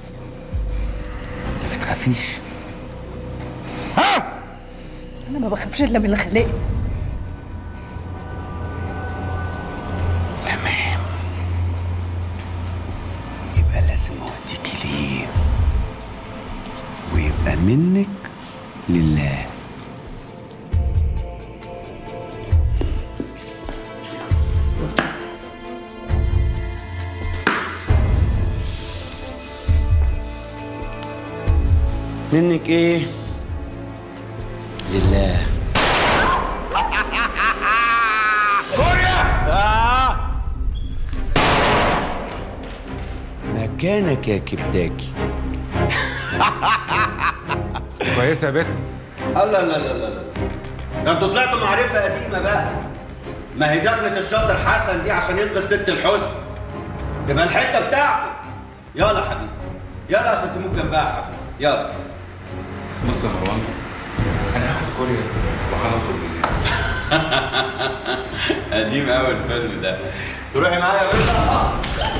ما بتخافيش؟ انا ما بخافش الا من اللي خلقني. تمام، يبقى لازم اوديكي ليه ويبقى منك لله. منك ايه؟ لله. مكانك يا كبداكي. كويسه يا بت. الله لا لا لا، ده انتوا طلعتوا معرفه قديمه بقى. ما هي دخلة الشاطر حسن دي عشان ينقذ ست الحسن، تبقى الحته بتاعته. يلا حبيبي يلا عشان تموت جنبها يا حبيبي، يلا. بص يا مروان، انا هاخد كوريا وهنخرج بالليل. قديم قوي الفيلم ده. تروحي معايا يا باشا؟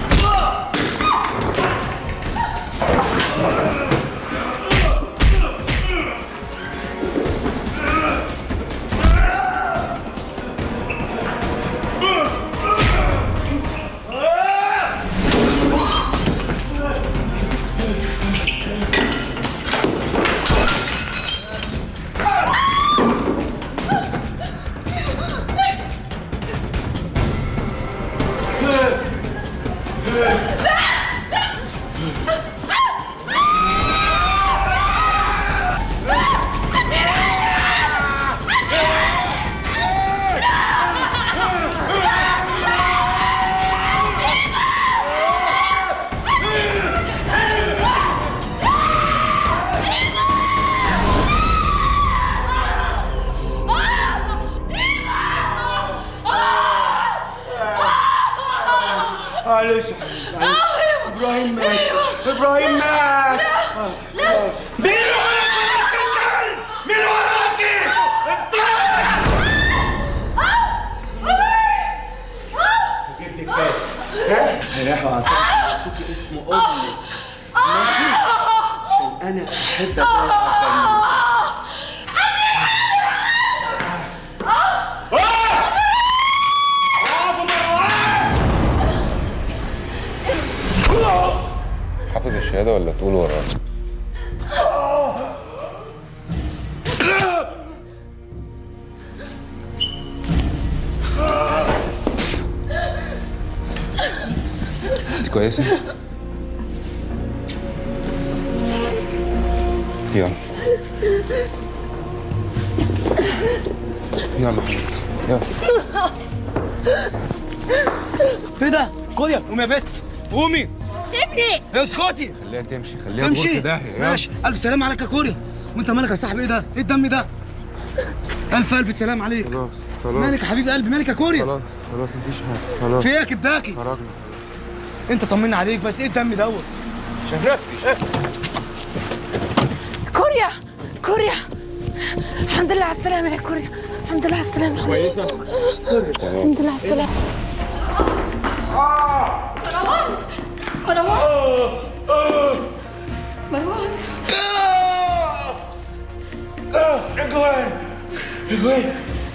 معلش يا حبيبي، ابراهيم مات. ابراهيم مات. لا مين اللي وراكي يا كلب؟ مين اللي وراكي؟ هجيب لك كاس. هيريحوا اعصابك، سوكي اسمه امك. ماشي؟ عشان انا احب ابقى حافظ الشهاده ولا تقول وراها؟ انت كويسه؟ يلا يلا حبيبتي يلا. ايه ده؟ خدي قومي يا بت، قومي. سيبني. اسكتي. خليها تمشي، خليها تمشي. تغور في داهيه. ماشي، الف سلام عليك يا كوريا. وانت مالك يا صاحبي؟ ايه ده؟ ايه الدم ده؟ الف سلام عليك. خلاص خلاص. مالك يا حبيب قلبي؟ مالك يا كوريا؟ خلاص خلاص مفيش حاجه. خلاص. في ايه يا كبداكي؟ خرجنا. انت طمنا عليك، بس ايه الدم دوت؟ كوريا كوريا، الحمد لله على السلامة يا كوريا، الحمد لله على السلامة. كويسة؟ الحمد لله على السلامة. مروان مروان اجوان اجوان.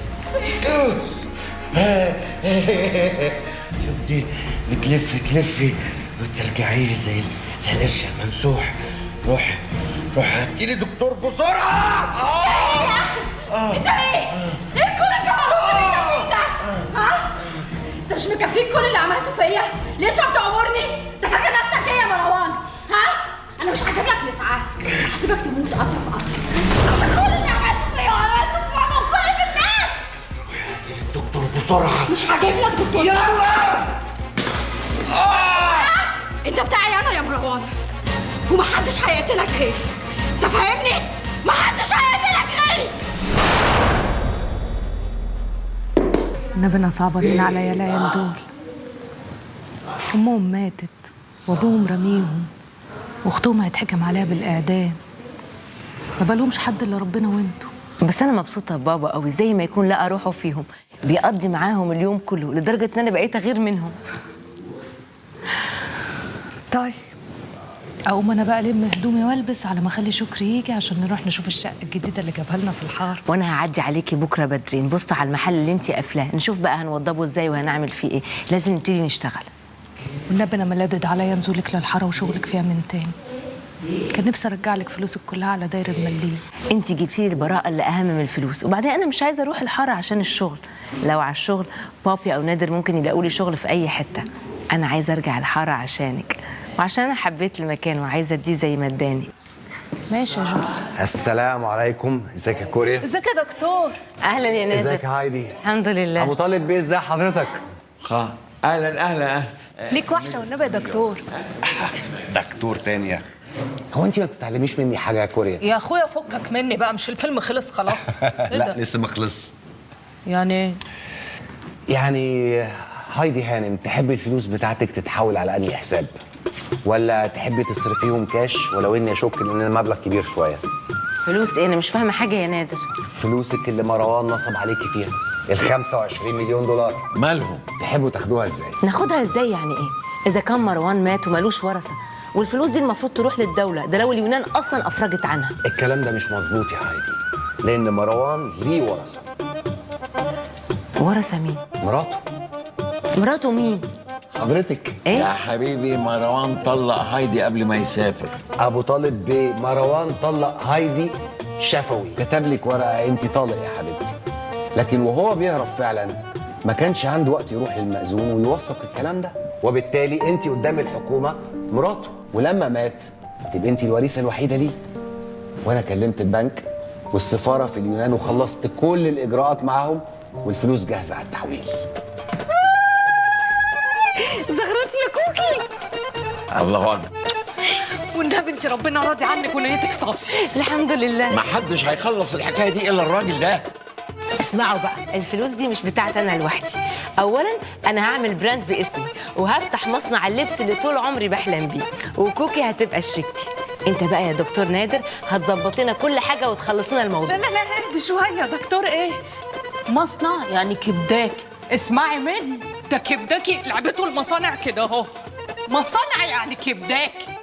شفتي تلفي وترجعي لي زي القرش الممسوح. روحي هاتي لي دكتور بسرعه. انت ايه؟ ايه كل الجمهور اللي انت فيه ده؟ ها؟ انت مش مكفيك كل اللي عملته فيا؟ لسه بتعمرني؟ انت فاكر نفسك ايه يا مروان؟ ها؟ انا مش هجيب لك الاسعاف، هسيبك تموت قطر بقطر عشان كل اللي عملته فيا وعملته في ماما وكل في الناس. هاتي لي الدكتور بسرعه. مش هجيب لك دكتور. يلا. انت بتاعي انا يا مروان، ومحدش هيقتلك غيري. انت فاهمني؟ محدش هيقتلك غيري. نبنا صعبانين عليا العيال دول. امهم ماتت وابوهم رميهم واختهم هيتحكم عليها بالاعدام. ما بالهمش حد الا ربنا وانتوا. بس انا مبسوطه ببابا قوي، زي ما يكون لقى روحه فيهم، بيقضي معاهم اليوم كله لدرجه ان انا بقيت اغير منهم. طيب اقوم انا بقى الم هدومي والبس على ما اخلي شكري يجي عشان نروح نشوف الشقه الجديده اللي جابها لنا في الحاره. وانا هعدي عليكي بكره بدري، نبص على المحل اللي انتي قافلاه، نشوف بقى هنوضبه ازاي وهنعمل فيه ايه. لازم نبتدي نشتغل. والنبي انا ملدد عليا نزولك للحاره وشغلك فيها من تاني. كان نفسي ارجع لك فلوسك كلها على داير المليل. انتي جبتي لي البراءه اللي اهم من الفلوس، وبعدين انا مش عايزه اروح الحاره عشان الشغل. لو على الشغل بابي او نادر ممكن يلاقوا لي شغل في اي حته. انا عايزه ارجع الحاره عشانك، وعشان انا حبيت المكان وعايزه اديه زي ما اداني. ماشي يا جول. السلام عليكم. ازيك يا كوريا؟ ازيك يا دكتور؟ اهلا يا نادر. ازيك يا هايدي؟ الحمد لله. ابو طالب بيه، ازي حضرتك؟ اهلا اهلا. ليك وحشه والنبي يا دكتور. دكتور تاني يا هو انت ما بتتعلميش مني حاجه يا كوريا؟ يا اخويا فكك مني بقى، مش الفيلم خلص خلاص؟ لا لسه ما خلص. يعني ايه؟ يعني هايدي هانم، تحبي الفلوس بتاعتك تتحول على انهي حساب؟ ولا تحبي تصرفيهم كاش، ولو اني اشك ان المبلغ كبير شويه؟ فلوس ايه؟ انا مش فاهمه حاجه يا نادر. فلوسك اللي مروان نصب عليكي فيها، ال 25 مليون دولار. مالهم؟ تحبوا تاخدوها ازاي؟ ناخدها ازاي يعني ايه؟ اذا كان مروان مات ومالوش ورثه، والفلوس دي المفروض تروح للدوله، ده لو اليونان اصلا افرجت عنها. الكلام ده مش مظبوط يا هايدي، لان مروان ليه ورثه. ورثه مين؟ مراته. مراته مين؟ حضرتك. ايه؟ يا حبيبي مروان طلق هايدي قبل ما يسافر. ابو طالب بيه، مروان طلق هايدي شفوي، كتب لك ورقه انت طالق يا حبيبتي، لكن وهو بيهرب فعلا ما كانش عنده وقت يروح للمأذون ويوثق الكلام ده، وبالتالي انت قدام الحكومه مراته، ولما مات تبقى انت الوريثه الوحيده ليه. وانا كلمت البنك والسفاره في اليونان وخلصت كل الاجراءات معاهم، والفلوس جاهزه على التحويل. زغرتي يا كوكي. الله اكبر. والنبي انت ربنا راضي عنك ونيتك صافي. الحمد لله. ما حدش هيخلص الحكايه دي الا الراجل ده. اسمعوا بقى، الفلوس دي مش بتاعتي انا لوحدي. اولا انا هعمل براند باسمي، وهفتح مصنع اللبس اللي طول عمري بحلم بيه، وكوكي هتبقى شريكتي. انت بقى يا دكتور نادر هتظبط لنا كل حاجه وتخلص لنا الموضوع. لا اهدي شويه. دكتور ايه؟ مصنع يعني كبداكي. اسمعي مني، ده كبداكي لعبته المصانع كده اهو. مصانع يعني كبداكي.